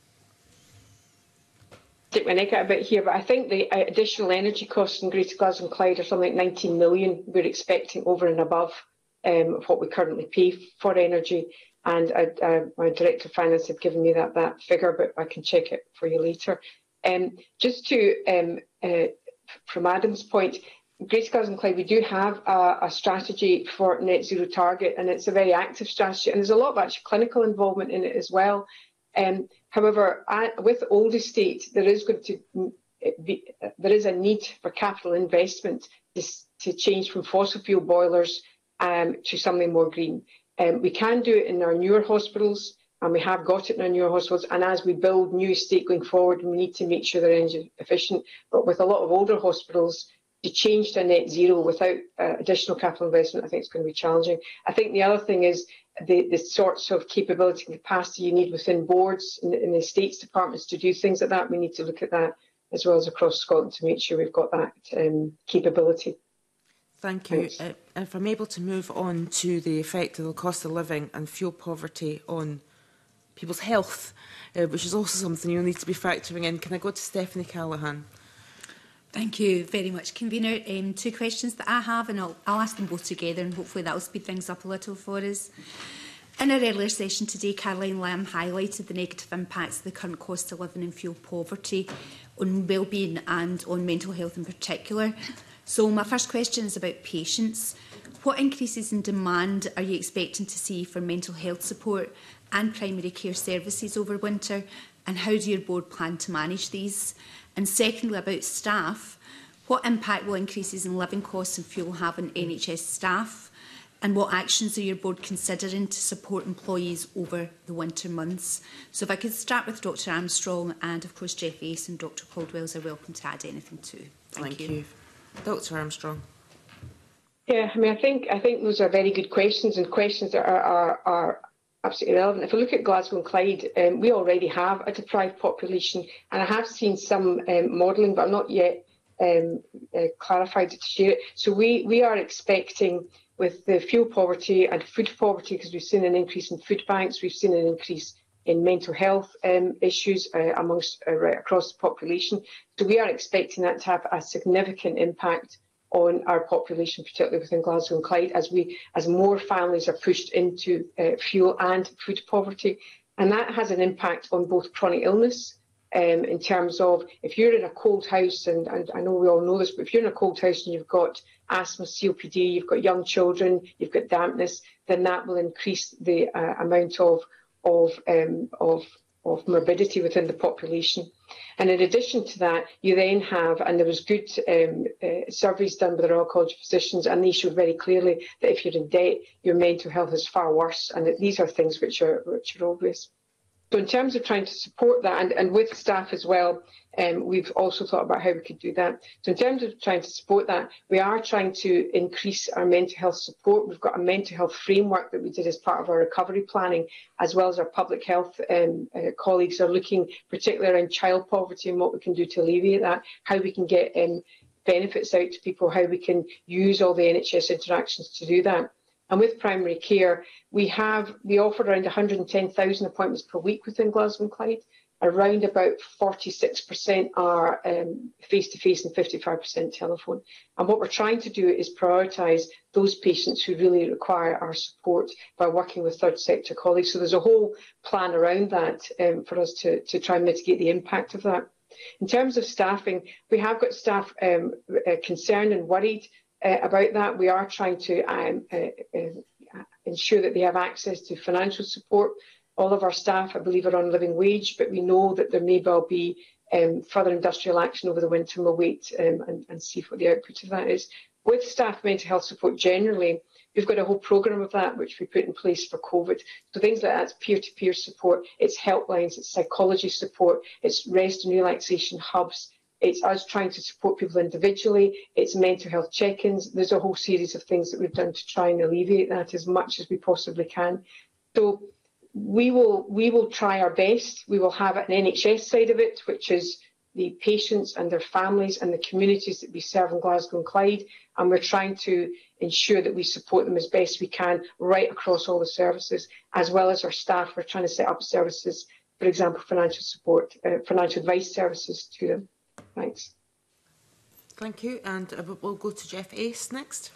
Take my neck out a bit here, but I think the additional energy costs in Greater Glasgow and Clyde are something like 19 million we're expecting over and above what we currently pay for energy. And my Director of Finance had given me that figure, but I can check it for you later. Just to, from Adam's point, Greater Glasgow and Clyde, we do have a strategy for net zero target, and it's a very active strategy, and there's a lot of actually clinical involvement in it as well. However, with old estate, there is a need for capital investment to change from fossil fuel boilers to something more green. We can do it in our newer hospitals, and we have got it in our newer hospitals. And as we build new estate going forward, we need to make sure they're energy efficient. But with a lot of older hospitals, to change to net zero without additional capital investment, I think it's going to be challenging. I think the other thing is the sorts of capability and capacity you need within boards in the estates departments to do things like that. We need to look at that as well as across Scotland to make sure we've got that capability. Thank you. If I'm able to move on to the effect of the cost of living and fuel poverty on people's health, which is also something you'll need to be factoring in. Can I go to Stephanie Callaghan? Thank you very much, Convener. Two questions that I have, and I'll ask them both together, and hopefully that will speed things up a little for us. In our earlier session today, Caroline Lamb highlighted the negative impacts of the current cost of living and fuel poverty on wellbeing and on mental health in particular. So my first question is about patients. What increases in demand are you expecting to see for mental health support and primary care services over winter, and how do your board plan to manage these? And secondly, about staff, what impact will increases in living costs and fuel have on NHS staff? And what actions are your board considering to support employees over the winter months? So if I could start with Dr Armstrong, and of course Jeff Ace and Dr Caldwells are welcome to add anything too. Thank you. Dr Armstrong. Yeah, I mean, I think those are very good questions, and questions that are absolutely relevant. If we look at Glasgow and Clyde, we already have a deprived population, and I have seen some modelling, but I'm not yet clarified to share it. So we are expecting, with the fuel poverty and food poverty, because we've seen an increase in food banks, we've seen an increase in mental health issues amongst right across the population. So we are expecting that to have a significant impact on our population, particularly within Glasgow and Clyde, as more families are pushed into fuel and food poverty. And that has an impact on both chronic illness, in terms of if you're in a cold house, and I know we all know this, but if you're in a cold house and you've got asthma, COPD, you've got young children, you've got dampness, then that will increase the amount of morbidity within the population. And in addition to that, you then have, and there was good surveys done by the Royal College of Physicians, and they showed very clearly that if you're in debt, your mental health is far worse, and that these are things which are obvious. So in terms of trying to support that, and with staff as well, we've also thought about how we could do that. So in terms of trying to support that, we are trying to increase our mental health support. We've got a mental health framework that we did as part of our recovery planning, as well as our public health colleagues are looking particularly around child poverty and what we can do to alleviate that, how we can get benefits out to people, how we can use all the NHS interactions to do that. And with primary care, we offer around 110,000 appointments per week within Glasgow and Clyde. Around about 46% are face-to-face and 55% telephone. And what we're trying to do is prioritise those patients who really require our support by working with third sector colleagues. So there's a whole plan around that for us to try and mitigate the impact of that. In terms of staffing, we have got staff concerned and worried about that. We are trying to ensure that they have access to financial support. All of our staff, I believe, are on living wage, but we know that there may well be further industrial action over the winter, and we'll wait and see what the output of that is. With staff mental health support generally, we've got a whole programme of that which we put in place for COVID. So things like that's peer-to-peer support, it's helplines, it's psychology support, it's rest and relaxation hubs, it's us trying to support people individually, it's mental health check-ins. There's a whole series of things that we've done to try and alleviate that as much as we possibly can. So we will try our best. We will have an NHS side of it, which is the patients and their families and the communities that we serve in Glasgow and Clyde, and we're trying to ensure that we support them as best we can right across all the services, as well as our staff. We're trying to set up services, for example, financial support, financial advice services to them. Thanks. Thank you, and we'll go to Jeff Ace next.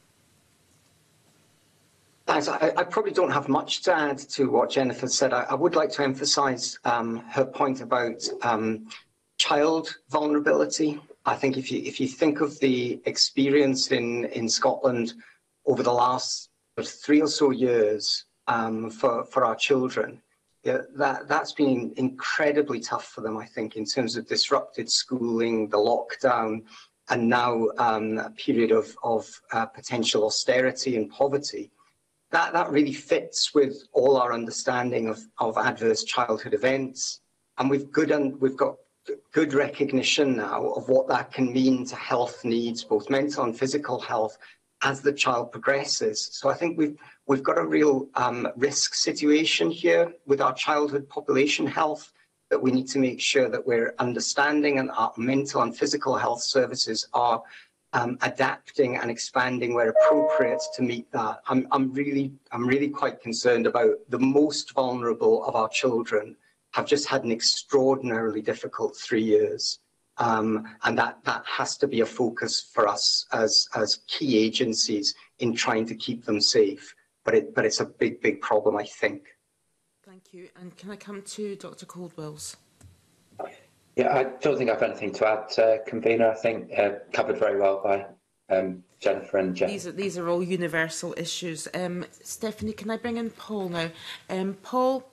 Thanks. I probably don't have much to add to what Jennifer said. I would like to emphasise her point about child vulnerability. I think if you think of the experience in Scotland over the last 3 or so years for our children, that's been incredibly tough for them, I think, in terms of disrupted schooling, the lockdown, and now a period of potential austerity and poverty. That really fits with all our understanding of adverse childhood events, and we've got good recognition now of what that can mean to health needs, both mental and physical health, as the child progresses. So I think we've got a real risk situation here with our childhood population health that we need to make sure that we're understanding, and our mental and physical health services are adapting and expanding where appropriate to meet that. I'm really quite concerned about the most vulnerable of our children have just had an extraordinarily difficult 3 years. And that has to be a focus for us as key agencies in trying to keep them safe. But it's a big problem, I think. Thank you. And can I come to Dr. Caldwells? Yeah, I don't think I've anything to add, Convener. I think covered very well by Jennifer and Jeff. These are all universal issues. Stephanie, can I bring in Paul now? Paul?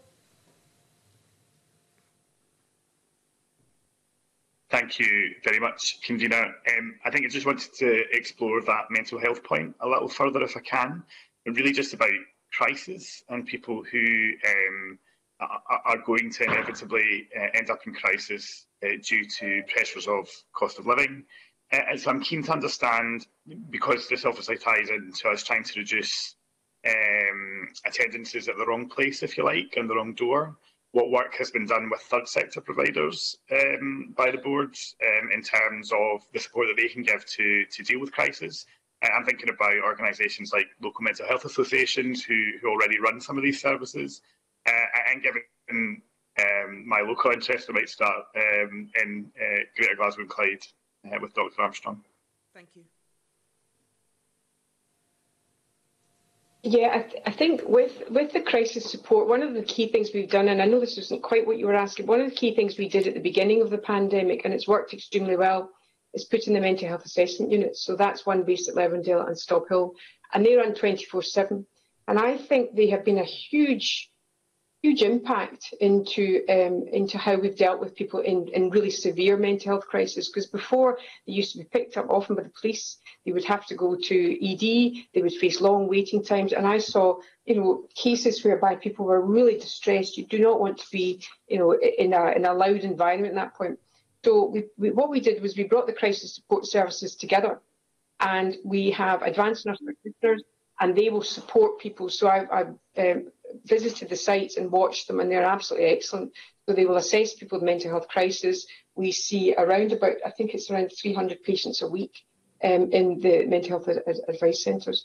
Thank you very much, Convener. I think I just wanted to explore that mental health point a little further if I can, and really just about crisis and people who are going to inevitably end up in crisis due to pressures of cost of living. And so I'm keen to understand, because this obviously ties into us trying to reduce attendances at the wrong place, if you like, and the wrong door, what work has been done with third sector providers by the boards in terms of the support that they can give to deal with crisis. I'm thinking about organisations like local mental health associations who already run some of these services. And given my local interest, I might start in Greater Glasgow and Clyde with Dr Armstrong. Thank you. Yeah, I think with the crisis support, one of the key things we've done, and I know this isn't quite what you were asking, one of the key things we did at the beginning of the pandemic, and it's worked extremely well, is putting the mental health assessment units. So that's one based at Levendale and Stop Hill, and they run 24/7. And I think they have been a huge impact into how we've dealt with people in really severe mental health crisis. Because before, they used to be picked up often by the police. They would have to go to ED. They would face long waiting times. And I saw, cases whereby people were really distressed. You do not want to be, in a loud environment at that point. So what we did was we brought the crisis support services together, and we have advanced nurse practitioners, and they will support people. So I've visited the sites and watched them, and they're absolutely excellent. So they will assess people with mental health crisis. We see around about, I think it's around 300 patients a week in the mental health advice centres.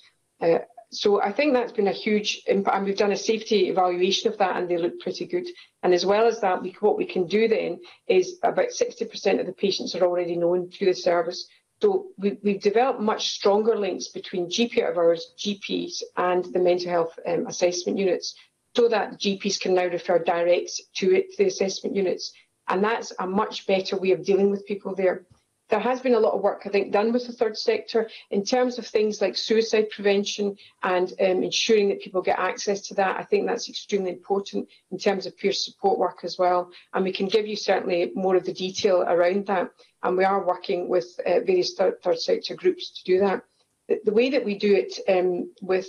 So I think that's been a huge impact, and we've done a safety evaluation of that, and they look pretty good. And as well as that, what we can do then is about 60% of the patients are already known to the service. So we've developed much stronger links between GP out of hours, GPs, and the mental health assessment units, so that GPs can now refer direct to the assessment units. And that's a much better way of dealing with people there. There has been a lot of work, I think, done with the third sector in terms of things like suicide prevention and ensuring that people get access to that. I think that's extremely important in terms of peer support work as well. And we can give you certainly more of the detail around that. And we are working with various third sector groups to do that. The way that we do it with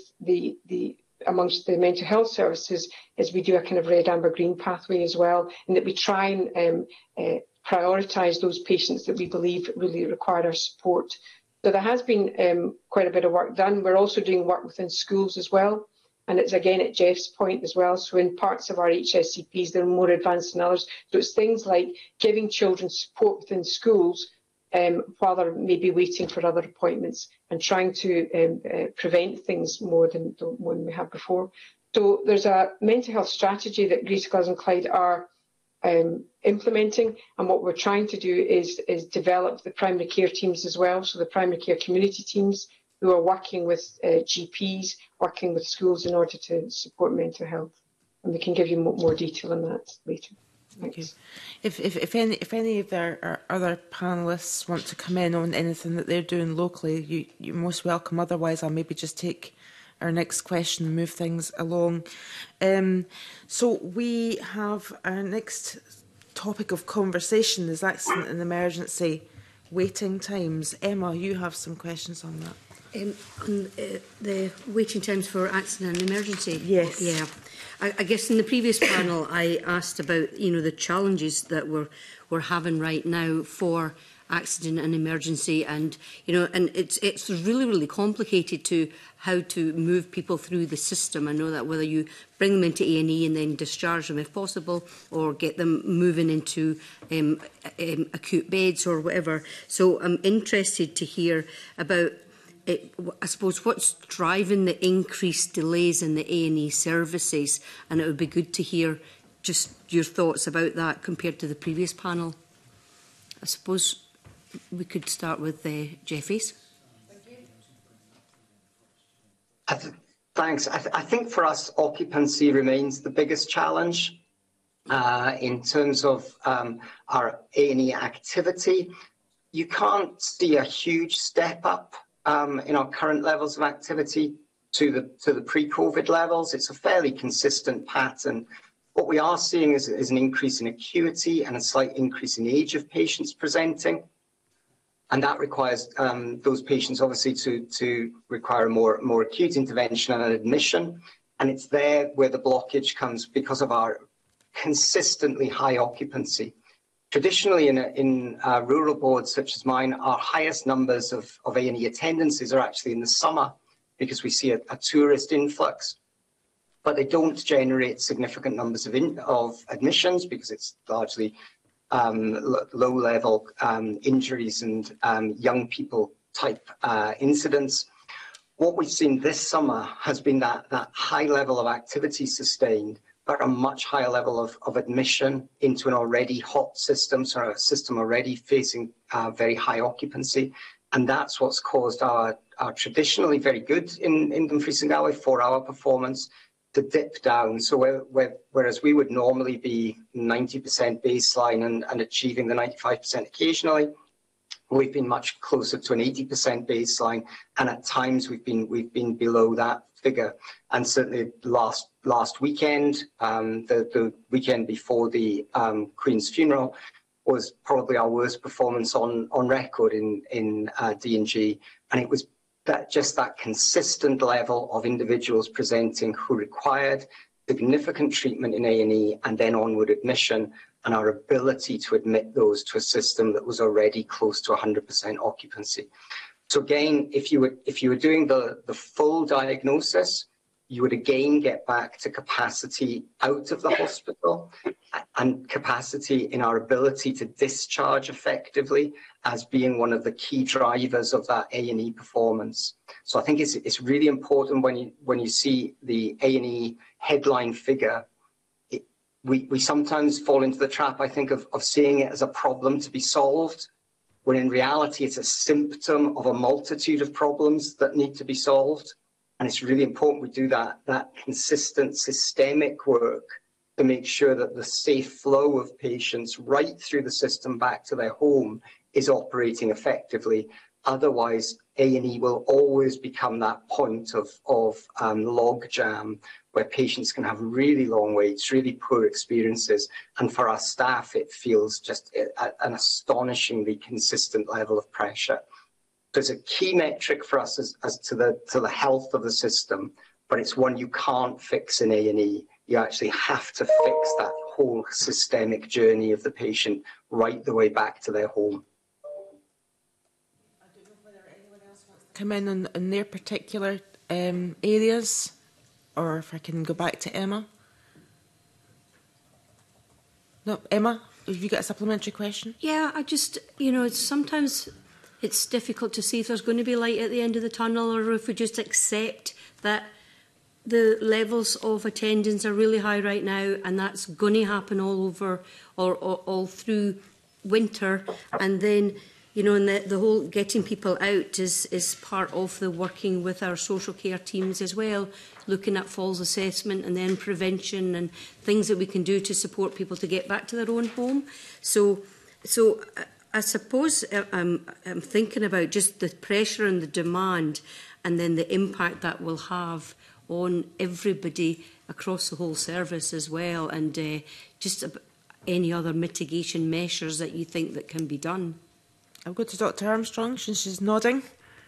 amongst the mental health services is we do a kind of red, amber, green pathway as well, and that we try and prioritise those patients that we believe really require our support. So there has been quite a bit of work done. We're also doing work within schools as well. And it's again at Jeff's point as well. So in parts of our HSCPs, they're more advanced than others. So it's things like giving children support within schools while they're maybe waiting for other appointments, and trying to prevent things more than we have before. So there's a mental health strategy that Greater Glasgow and Clyde are implementing, and what we're trying to do is develop the primary care teams as well. So the primary care community teams who are working with GPs, working with schools in order to support mental health. And we can give you more detail on that later. Thank you. If any of our other panellists want to come in on anything that they're doing locally, you're most welcome. Otherwise, I'll maybe just take our next question and move things along. So we have our next topic of conversation is accident and emergency waiting times. Emma, you have some questions on that. On the waiting times for accident and emergency. Yes. Yeah. I guess in the previous panel I asked about the challenges that we're having right now for accident and emergency, and and it's really complicated to how to move people through the system. I know that whether you bring them into A&E and then discharge them if possible, or get them moving into acute beds or whatever. So I'm interested to hear about I suppose what's driving the increased delays in the A&E services, and it would be good to hear just your thoughts about that compared to the previous panel. I suppose we could start with Jeffries. Thanks. I think for us, occupancy remains the biggest challenge in terms of our A&E activity. You can't see a huge step up in our current levels of activity to the pre-COVID levels. It's a fairly consistent pattern. What we are seeing is an increase in acuity and a slight increase in the age of patients presenting. And that requires those patients obviously to require more acute intervention and an admission. And it's there where the blockage comes because of our consistently high occupancy. Traditionally, in rural boards such as mine, our highest numbers of A&E attendances are actually in the summer because we see a tourist influx. But they don't generate significant numbers of admissions because it's largely low-level injuries and young people type incidents. What we've seen this summer has been that high level of activity sustained, but a much higher level of admission into an already hot system, so a system already facing very high occupancy. And that's what's caused our traditionally very good in Dumfries and Galloway 4-hour performance to dip down. So whereas we would normally be 90% baseline and achieving the 95% occasionally, we've been much closer to an 80% baseline, and at times we've been below that figure. And certainly last weekend, the weekend before the Queen's funeral, was probably our worst performance on record in D&G, and it was that consistent level of individuals presenting who required significant treatment in A&E and then onward admission, and our ability to admit those to a system that was already close to 100% occupancy. So again, if you were doing the full diagnosis, you would again get back to capacity out of the hospital and capacity in our ability to discharge effectively as being one of the key drivers of that A&E performance. So I think it's really important when you see the A&E headline figure, we sometimes fall into the trap, I think, of seeing it as a problem to be solved, when in reality it's a symptom of a multitude of problems that need to be solved. And it's really important we do that consistent systemic work to make sure that the safe flow of patients right through the system back to their home is operating effectively. Otherwise, A&E will always become that point of log jam where patients can have really long waits, really poor experiences. And for our staff, it feels just an astonishingly consistent level of pressure. There's a key metric for us as to the health of the system, but it's one you can't fix in A&E. You actually have to fix that whole systemic journey of the patient right the way back to their home. I don't know whether anyone else wants to come in on their particular areas, or if I can go back to Emma. No, Emma, have you got a supplementary question? Yeah, I just, sometimes it's difficult to see if there's going to be light at the end of the tunnel, or if we just accept that the levels of attendance are really high right now, and that's going to happen all over or all through winter. And then, and the whole getting people out is part of the working with our social care teams as well, looking at falls assessment and then prevention and things that we can do to support people to get back to their own home. So I suppose I'm thinking about just the pressure and the demand, and then the impact that will have on everybody across the whole service as well, and just any other mitigation measures that you think that can be done. I'll go to Dr Armstrong, since she's nodding.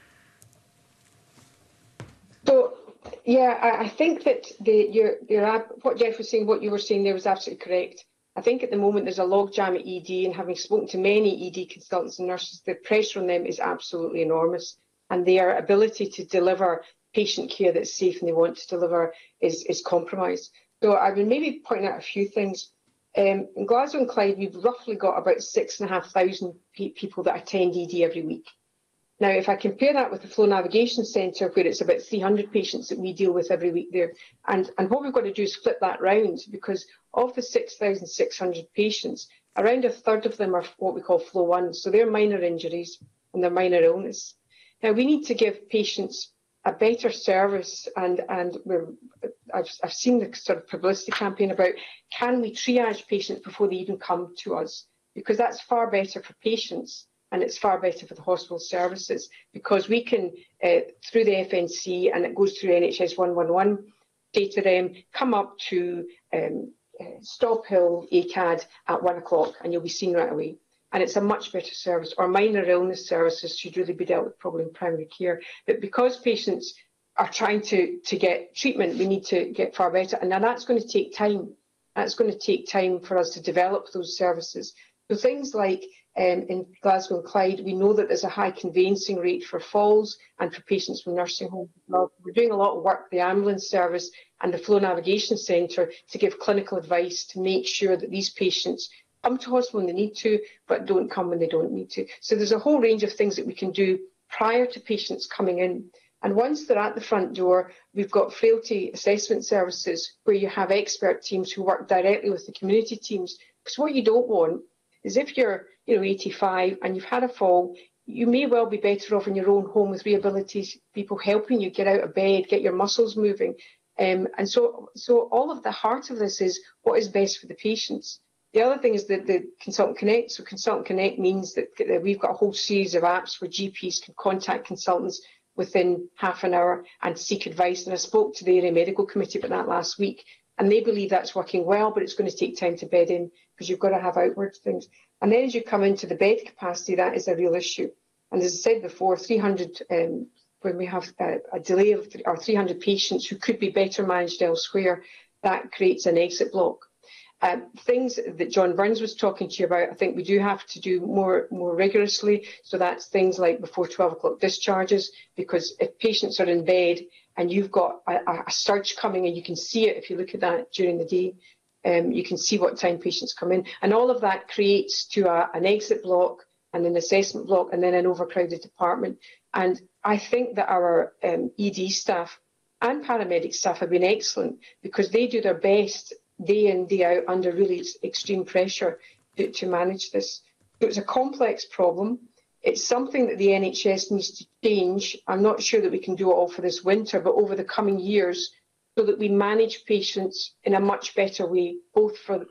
So, yeah, I think that what Jeff was saying, what you were saying there was absolutely correct. I think at the moment there's a logjam at ED, and having spoken to many ED consultants and nurses, the pressure on them is absolutely enormous, and their ability to deliver patient care that's safe and they want to deliver is compromised. So I would maybe point out a few things. In Glasgow and Clyde, we've roughly got about 6,500 people that attend ED every week. Now, if I compare that with the Flow Navigation Centre, where it's about 300 patients that we deal with every week there, and what we've got to do is flip that round, because of the 6,600 patients, around a third of them are what we call Flow 1, so they're minor injuries and they're minor illness. Now, we need to give patients a better service, and I've seen the sort of publicity campaign about, can we triage patients before they even come to us? Because that's far better for patients and it's far better for the hospital services, because we can, through the FNC, and it goes through NHS 111 data, come up to Stop Hill ACAD at 1 o'clock, and you'll be seen right away. And it's a much better service. Or minor illness services should really be dealt with probably in primary care. But because patients are trying to get treatment, we need to get far better. And now that's going to take time. That's going to take time for us to develop those services. So things like in Glasgow and Clyde, we know that there's a high conveyancing rate for falls and for patients from nursing homes. We're doing a lot of work with the ambulance service and the Flow Navigation Centre to give clinical advice to make sure that these patients come to hospital when they need to, but don't come when they don't need to. So there's a whole range of things that we can do prior to patients coming in. And once they're at the front door, we've got frailty assessment services where you have expert teams who work directly with the community teams. Because what you don't want is, if you're 85 and you've had a fall, you may well be better off in your own home with rehabilitation people helping you get out of bed, get your muscles moving. And so all of the heart of this is what is best for the patients. The other thing is that the Consultant Connect. So Consultant Connect means that we've got a whole series of apps where GPs can contact consultants within half an hour and seek advice. And I spoke to the Area Medical Committee about that last week, and they believe that's working well, but it's going to take time to bed in because you've got to have outward things. And then as you come into the bed capacity, that is a real issue. And as I said before, 300, when we have a delay of 300 patients who could be better managed elsewhere, that creates an exit block. Things that John Burns was talking to you about, I think we do have to do more rigorously. So that's things like before 12 o'clock discharges, because if patients are in bed and you've got a surge coming, and you can see it if you look at that during the day, you can see what time patients come in. And all of that creates to an exit block and an assessment block and then an overcrowded department. And I think that our ED staff and paramedic staff have been excellent, because they do their best day in, day out under really extreme pressure to manage this. So it's a complex problem. It's something that the NHS needs to change. I'm not sure that we can do it all for this winter, but over the coming years, so that we manage patients in a much better way, both for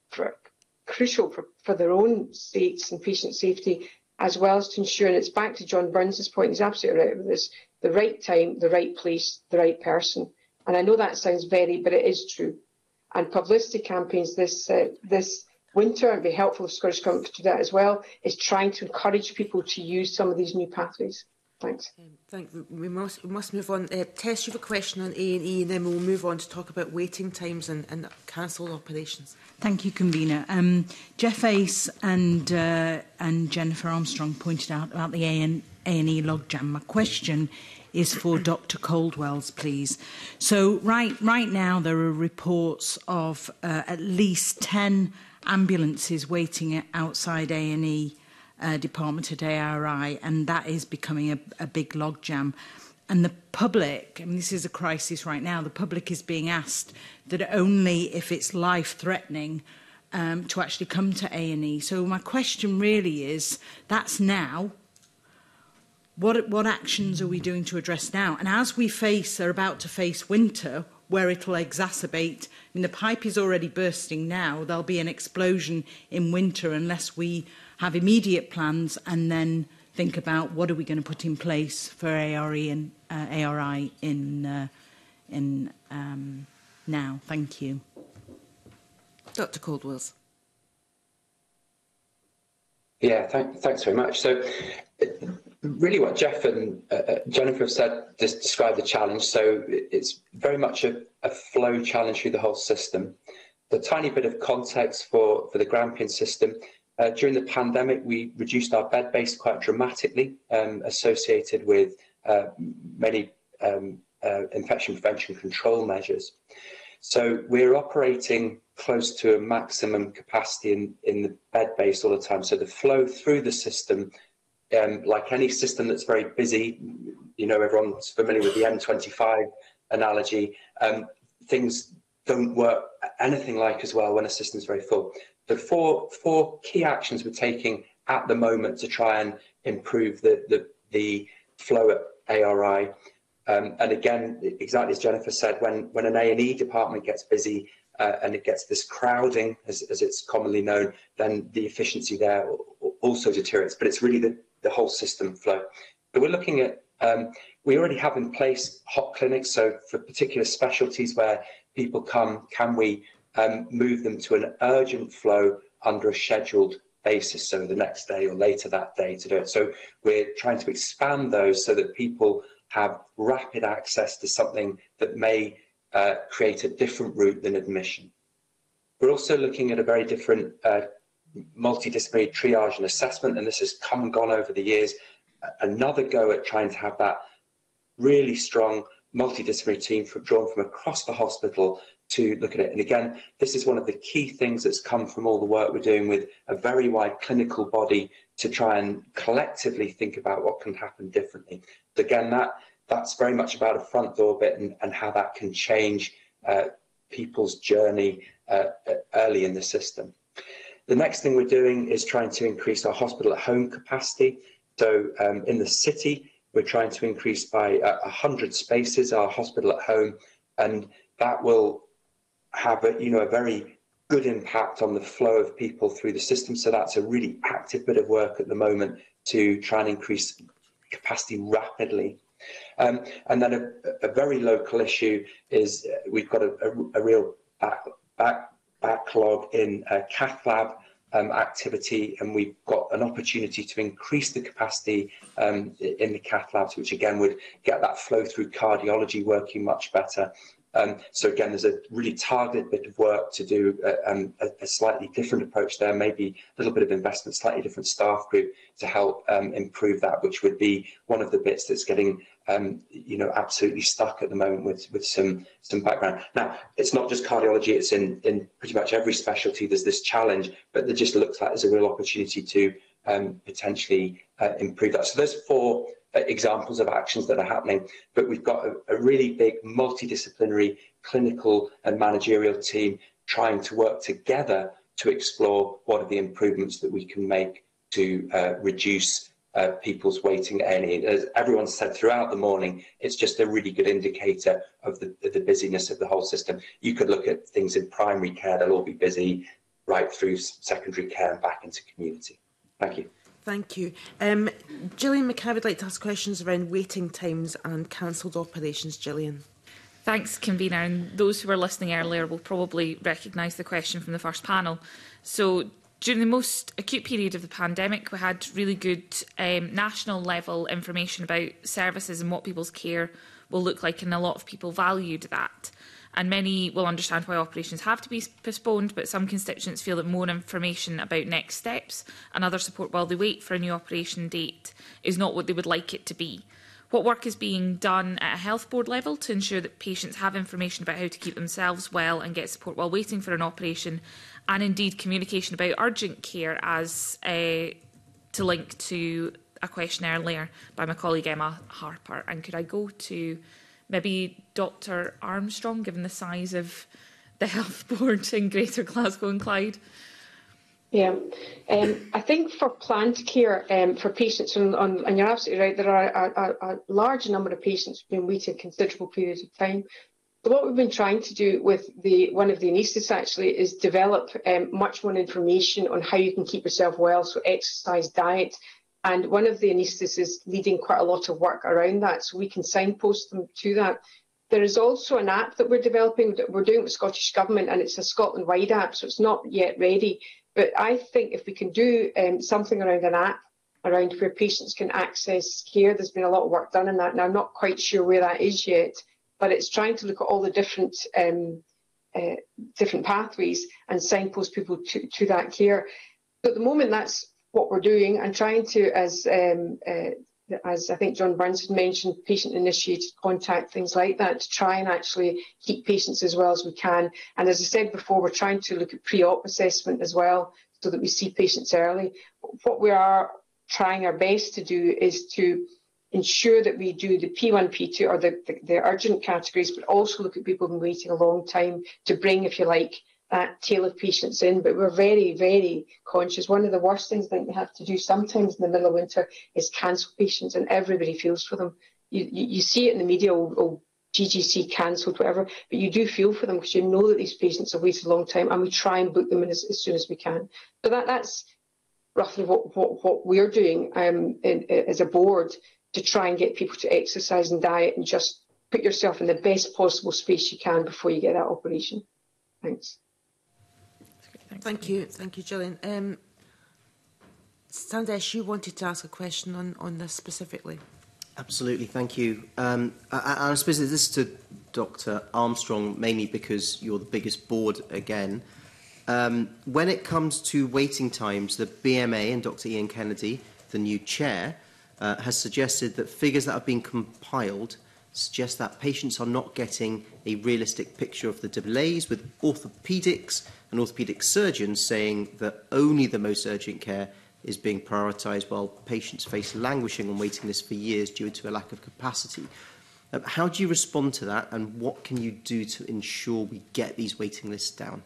crucial for their own sakes and patient safety, as well as to ensure, and it's back to John Burns' point, he's absolutely right with this, the right time, the right place, the right person. And I know that sounds but it is true. And publicity campaigns this winter, and be helpful if Scottish Government could do that as well, is trying to encourage people to use some of these new pathways. Thanks. We must move on. Tess, you have a question on A&E, and then we'll move on to talk about waiting times and cancelled operations. Thank you, Convener. Jeff Ace and Jennifer Armstrong pointed out about the A&E logjam. My question is for Dr. Caldwell's, please. So right now there are reports of at least 10 ambulances waiting outside A&E department at ARI, and that is becoming a big logjam. And the public, I mean, this is a crisis right now, the public is being asked that only if it's life-threatening to actually come to A&E. So my question really is, that's now. What actions are we doing to address now? And as we are about to face winter, where it'll exacerbate, I mean, the pipe is already bursting now. There'll be an explosion in winter unless we have immediate plans and then think about what are we going to put in place for ARI in now. Thank you. Dr. Caldwell. Yeah, thanks very much. So really what Jeff and Jennifer have said just describe the challenge. So it's very much a flow challenge through the whole system. The tiny bit of context for the Grampian system, during the pandemic, we reduced our bed base quite dramatically, associated with many infection prevention control measures. So we're operating close to a maximum capacity in the bed base all the time. So the flow through the system, like any system that's very busy, you know, everyone's familiar with the M25 analogy, things don't work anything like as well when a system's very full. The four key actions we're taking at the moment to try and improve the flow at ARI. And again, exactly as Jennifer said, when an A&E department gets busy and it gets this crowding, as it's commonly known, then the efficiency there also deteriorates, but it's really the whole system flow. But we're looking at, we already have in place hot clinics, so for particular specialties where people come, can we move them to an urgent flow under a scheduled basis, so the next day or later that day to do it. So we're trying to expand those so that people have rapid access to something that may create a different route than admission. We're also looking at a very different multidisciplinary triage and assessment, and this has come and gone over the years. Another go at trying to have that really strong multidisciplinary team drawn from across the hospital to look at it. And again, this is one of the key things that's come from all the work we're doing with a very wide clinical body to try and collectively think about what can happen differently. So again, that's very much about a front door bit and how that can change people's journey early in the system. The next thing we're doing is trying to increase our hospital at home capacity. So in the city, we're trying to increase by 100 spaces our hospital at home, and that will have a very good impact on the flow of people through the system. So that's a really active bit of work at the moment to try and increase capacity rapidly. And then a very local issue is we've got a real backlog in cath lab activity, and we've got an opportunity to increase the capacity in the cath labs, which again would get that flow through cardiology working much better. So again, there's a really targeted bit of work to do, a slightly different approach there, maybe a little bit of investment, slightly different staff group to help improve that, which would be one of the bits that's getting absolutely stuck at the moment with some background. Now, it's not just cardiology, it's in pretty much every specialty there's this challenge, but there just looks like there's a real opportunity to potentially improve that. So there's 4 examples of actions that are happening, but we've got a really big multidisciplinary clinical and managerial team trying to work together to explore what are the improvements that we can make to reduce people's waiting at A&E. As everyone said throughout the morning, it's just a really good indicator of the busyness of the whole system. You could look at things in primary care, they'll all be busy, right through secondary care and back into community. Thank you. Thank you. Gillian McCann would like to ask questions around waiting times and cancelled operations. Gillian. Thanks, Convener. And those who were listening earlier will probably recognise the question from the first panel. So during the most acute period of the pandemic, we had really good national level information about services and what people's care will look like, and a lot of people valued that. And many will understand why operations have to be postponed, but some constituents feel that more information about next steps and other support while they wait for a new operation date is not what they would like it to be. What work is being done at a health board level to ensure that patients have information about how to keep themselves well and get support while waiting for an operation, and indeed communication about urgent care as to link to a question earlier by my colleague Emma Harper? And could I go to maybe Dr Armstrong, given the size of the health board in Greater Glasgow and Clyde? Yeah, I think for planned care for patients, and you're absolutely right, there are a large number of patients who've been waiting considerable periods of time. So what we've been trying to do with one of the anaesthetists actually is develop much more information on how you can keep yourself well, so exercise, diet. And one of the anaesthetists is leading quite a lot of work around that, so we can signpost them to that. There is also an app that we're developing, that we're doing with Scottish Government, and it's a Scotland-wide app, so it's not yet ready. But I think if we can do something around an app, around where patients can access care, there's been a lot of work done on that, and I'm not quite sure where that is yet, but it's trying to look at all the different pathways and signpost people to that care. So at the moment, that's what we're doing, and trying to, as I think John Burns had mentioned, patient-initiated contact, things like that, to try and actually keep patients as well as we can. And as I said before, we're trying to look at pre-op assessment as well, so that we see patients early. What we are trying our best to do is to ensure that we do the P1, P2, or the urgent categories, but also look at people who've been waiting a long time to bring, if you like, that tail of patients in. But we're very, very conscious. One of the worst things that we have to do sometimes in the middle of winter is cancel patients, and everybody feels for them. You see it in the media, GGC cancelled, whatever, but you do feel for them because you know that these patients have waited a long time, and we try and book them in as soon as we can. So that's roughly what we're doing as a board to try and get people to exercise and diet and just put yourself in the best possible space you can before you get that operation. Thanks. Thank you, Gillian. Sandesh, you wanted to ask a question on this specifically. Absolutely, thank you. I suppose this is to Dr. Armstrong, mainly because you're the biggest board again. When it comes to waiting times, the BMA and Dr. Ian Kennedy, the new chair, has suggested that figures that have been compiled suggest that patients are not getting a realistic picture of the delays, with orthopaedics and orthopaedic surgeons saying that only the most urgent care is being prioritised, while patients face languishing on waiting lists for years due to a lack of capacity. How do you respond to that, and what can you do to ensure we get these waiting lists down?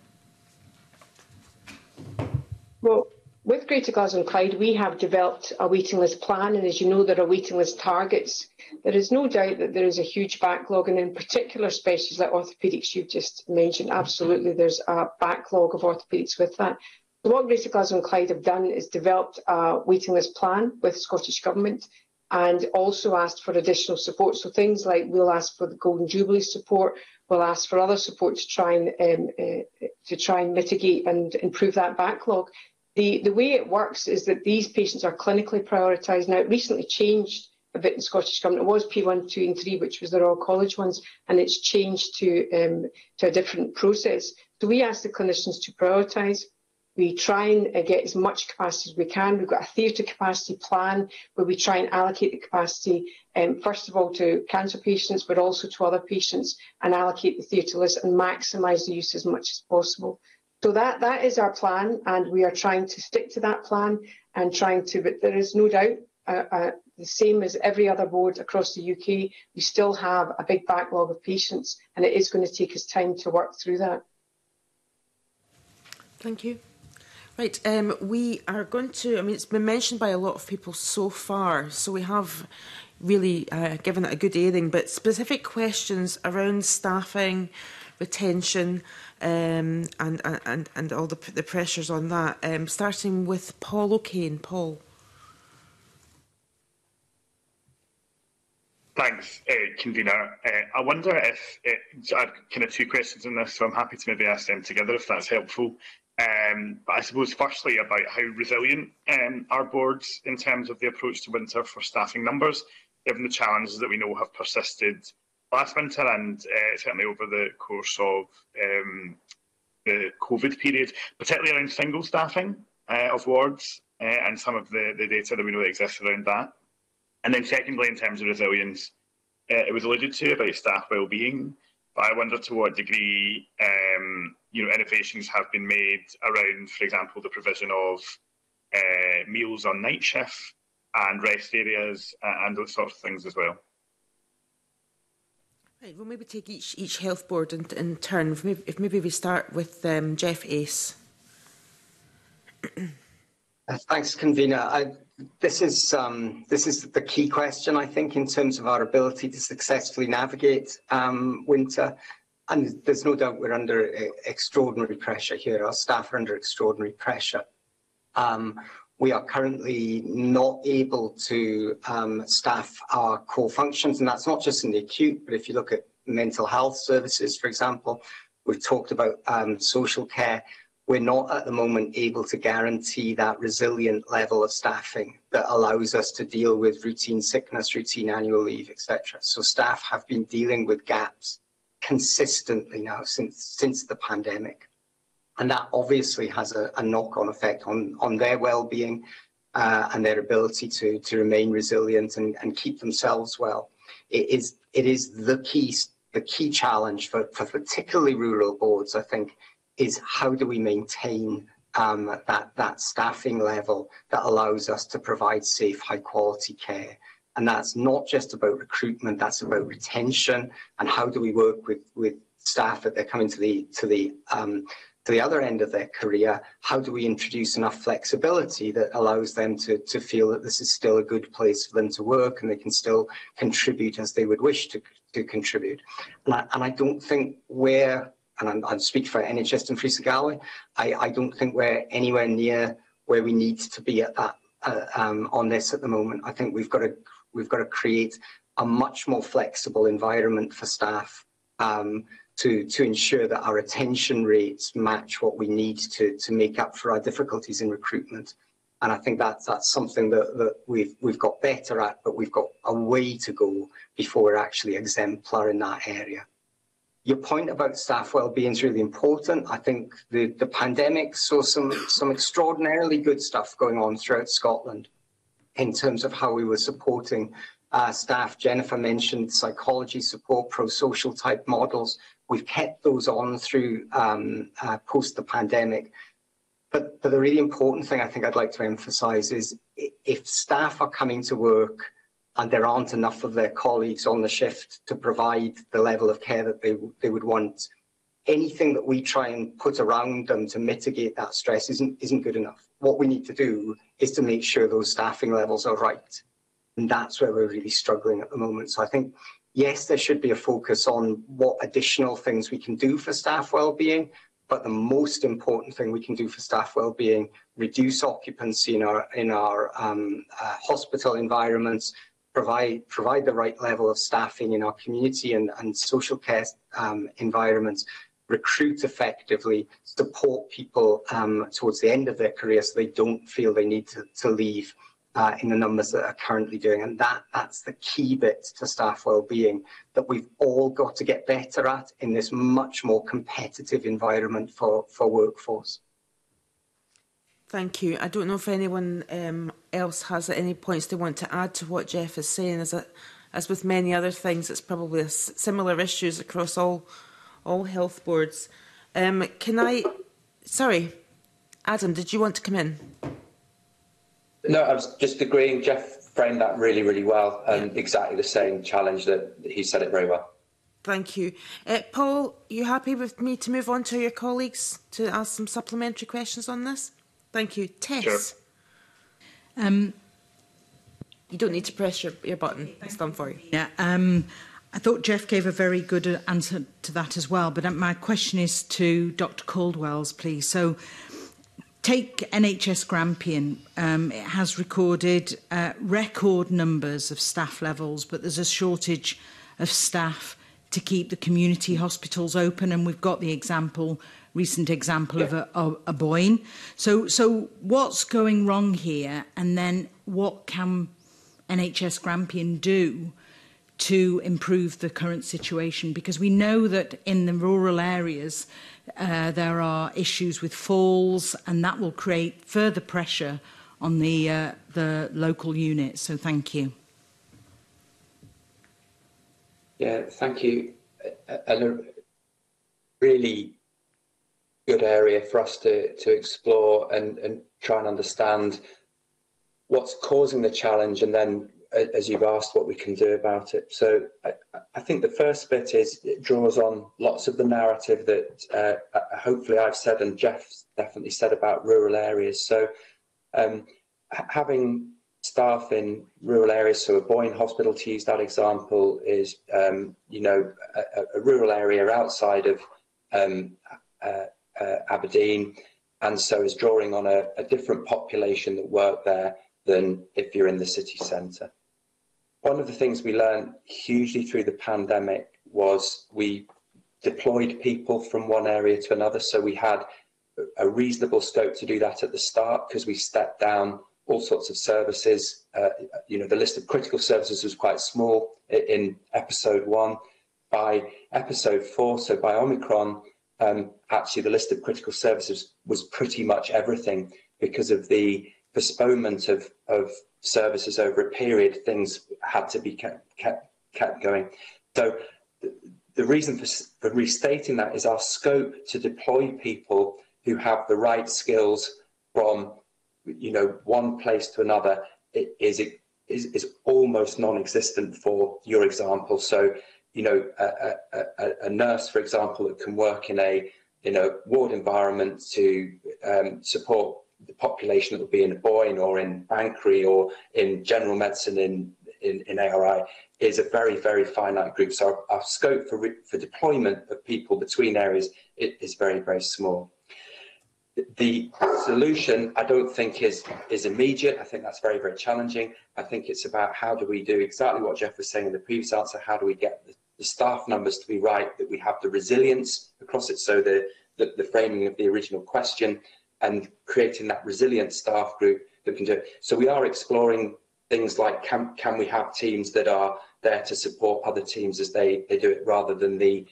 Well, with Greater Glasgow and Clyde, we have developed a waiting list plan, and as you know, there are waiting list targets. There is no doubt that there is a huge backlog, and in particular specialties like orthopaedics you've just mentioned, absolutely there's a backlog of orthopaedics with that. So what Greater Glasgow and Clyde have done is developed a waiting list plan with Scottish Government and also asked for additional support. So things like we'll ask for the Golden Jubilee support, we'll ask for other support to try and mitigate and improve that backlog. The way it works is that these patients are clinically prioritised. Now, it recently changed a bit in Scottish Government. It was P1, 2 and 3, which was the Royal College ones, and it's changed to a different process. So we ask the clinicians to prioritise. We try and get as much capacity as we can. We've got a theatre capacity plan where we try and allocate the capacity, first of all, to cancer patients, but also to other patients, and allocate the theatre list and maximise the use as much as possible. So that is our plan, and we are trying to stick to that plan and but there is no doubt, the same as every other board across the UK, we still have a big backlog of patients, and it is going to take us time to work through that. Thank you. Right, we are going to, it's been mentioned by a lot of people so far, so we have really given it a good airing, but specific questions around staffing, retention, and all the pressures on that, starting with Paul O'Kane. Paul. Thanks, Convener. I wonder if, I have kind of two questions on this, so I'm happy to maybe ask them together if that's helpful. But I suppose firstly about how resilient our boards in terms of the approach to winter for staffing numbers, given the challenges that we know have persisted last winter and certainly over the course of the COVID period, particularly around single staffing of wards and some of the data that we know that exists around that. And then secondly, in terms of resilience, it was alluded to about staff wellbeing, but I wonder to what degree innovations have been made around, for example, the provision of meals on night shift and rest areas and those sorts of things as well. Right, we'll maybe take each health board in turn. If maybe we start with Jeff Ace. Thanks, Convener. This is the key question, I think, in terms of our ability to successfully navigate winter. And there's no doubt we're under extraordinary pressure here. Our staff are under extraordinary pressure. We are currently not able to staff our core functions, and that's not just in the acute, but if you look at mental health services, for example, we've talked about social care. We're not at the moment able to guarantee that resilient level of staffing that allows us to deal with routine sickness, routine annual leave, etc. So staff have been dealing with gaps consistently now since the pandemic. And that obviously has a knock-on effect on their well-being and their ability to remain resilient and keep themselves well. It is the key challenge for particularly rural boards, I think, is how do we maintain that staffing level that allows us to provide safe, high-quality care. And that's not just about recruitment, that's about retention, and how do we work with staff that they're coming to the other end of their career. How do we introduce enough flexibility that allows them to feel that this is still a good place for them to work and they can still contribute as they would wish to contribute. And I don't think we're, and I speak for NHS Dumfries and Galway, I don't think we're anywhere near where we need to be at that on this at the moment. I think we've got to create a much more flexible environment for staff to ensure that our retention rates match what we need to make up for our difficulties in recruitment. And I think that's something that we've got better at, but we've got a way to go before we're actually exemplar in that area. Your point about staff wellbeing is really important. I think the pandemic saw some extraordinarily good stuff going on throughout Scotland in terms of how we were supporting staff. Jennifer mentioned psychology support, pro-social type models. We've kept those on through post the pandemic. But the really important thing I think I'd like to emphasise is if staff are coming to work and there aren't enough of their colleagues on the shift to provide the level of care that they would want, anything that we try and put around them to mitigate that stress isn't good enough. What we need to do is to make sure those staffing levels are right. And that's where we're really struggling at the moment. So I think, yes, there should be a focus on what additional things we can do for staff wellbeing, but the most important thing we can do for staff wellbeing, reduce occupancy in our hospital environments, provide the right level of staffing in our community and social care environments, recruit effectively, support people towards the end of their career so they don't feel they need to leave in the numbers that are currently doing. And that's the key bit to staff wellbeing that we've all got to get better at in this much more competitive environment for workforce. Thank you. I don't know if anyone else has any points they want to add to what Jeff is saying. As with many other things, it's probably similar issues across all health boards. Sorry, Adam, did you want to come in? No, I was just agreeing. Jeff framed that really, really well, and exactly the same challenge that he said it very well. Thank you. Paul, you happy with me to move on to your colleagues to ask some supplementary questions on this? Thank you. Tess? Sure. You don't need to press your button. It's done for you. Yeah. I thought Jeff gave a very good answer to that as well, but my question is to Dr Caldwell's, please. So, take NHS Grampian. It has recorded record numbers of staff levels, but there's a shortage of staff to keep the community hospitals open, and we've got the recent example of a Boyne. So what's going wrong here, and then what can NHS Grampian do to improve the current situation? Because we know that in the rural areas there are issues with falls, and that will create further pressure on the local units. So thank you. Yeah, thank you. A really good area for us to explore and try and understand what's causing the challenge, and then, as you've asked, what we can do about it. So I think the first bit is it draws on lots of the narrative that hopefully I've said and Jeff's definitely said about rural areas. So having staff in rural areas, so a Boyne Hospital, to use that example, is a rural area outside of Aberdeen, and so is drawing on a different population that work there than if you're in the city centre. One of the things we learned hugely through the pandemic was we deployed people from one area to another. So we had a reasonable scope to do that at the start because we stepped down all sorts of services. The list of critical services was quite small in episode 1. By episode 4, so by Omicron, actually the list of critical services was pretty much everything because of the postponement of services over a period. Things had to be kept going. So the reason for restating that is our scope to deploy people who have the right skills from one place to another is almost non-existent for your example. So a nurse, for example, that can work in a ward environment to support the population that will be in Boyne or in Banchory or in general medicine in ARI is a very, very finite group. So our scope for deployment of people between areas is very, very small. the solution, I don't think is immediate. I think that's very, very challenging. I think it's about how do we do exactly what Jeff was saying in the previous answer. How do we get the staff numbers to be right, that we have the resilience across it? So the framing of the original question and creating that resilient staff group that can do it. So we are exploring things like can we have teams that are there to support other teams as they do it, rather than the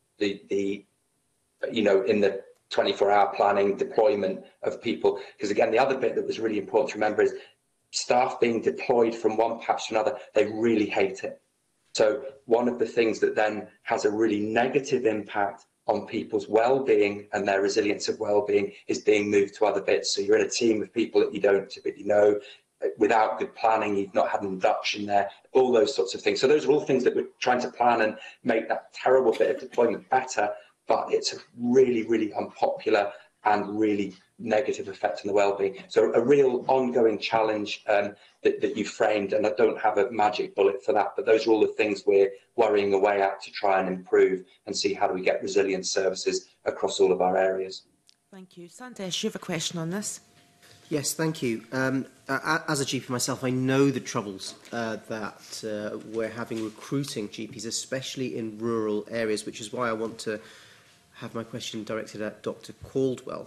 you know, in the 24-hour planning deployment of people. Because again, the other bit that was really important to remember is staff being deployed from one patch to another, they really hate it. So one of the things that then has a really negative impact on people's well-being and their resilience of well-being is being moved to other bits. So you're in a team of people that you don't typically know. Without good planning, you've not had an induction there, all those sorts of things. So those are all things that we're trying to plan and make that terrible bit of deployment better, but it's a really, really unpopular and really negative effect on the well-being. So a real ongoing challenge that you framed, and I don't have a magic bullet for that, but those are all the things we're worrying away at to try and improve and see how do we get resilient services across all of our areas. Thank you. Sandesh, you have a question on this? Yes, thank you. As a GP myself, I know the troubles that we're having recruiting GPs, especially in rural areas, which is why I want to have my question directed at Dr. Caldwell.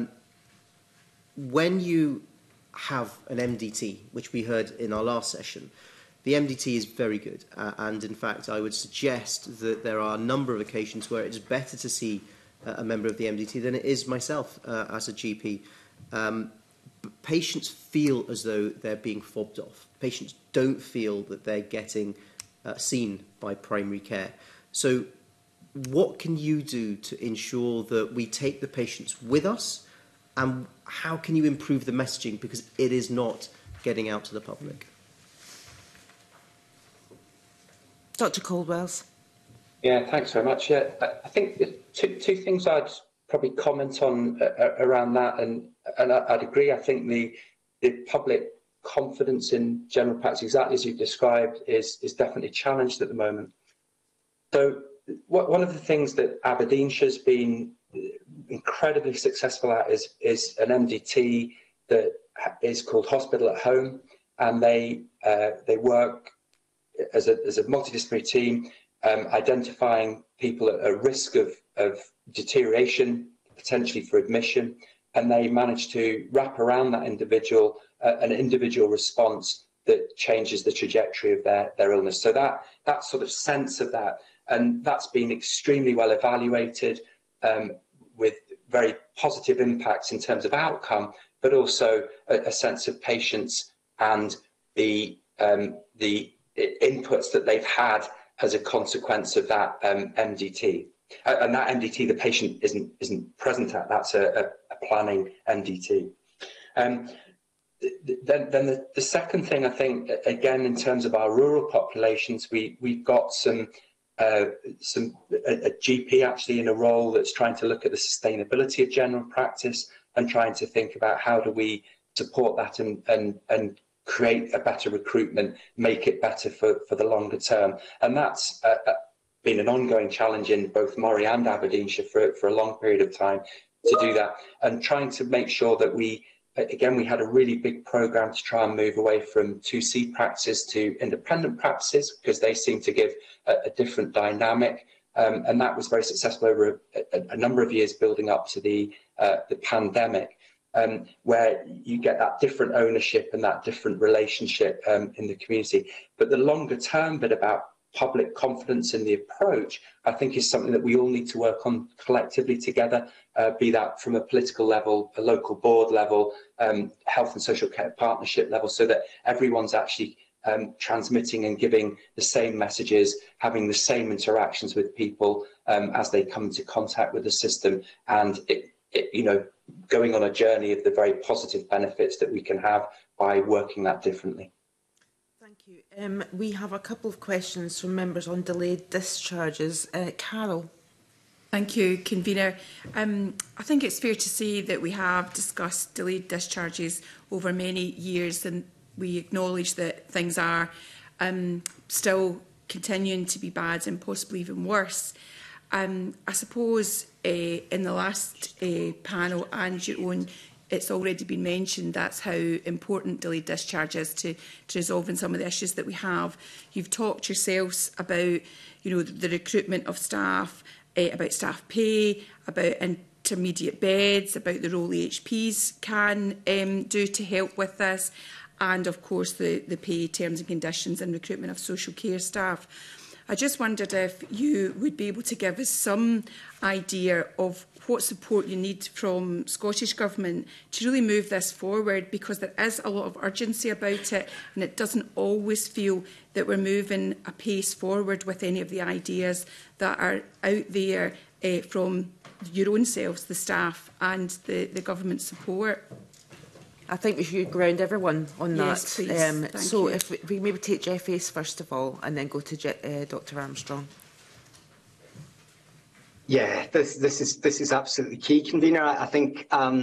When you have an MDT, which we heard in our last session, the MDT is very good. And in fact, I would suggest that there are a number of occasions where it's better to see a member of the MDT than it is myself as a GP. Patients feel as though they're being fobbed off. Patients don't feel that they're getting seen by primary care. So what can you do to ensure that we take the patients with us, and how can you improve the messaging, because it is not getting out to the public? Dr. Caldwells. Yeah, thanks very much. Yeah, I think two things I'd probably comment on around that, and I'd agree. I think the public confidence in general practice, exactly as you've described, is definitely challenged at the moment. So one of the things that Aberdeenshire's been incredibly successful at is an MDT that is called Hospital at Home, and they work as a multidisciplinary team, identifying people at risk of deterioration, potentially for admission, and they manage to wrap around that individual an individual response that changes the trajectory of their illness. So that sort of sense of that, and that's been extremely well evaluated with very positive impacts in terms of outcome, but also a sense of patience and the inputs that they've had as a consequence of that MDT. And that MDT, the patient isn't present at. That's a planning MDT. Then the second thing, I think, again, in terms of our rural populations, we've got a GP actually in a role that's trying to look at the sustainability of general practice and trying to think about how do we support that and create a better recruitment, make it better for the longer term. And that's been an ongoing challenge in both Moray and Aberdeenshire for a long period of time to do that, and trying to make sure that we had a really big programme to try and move away from 2C practices to independent practices, because they seem to give a different dynamic, and that was very successful over a number of years building up to the pandemic, where you get that different ownership and that different relationship in the community. But the longer term bit about public confidence in the approach, I think, is something that we all need to work on collectively together, be that from a political level, a local board level, health and social care partnership level, so that everyone's actually transmitting and giving the same messages, having the same interactions with people as they come into contact with the system, and going on a journey of the very positive benefits that we can have by working that differently. Thank you. We have a couple of questions from members on delayed discharges. Carol. Thank you, Convener. I think it's fair to say that we have discussed delayed discharges over many years, and we acknowledge that things are still continuing to be bad and possibly even worse. I suppose in the last panel and your own, it's already been mentioned that's how important delayed discharge is to resolving some of the issues that we have. You've talked yourselves about, the recruitment of staff, about staff pay, about intermediate beds, about the role EHPs can do to help with this, and of course the pay terms and conditions and recruitment of social care staff. I just wondered if you would be able to give us some idea of what support you need from Scottish Government to really move this forward, because there is a lot of urgency about it, and it doesn't always feel that we're moving a pace forward with any of the ideas that are out there from your own selves, the staff, and the government support. I think we should ground everyone on yes, that. Please. So if we maybe take Jeff Ace first of all, and then go to Dr Armstrong. Yeah, this is absolutely key, convener. I think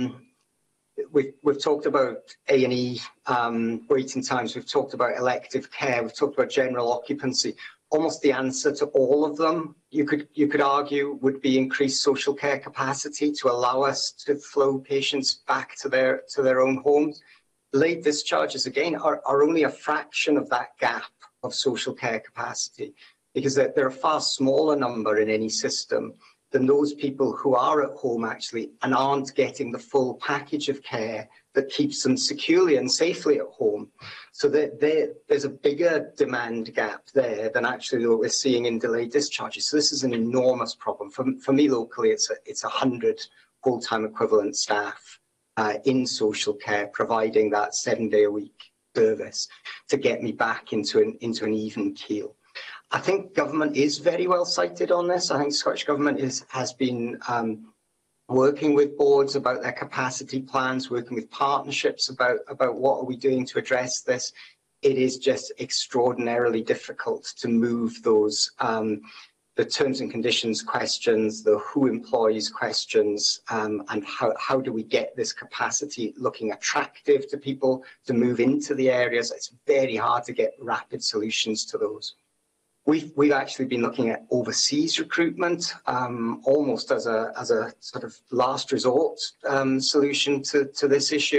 we've talked about A&E waiting times. We've talked about elective care. We've talked about general occupancy. Almost the answer to all of them, you could argue, would be increased social care capacity to allow us to flow patients back to their own homes. Delayed discharges, again, are only a fraction of that gap of social care capacity, because they're a far smaller number in any system than those people who are at home actually and aren't getting the full package of care that keeps them securely and safely at home. So there's a bigger demand gap there than actually what we're seeing in delayed discharges. So this is an enormous problem. For me locally, it's 100 full-time equivalent staff in social care providing that 7-day-a-week service to get me back into an even keel. I think government is very well sighted on this. I think Scottish Government has been working with boards about their capacity plans, working with partnerships about what are we doing to address this. It is just extraordinarily difficult to move those the terms and conditions questions, the who employs questions, and how do we get this capacity looking attractive to people to move into the areas. It's very hard to get rapid solutions to those. We've actually been looking at overseas recruitment almost as a sort of last resort solution to this issue,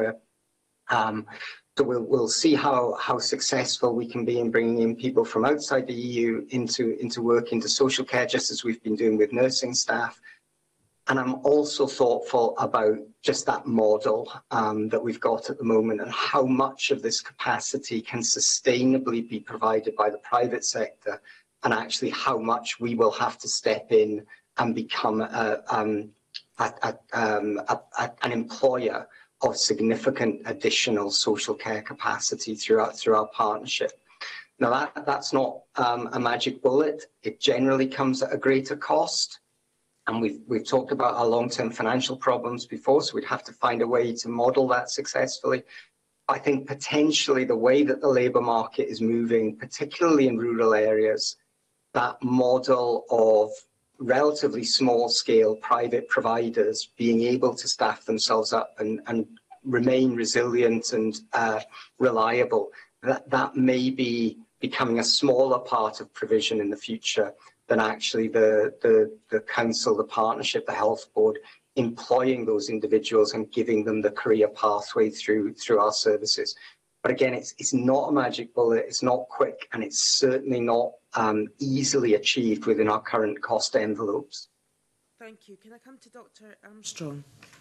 and so we'll see how successful we can be in bringing in people from outside the EU into work into social care, just as we've been doing with nursing staff. And I'm also thoughtful about just that model that we've got at the moment and how much of this capacity can sustainably be provided by the private sector, and actually how much we will have to step in and become an employer of significant additional social care capacity through our partnership. Now that's not a magic bullet. It generally comes at a greater cost. And we've talked about our long-term financial problems before, so we'd have to find a way to model that successfully. I think potentially the way that the labour market is moving, particularly in rural areas, that model of relatively small-scale private providers being able to staff themselves up and remain resilient and reliable, that may be becoming a smaller part of provision in the future than actually the council, the partnership, the health board, employing those individuals and giving them the career pathway through our services. But again, it's not a magic bullet, it's not quick, and it's certainly not easily achieved within our current cost envelopes. Thank you. Can I come to Dr Armstrong?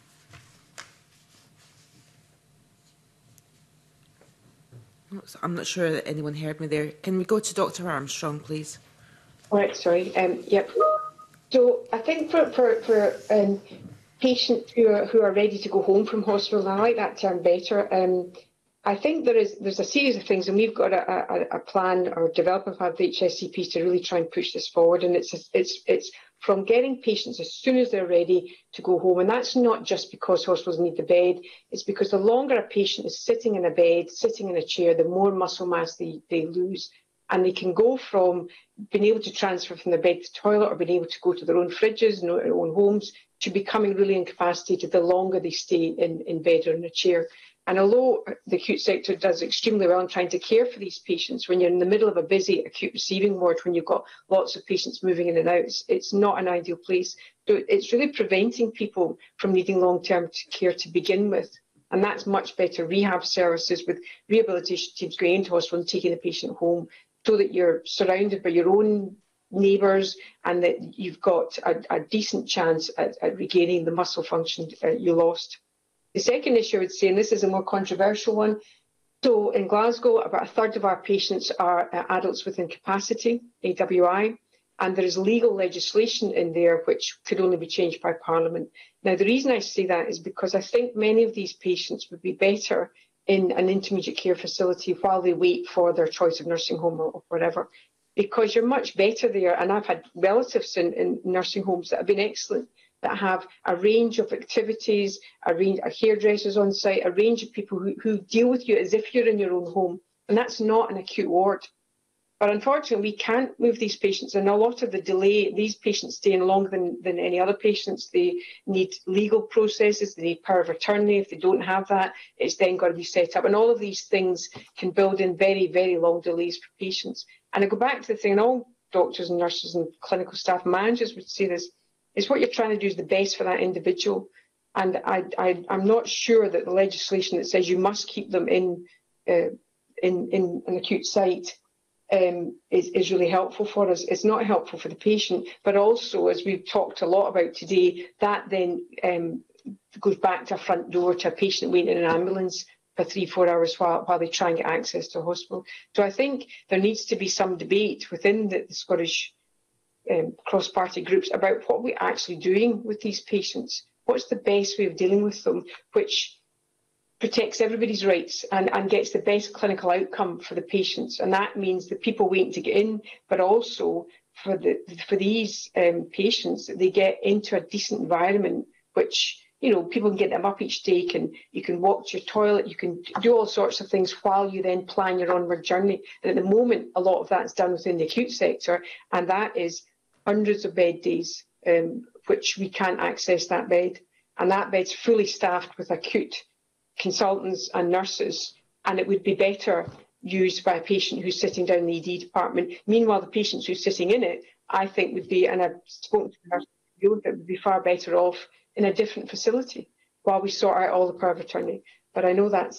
I'm not sure that anyone heard me there. Can we go to Dr Armstrong, please? Right, sorry. Yep. So I think for patients who are ready to go home from hospital, I like that term better. I think there's a series of things, and we've got a plan or development plan for HSCPs to really try and push this forward. And it's from getting patients as soon as they're ready to go home, and that's not just because hospitals need the bed. It's because the longer a patient is sitting in a bed, sitting in a chair, the more muscle mass they lose. And they can go from being able to transfer from the bed to toilet or being able to go to their own fridges and their own homes to becoming really incapacitated the longer they stay in bed or in a chair. And although the acute sector does extremely well in trying to care for these patients, when you're in the middle of a busy acute receiving ward, when you've got lots of patients moving in and out, it's not an ideal place. So it's really preventing people from needing long-term care to begin with. And that's much better rehab services with rehabilitation teams going into hospital and taking the patient home, so that you're surrounded by your own neighbours and that you've got a decent chance at regaining the muscle function you lost. The second issue I would say, and this is a more controversial one, so in Glasgow, about a third of our patients are adults with incapacity, AWI, and there is legal legislation in there which could only be changed by Parliament. Now, the reason I say that is because I think many of these patients would be better in an intermediate care facility while they wait for their choice of nursing home or whatever, because you're much better there. And I've had relatives in nursing homes that have been excellent, that have a range of activities, a range of hairdressers on site, a range of people who deal with you as if you're in your own home. And that's not an acute ward. But unfortunately, we can't move these patients. And a lot of the delay, these patients stay in longer than any other patients. They need legal processes, they need power of attorney. If they don't have that, it's then got to be set up. And all of these things can build in very, very long delays for patients. And I go back to the thing, and all doctors and nurses and clinical staff managers would say this, is what you're trying to do is the best for that individual. And I'm not sure that the legislation that says you must keep them in an acute site is really helpful for us. It's not helpful for the patient, but also, as we've talked a lot about today, that then goes back to a front door to a patient waiting in an ambulance for 3-4 hours while they try and get access to a hospital. So I think there needs to be some debate within the Scottish cross-party groups about what we're actually doing with these patients. What's the best way of dealing with them, which protects everybody's rights and gets the best clinical outcome for the patients. And that means the people waiting to get in, but also for these patients, they get into a decent environment, which, you know, people can get them up each day, you can walk to your toilet, you can do all sorts of things while you then plan your onward journey. And at the moment, a lot of that's done within the acute sector, and that is hundreds of bed days, which we can't access that bed. And that bed's fully staffed with acute consultants and nurses, and it would be better used by a patient who's sitting down in the ED department. Meanwhile, the patients who's sitting in it, I think would be, and I've spoken to the nurse, would be far better off in a different facility while we sort out all the power of attorney. But I know that's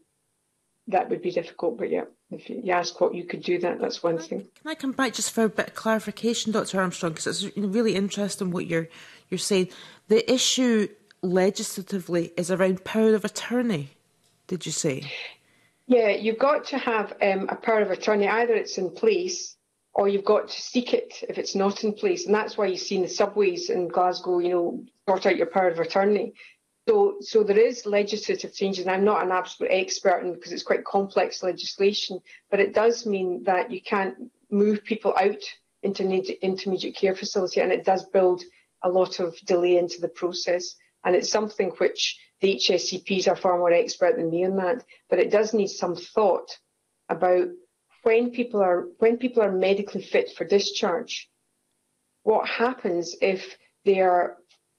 that would be difficult. But yeah, if you ask what you could do, that's one thing. Can I come back just for a bit of clarification, Dr. Armstrong, because it's really interesting what you're saying. The issue legislatively is around power of attorney, did you say? Yeah, you've got to have a power of attorney. Either it's in place or you've got to seek it if it's not in place. And that's why you see in the subways in Glasgow, you know, sort out your power of attorney. So there is legislative changes, and I'm not an absolute expert in because it's quite complex legislation, but it does mean that you can't move people out into an intermediate care facility, and it does build a lot of delay into the process. And it's something which the HSCPs are far more expert than me on that, but it does need some thought about when people are medically fit for discharge, what happens if there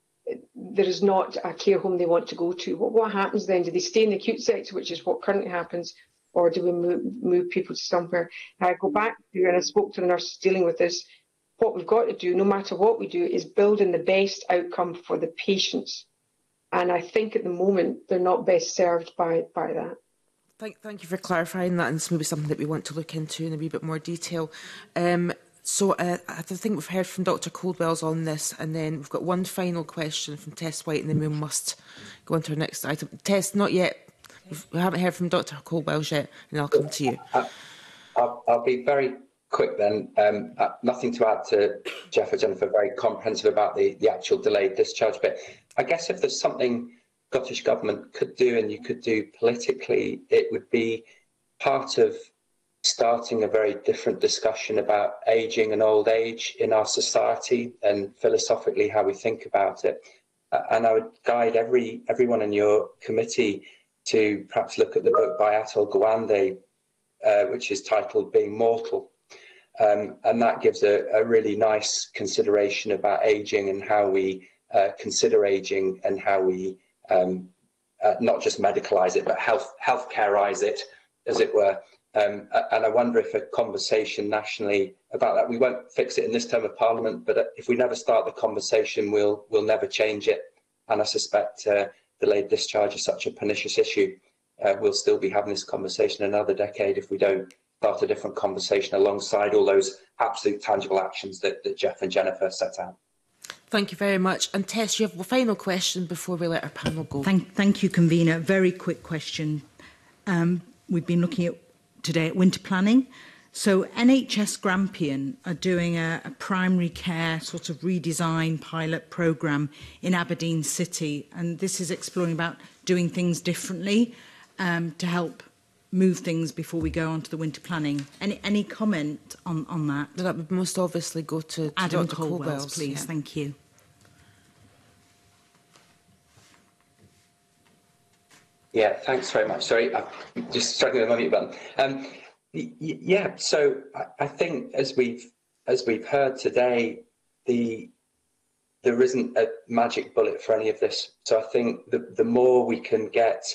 is not a care home they want to go to? What happens then? Do they stay in the acute sector, which is what currently happens, or do we move people to somewhere? Now, I go back to, and I spoke to the nurses dealing with this, what we've got to do, no matter what we do, is build in the best outcome for the patients. And I think at the moment, they're not best served by that. Thank you for clarifying that, and it's maybe something that we want to look into in a wee bit more detail. So I think we've heard from Dr. Coldwell's on this, and then we've got one final question from Tess White, and then we must go on to our next item. Tess, not yet. We haven't heard from Dr. Coldwell's yet, and I'll come to you. I'll be very quick then. Nothing to add to Jeff or Jennifer, very comprehensive about the actual delayed discharge bit. I guess if there's something Scottish Government could do and you could do politically, it would be part of starting a very different discussion about ageing and old age in our society and philosophically how we think about it. And I would guide everyone in your committee to perhaps look at the book by Atul Gawande, which is titled Being Mortal. And that gives a really nice consideration about ageing and how we consider ageing and how we not just medicalise it, but healthcareise it, as it were. And I wonder if a conversation nationally about that, we won't fix it in this term of Parliament, but if we never start the conversation, we'll never change it. And I suspect delayed discharge is such a pernicious issue. We'll still be having this conversation another decade if we don't start a different conversation alongside all those absolute tangible actions that Jeff and Jennifer set out. Thank you very much. And Tess, you have a final question before we let our panel go. Thank you, Convener. Very quick question. We've been looking at today at winter planning. So NHS Grampian are doing a primary care sort of redesign pilot programme in Aberdeen City, and this is exploring about doing things differently to help move things before we go on to the winter planning. Any comment on that? That would most obviously go to Adam Dr. Colwell, please. Yeah. Thank you. Yeah, thanks very much. Sorry, I'm just struggling with my mute button. Yeah, so I think as we've heard today, there isn't a magic bullet for any of this. So I think the more we can get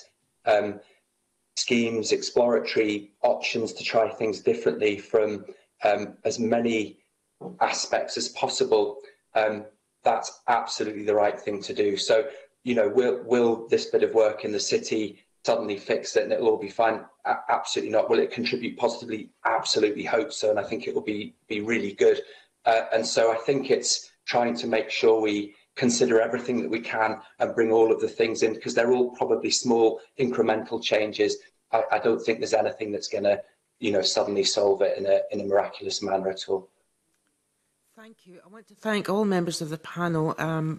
schemes, exploratory options to try things differently from as many aspects as possible, that's absolutely the right thing to do. So, you know, will this bit of work in the city suddenly fix it and it'll all be fine? Absolutely not. Will it contribute positively? Absolutely hope so, and I think it will be really good. And so I think it's trying to make sure we consider everything that we can and bring all of the things in, because they're all probably small incremental changes. I don't think there's anything that's going to, you know, suddenly solve it in a miraculous manner at all. Thank you. I want to thank all members of the panel,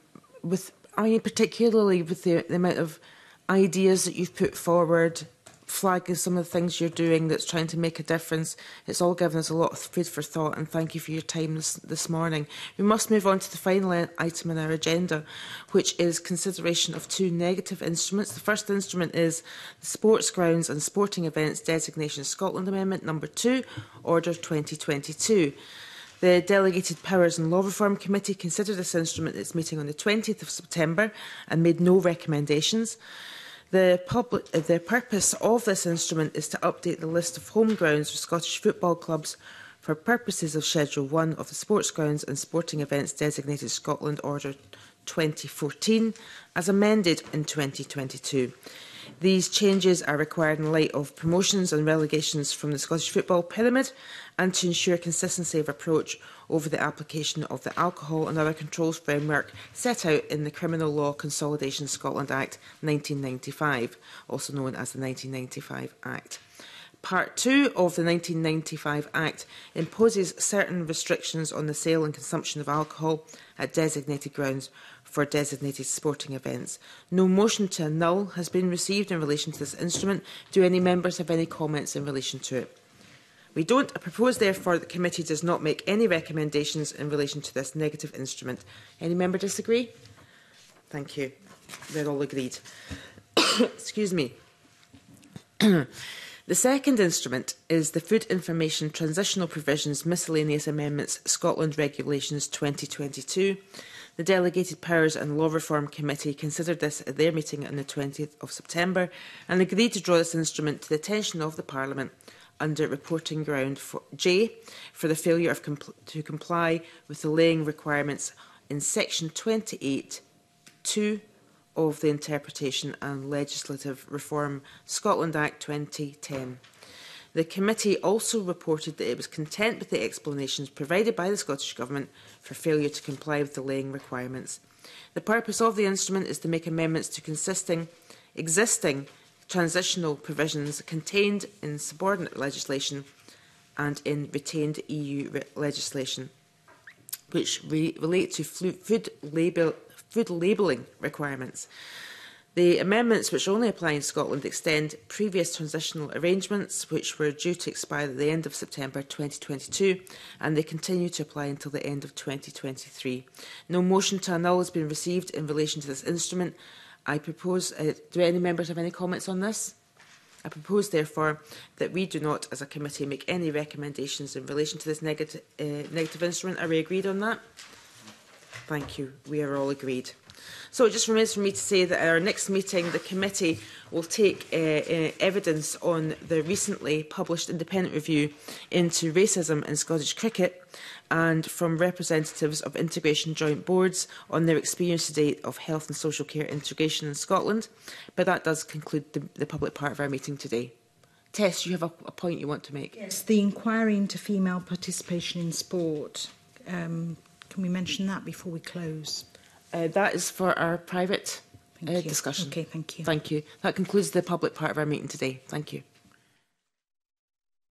particularly with the amount of ideas that you've put forward, flagging some of the things you're doing that's trying to make a difference. It's all given us a lot of food for thought, and thank you for your time this morning. We must move on to the final item on our agenda, which is consideration of two negative instruments. The first instrument is the Sports Grounds and Sporting Events Designation Scotland Amendment number 2, Order 2022. The Delegated Powers and Law Reform Committee considered this instrument at its meeting on the 20th of September and made no recommendations. The purpose of this instrument is to update the list of home grounds for Scottish football clubs for purposes of Schedule 1 of the Sports Grounds and Sporting Events Designated Scotland Order 2014, as amended in 2022. These changes are required in light of promotions and relegations from the Scottish Football Pyramid and to ensure consistency of approach over the application of the Alcohol and Other Controls Framework set out in the Criminal Law Consolidation Scotland Act 1995, also known as the 1995 Act. Part 2 of the 1995 Act imposes certain restrictions on the sale and consumption of alcohol at designated grounds for designated sporting events. No motion to annul has been received in relation to this instrument. Do any members have any comments in relation to it? We don't. I propose, therefore, that the committee does not make any recommendations in relation to this negative instrument. Any member disagree? Thank you. They're all agreed. Excuse me. The second instrument is the Food Information Transitional Provisions Miscellaneous Amendments Scotland Regulations 2022. The Delegated Powers and Law Reform Committee considered this at their meeting on the 20th of September and agreed to draw this instrument to the attention of the Parliament under reporting ground J for the failure to comply with the laying requirements in Section 28(2) of the Interpretation and Legislative Reform Scotland Act 2010. The committee also reported that it was content with the explanations provided by the Scottish Government for failure to comply with the laying requirements. The purpose of the instrument is to make amendments to existing transitional provisions contained in subordinate legislation and in retained EU legislation, which relate to food labelling requirements. The amendments, which only apply in Scotland, extend previous transitional arrangements, which were due to expire at the end of September 2022, and they continue to apply until the end of 2023. No motion to annul has been received in relation to this instrument. I propose, do any members have any comments on this? I propose, therefore, that we do not, as a committee, make any recommendations in relation to this negative instrument. Are we agreed on that? Thank you. We are all agreed. So it just remains for me to say that at our next meeting, the committee will take evidence on the recently published independent review into racism in Scottish cricket, and from representatives of integration joint boards on their experience to date of health and social care integration in Scotland. But that does conclude the public part of our meeting today. Tess, you have a point you want to make? Yes, the inquiry into female participation in sport. Can we mention that before we close? That is for our private discussion. Okay, thank you. Thank you. That concludes the public part of our meeting today. Thank you.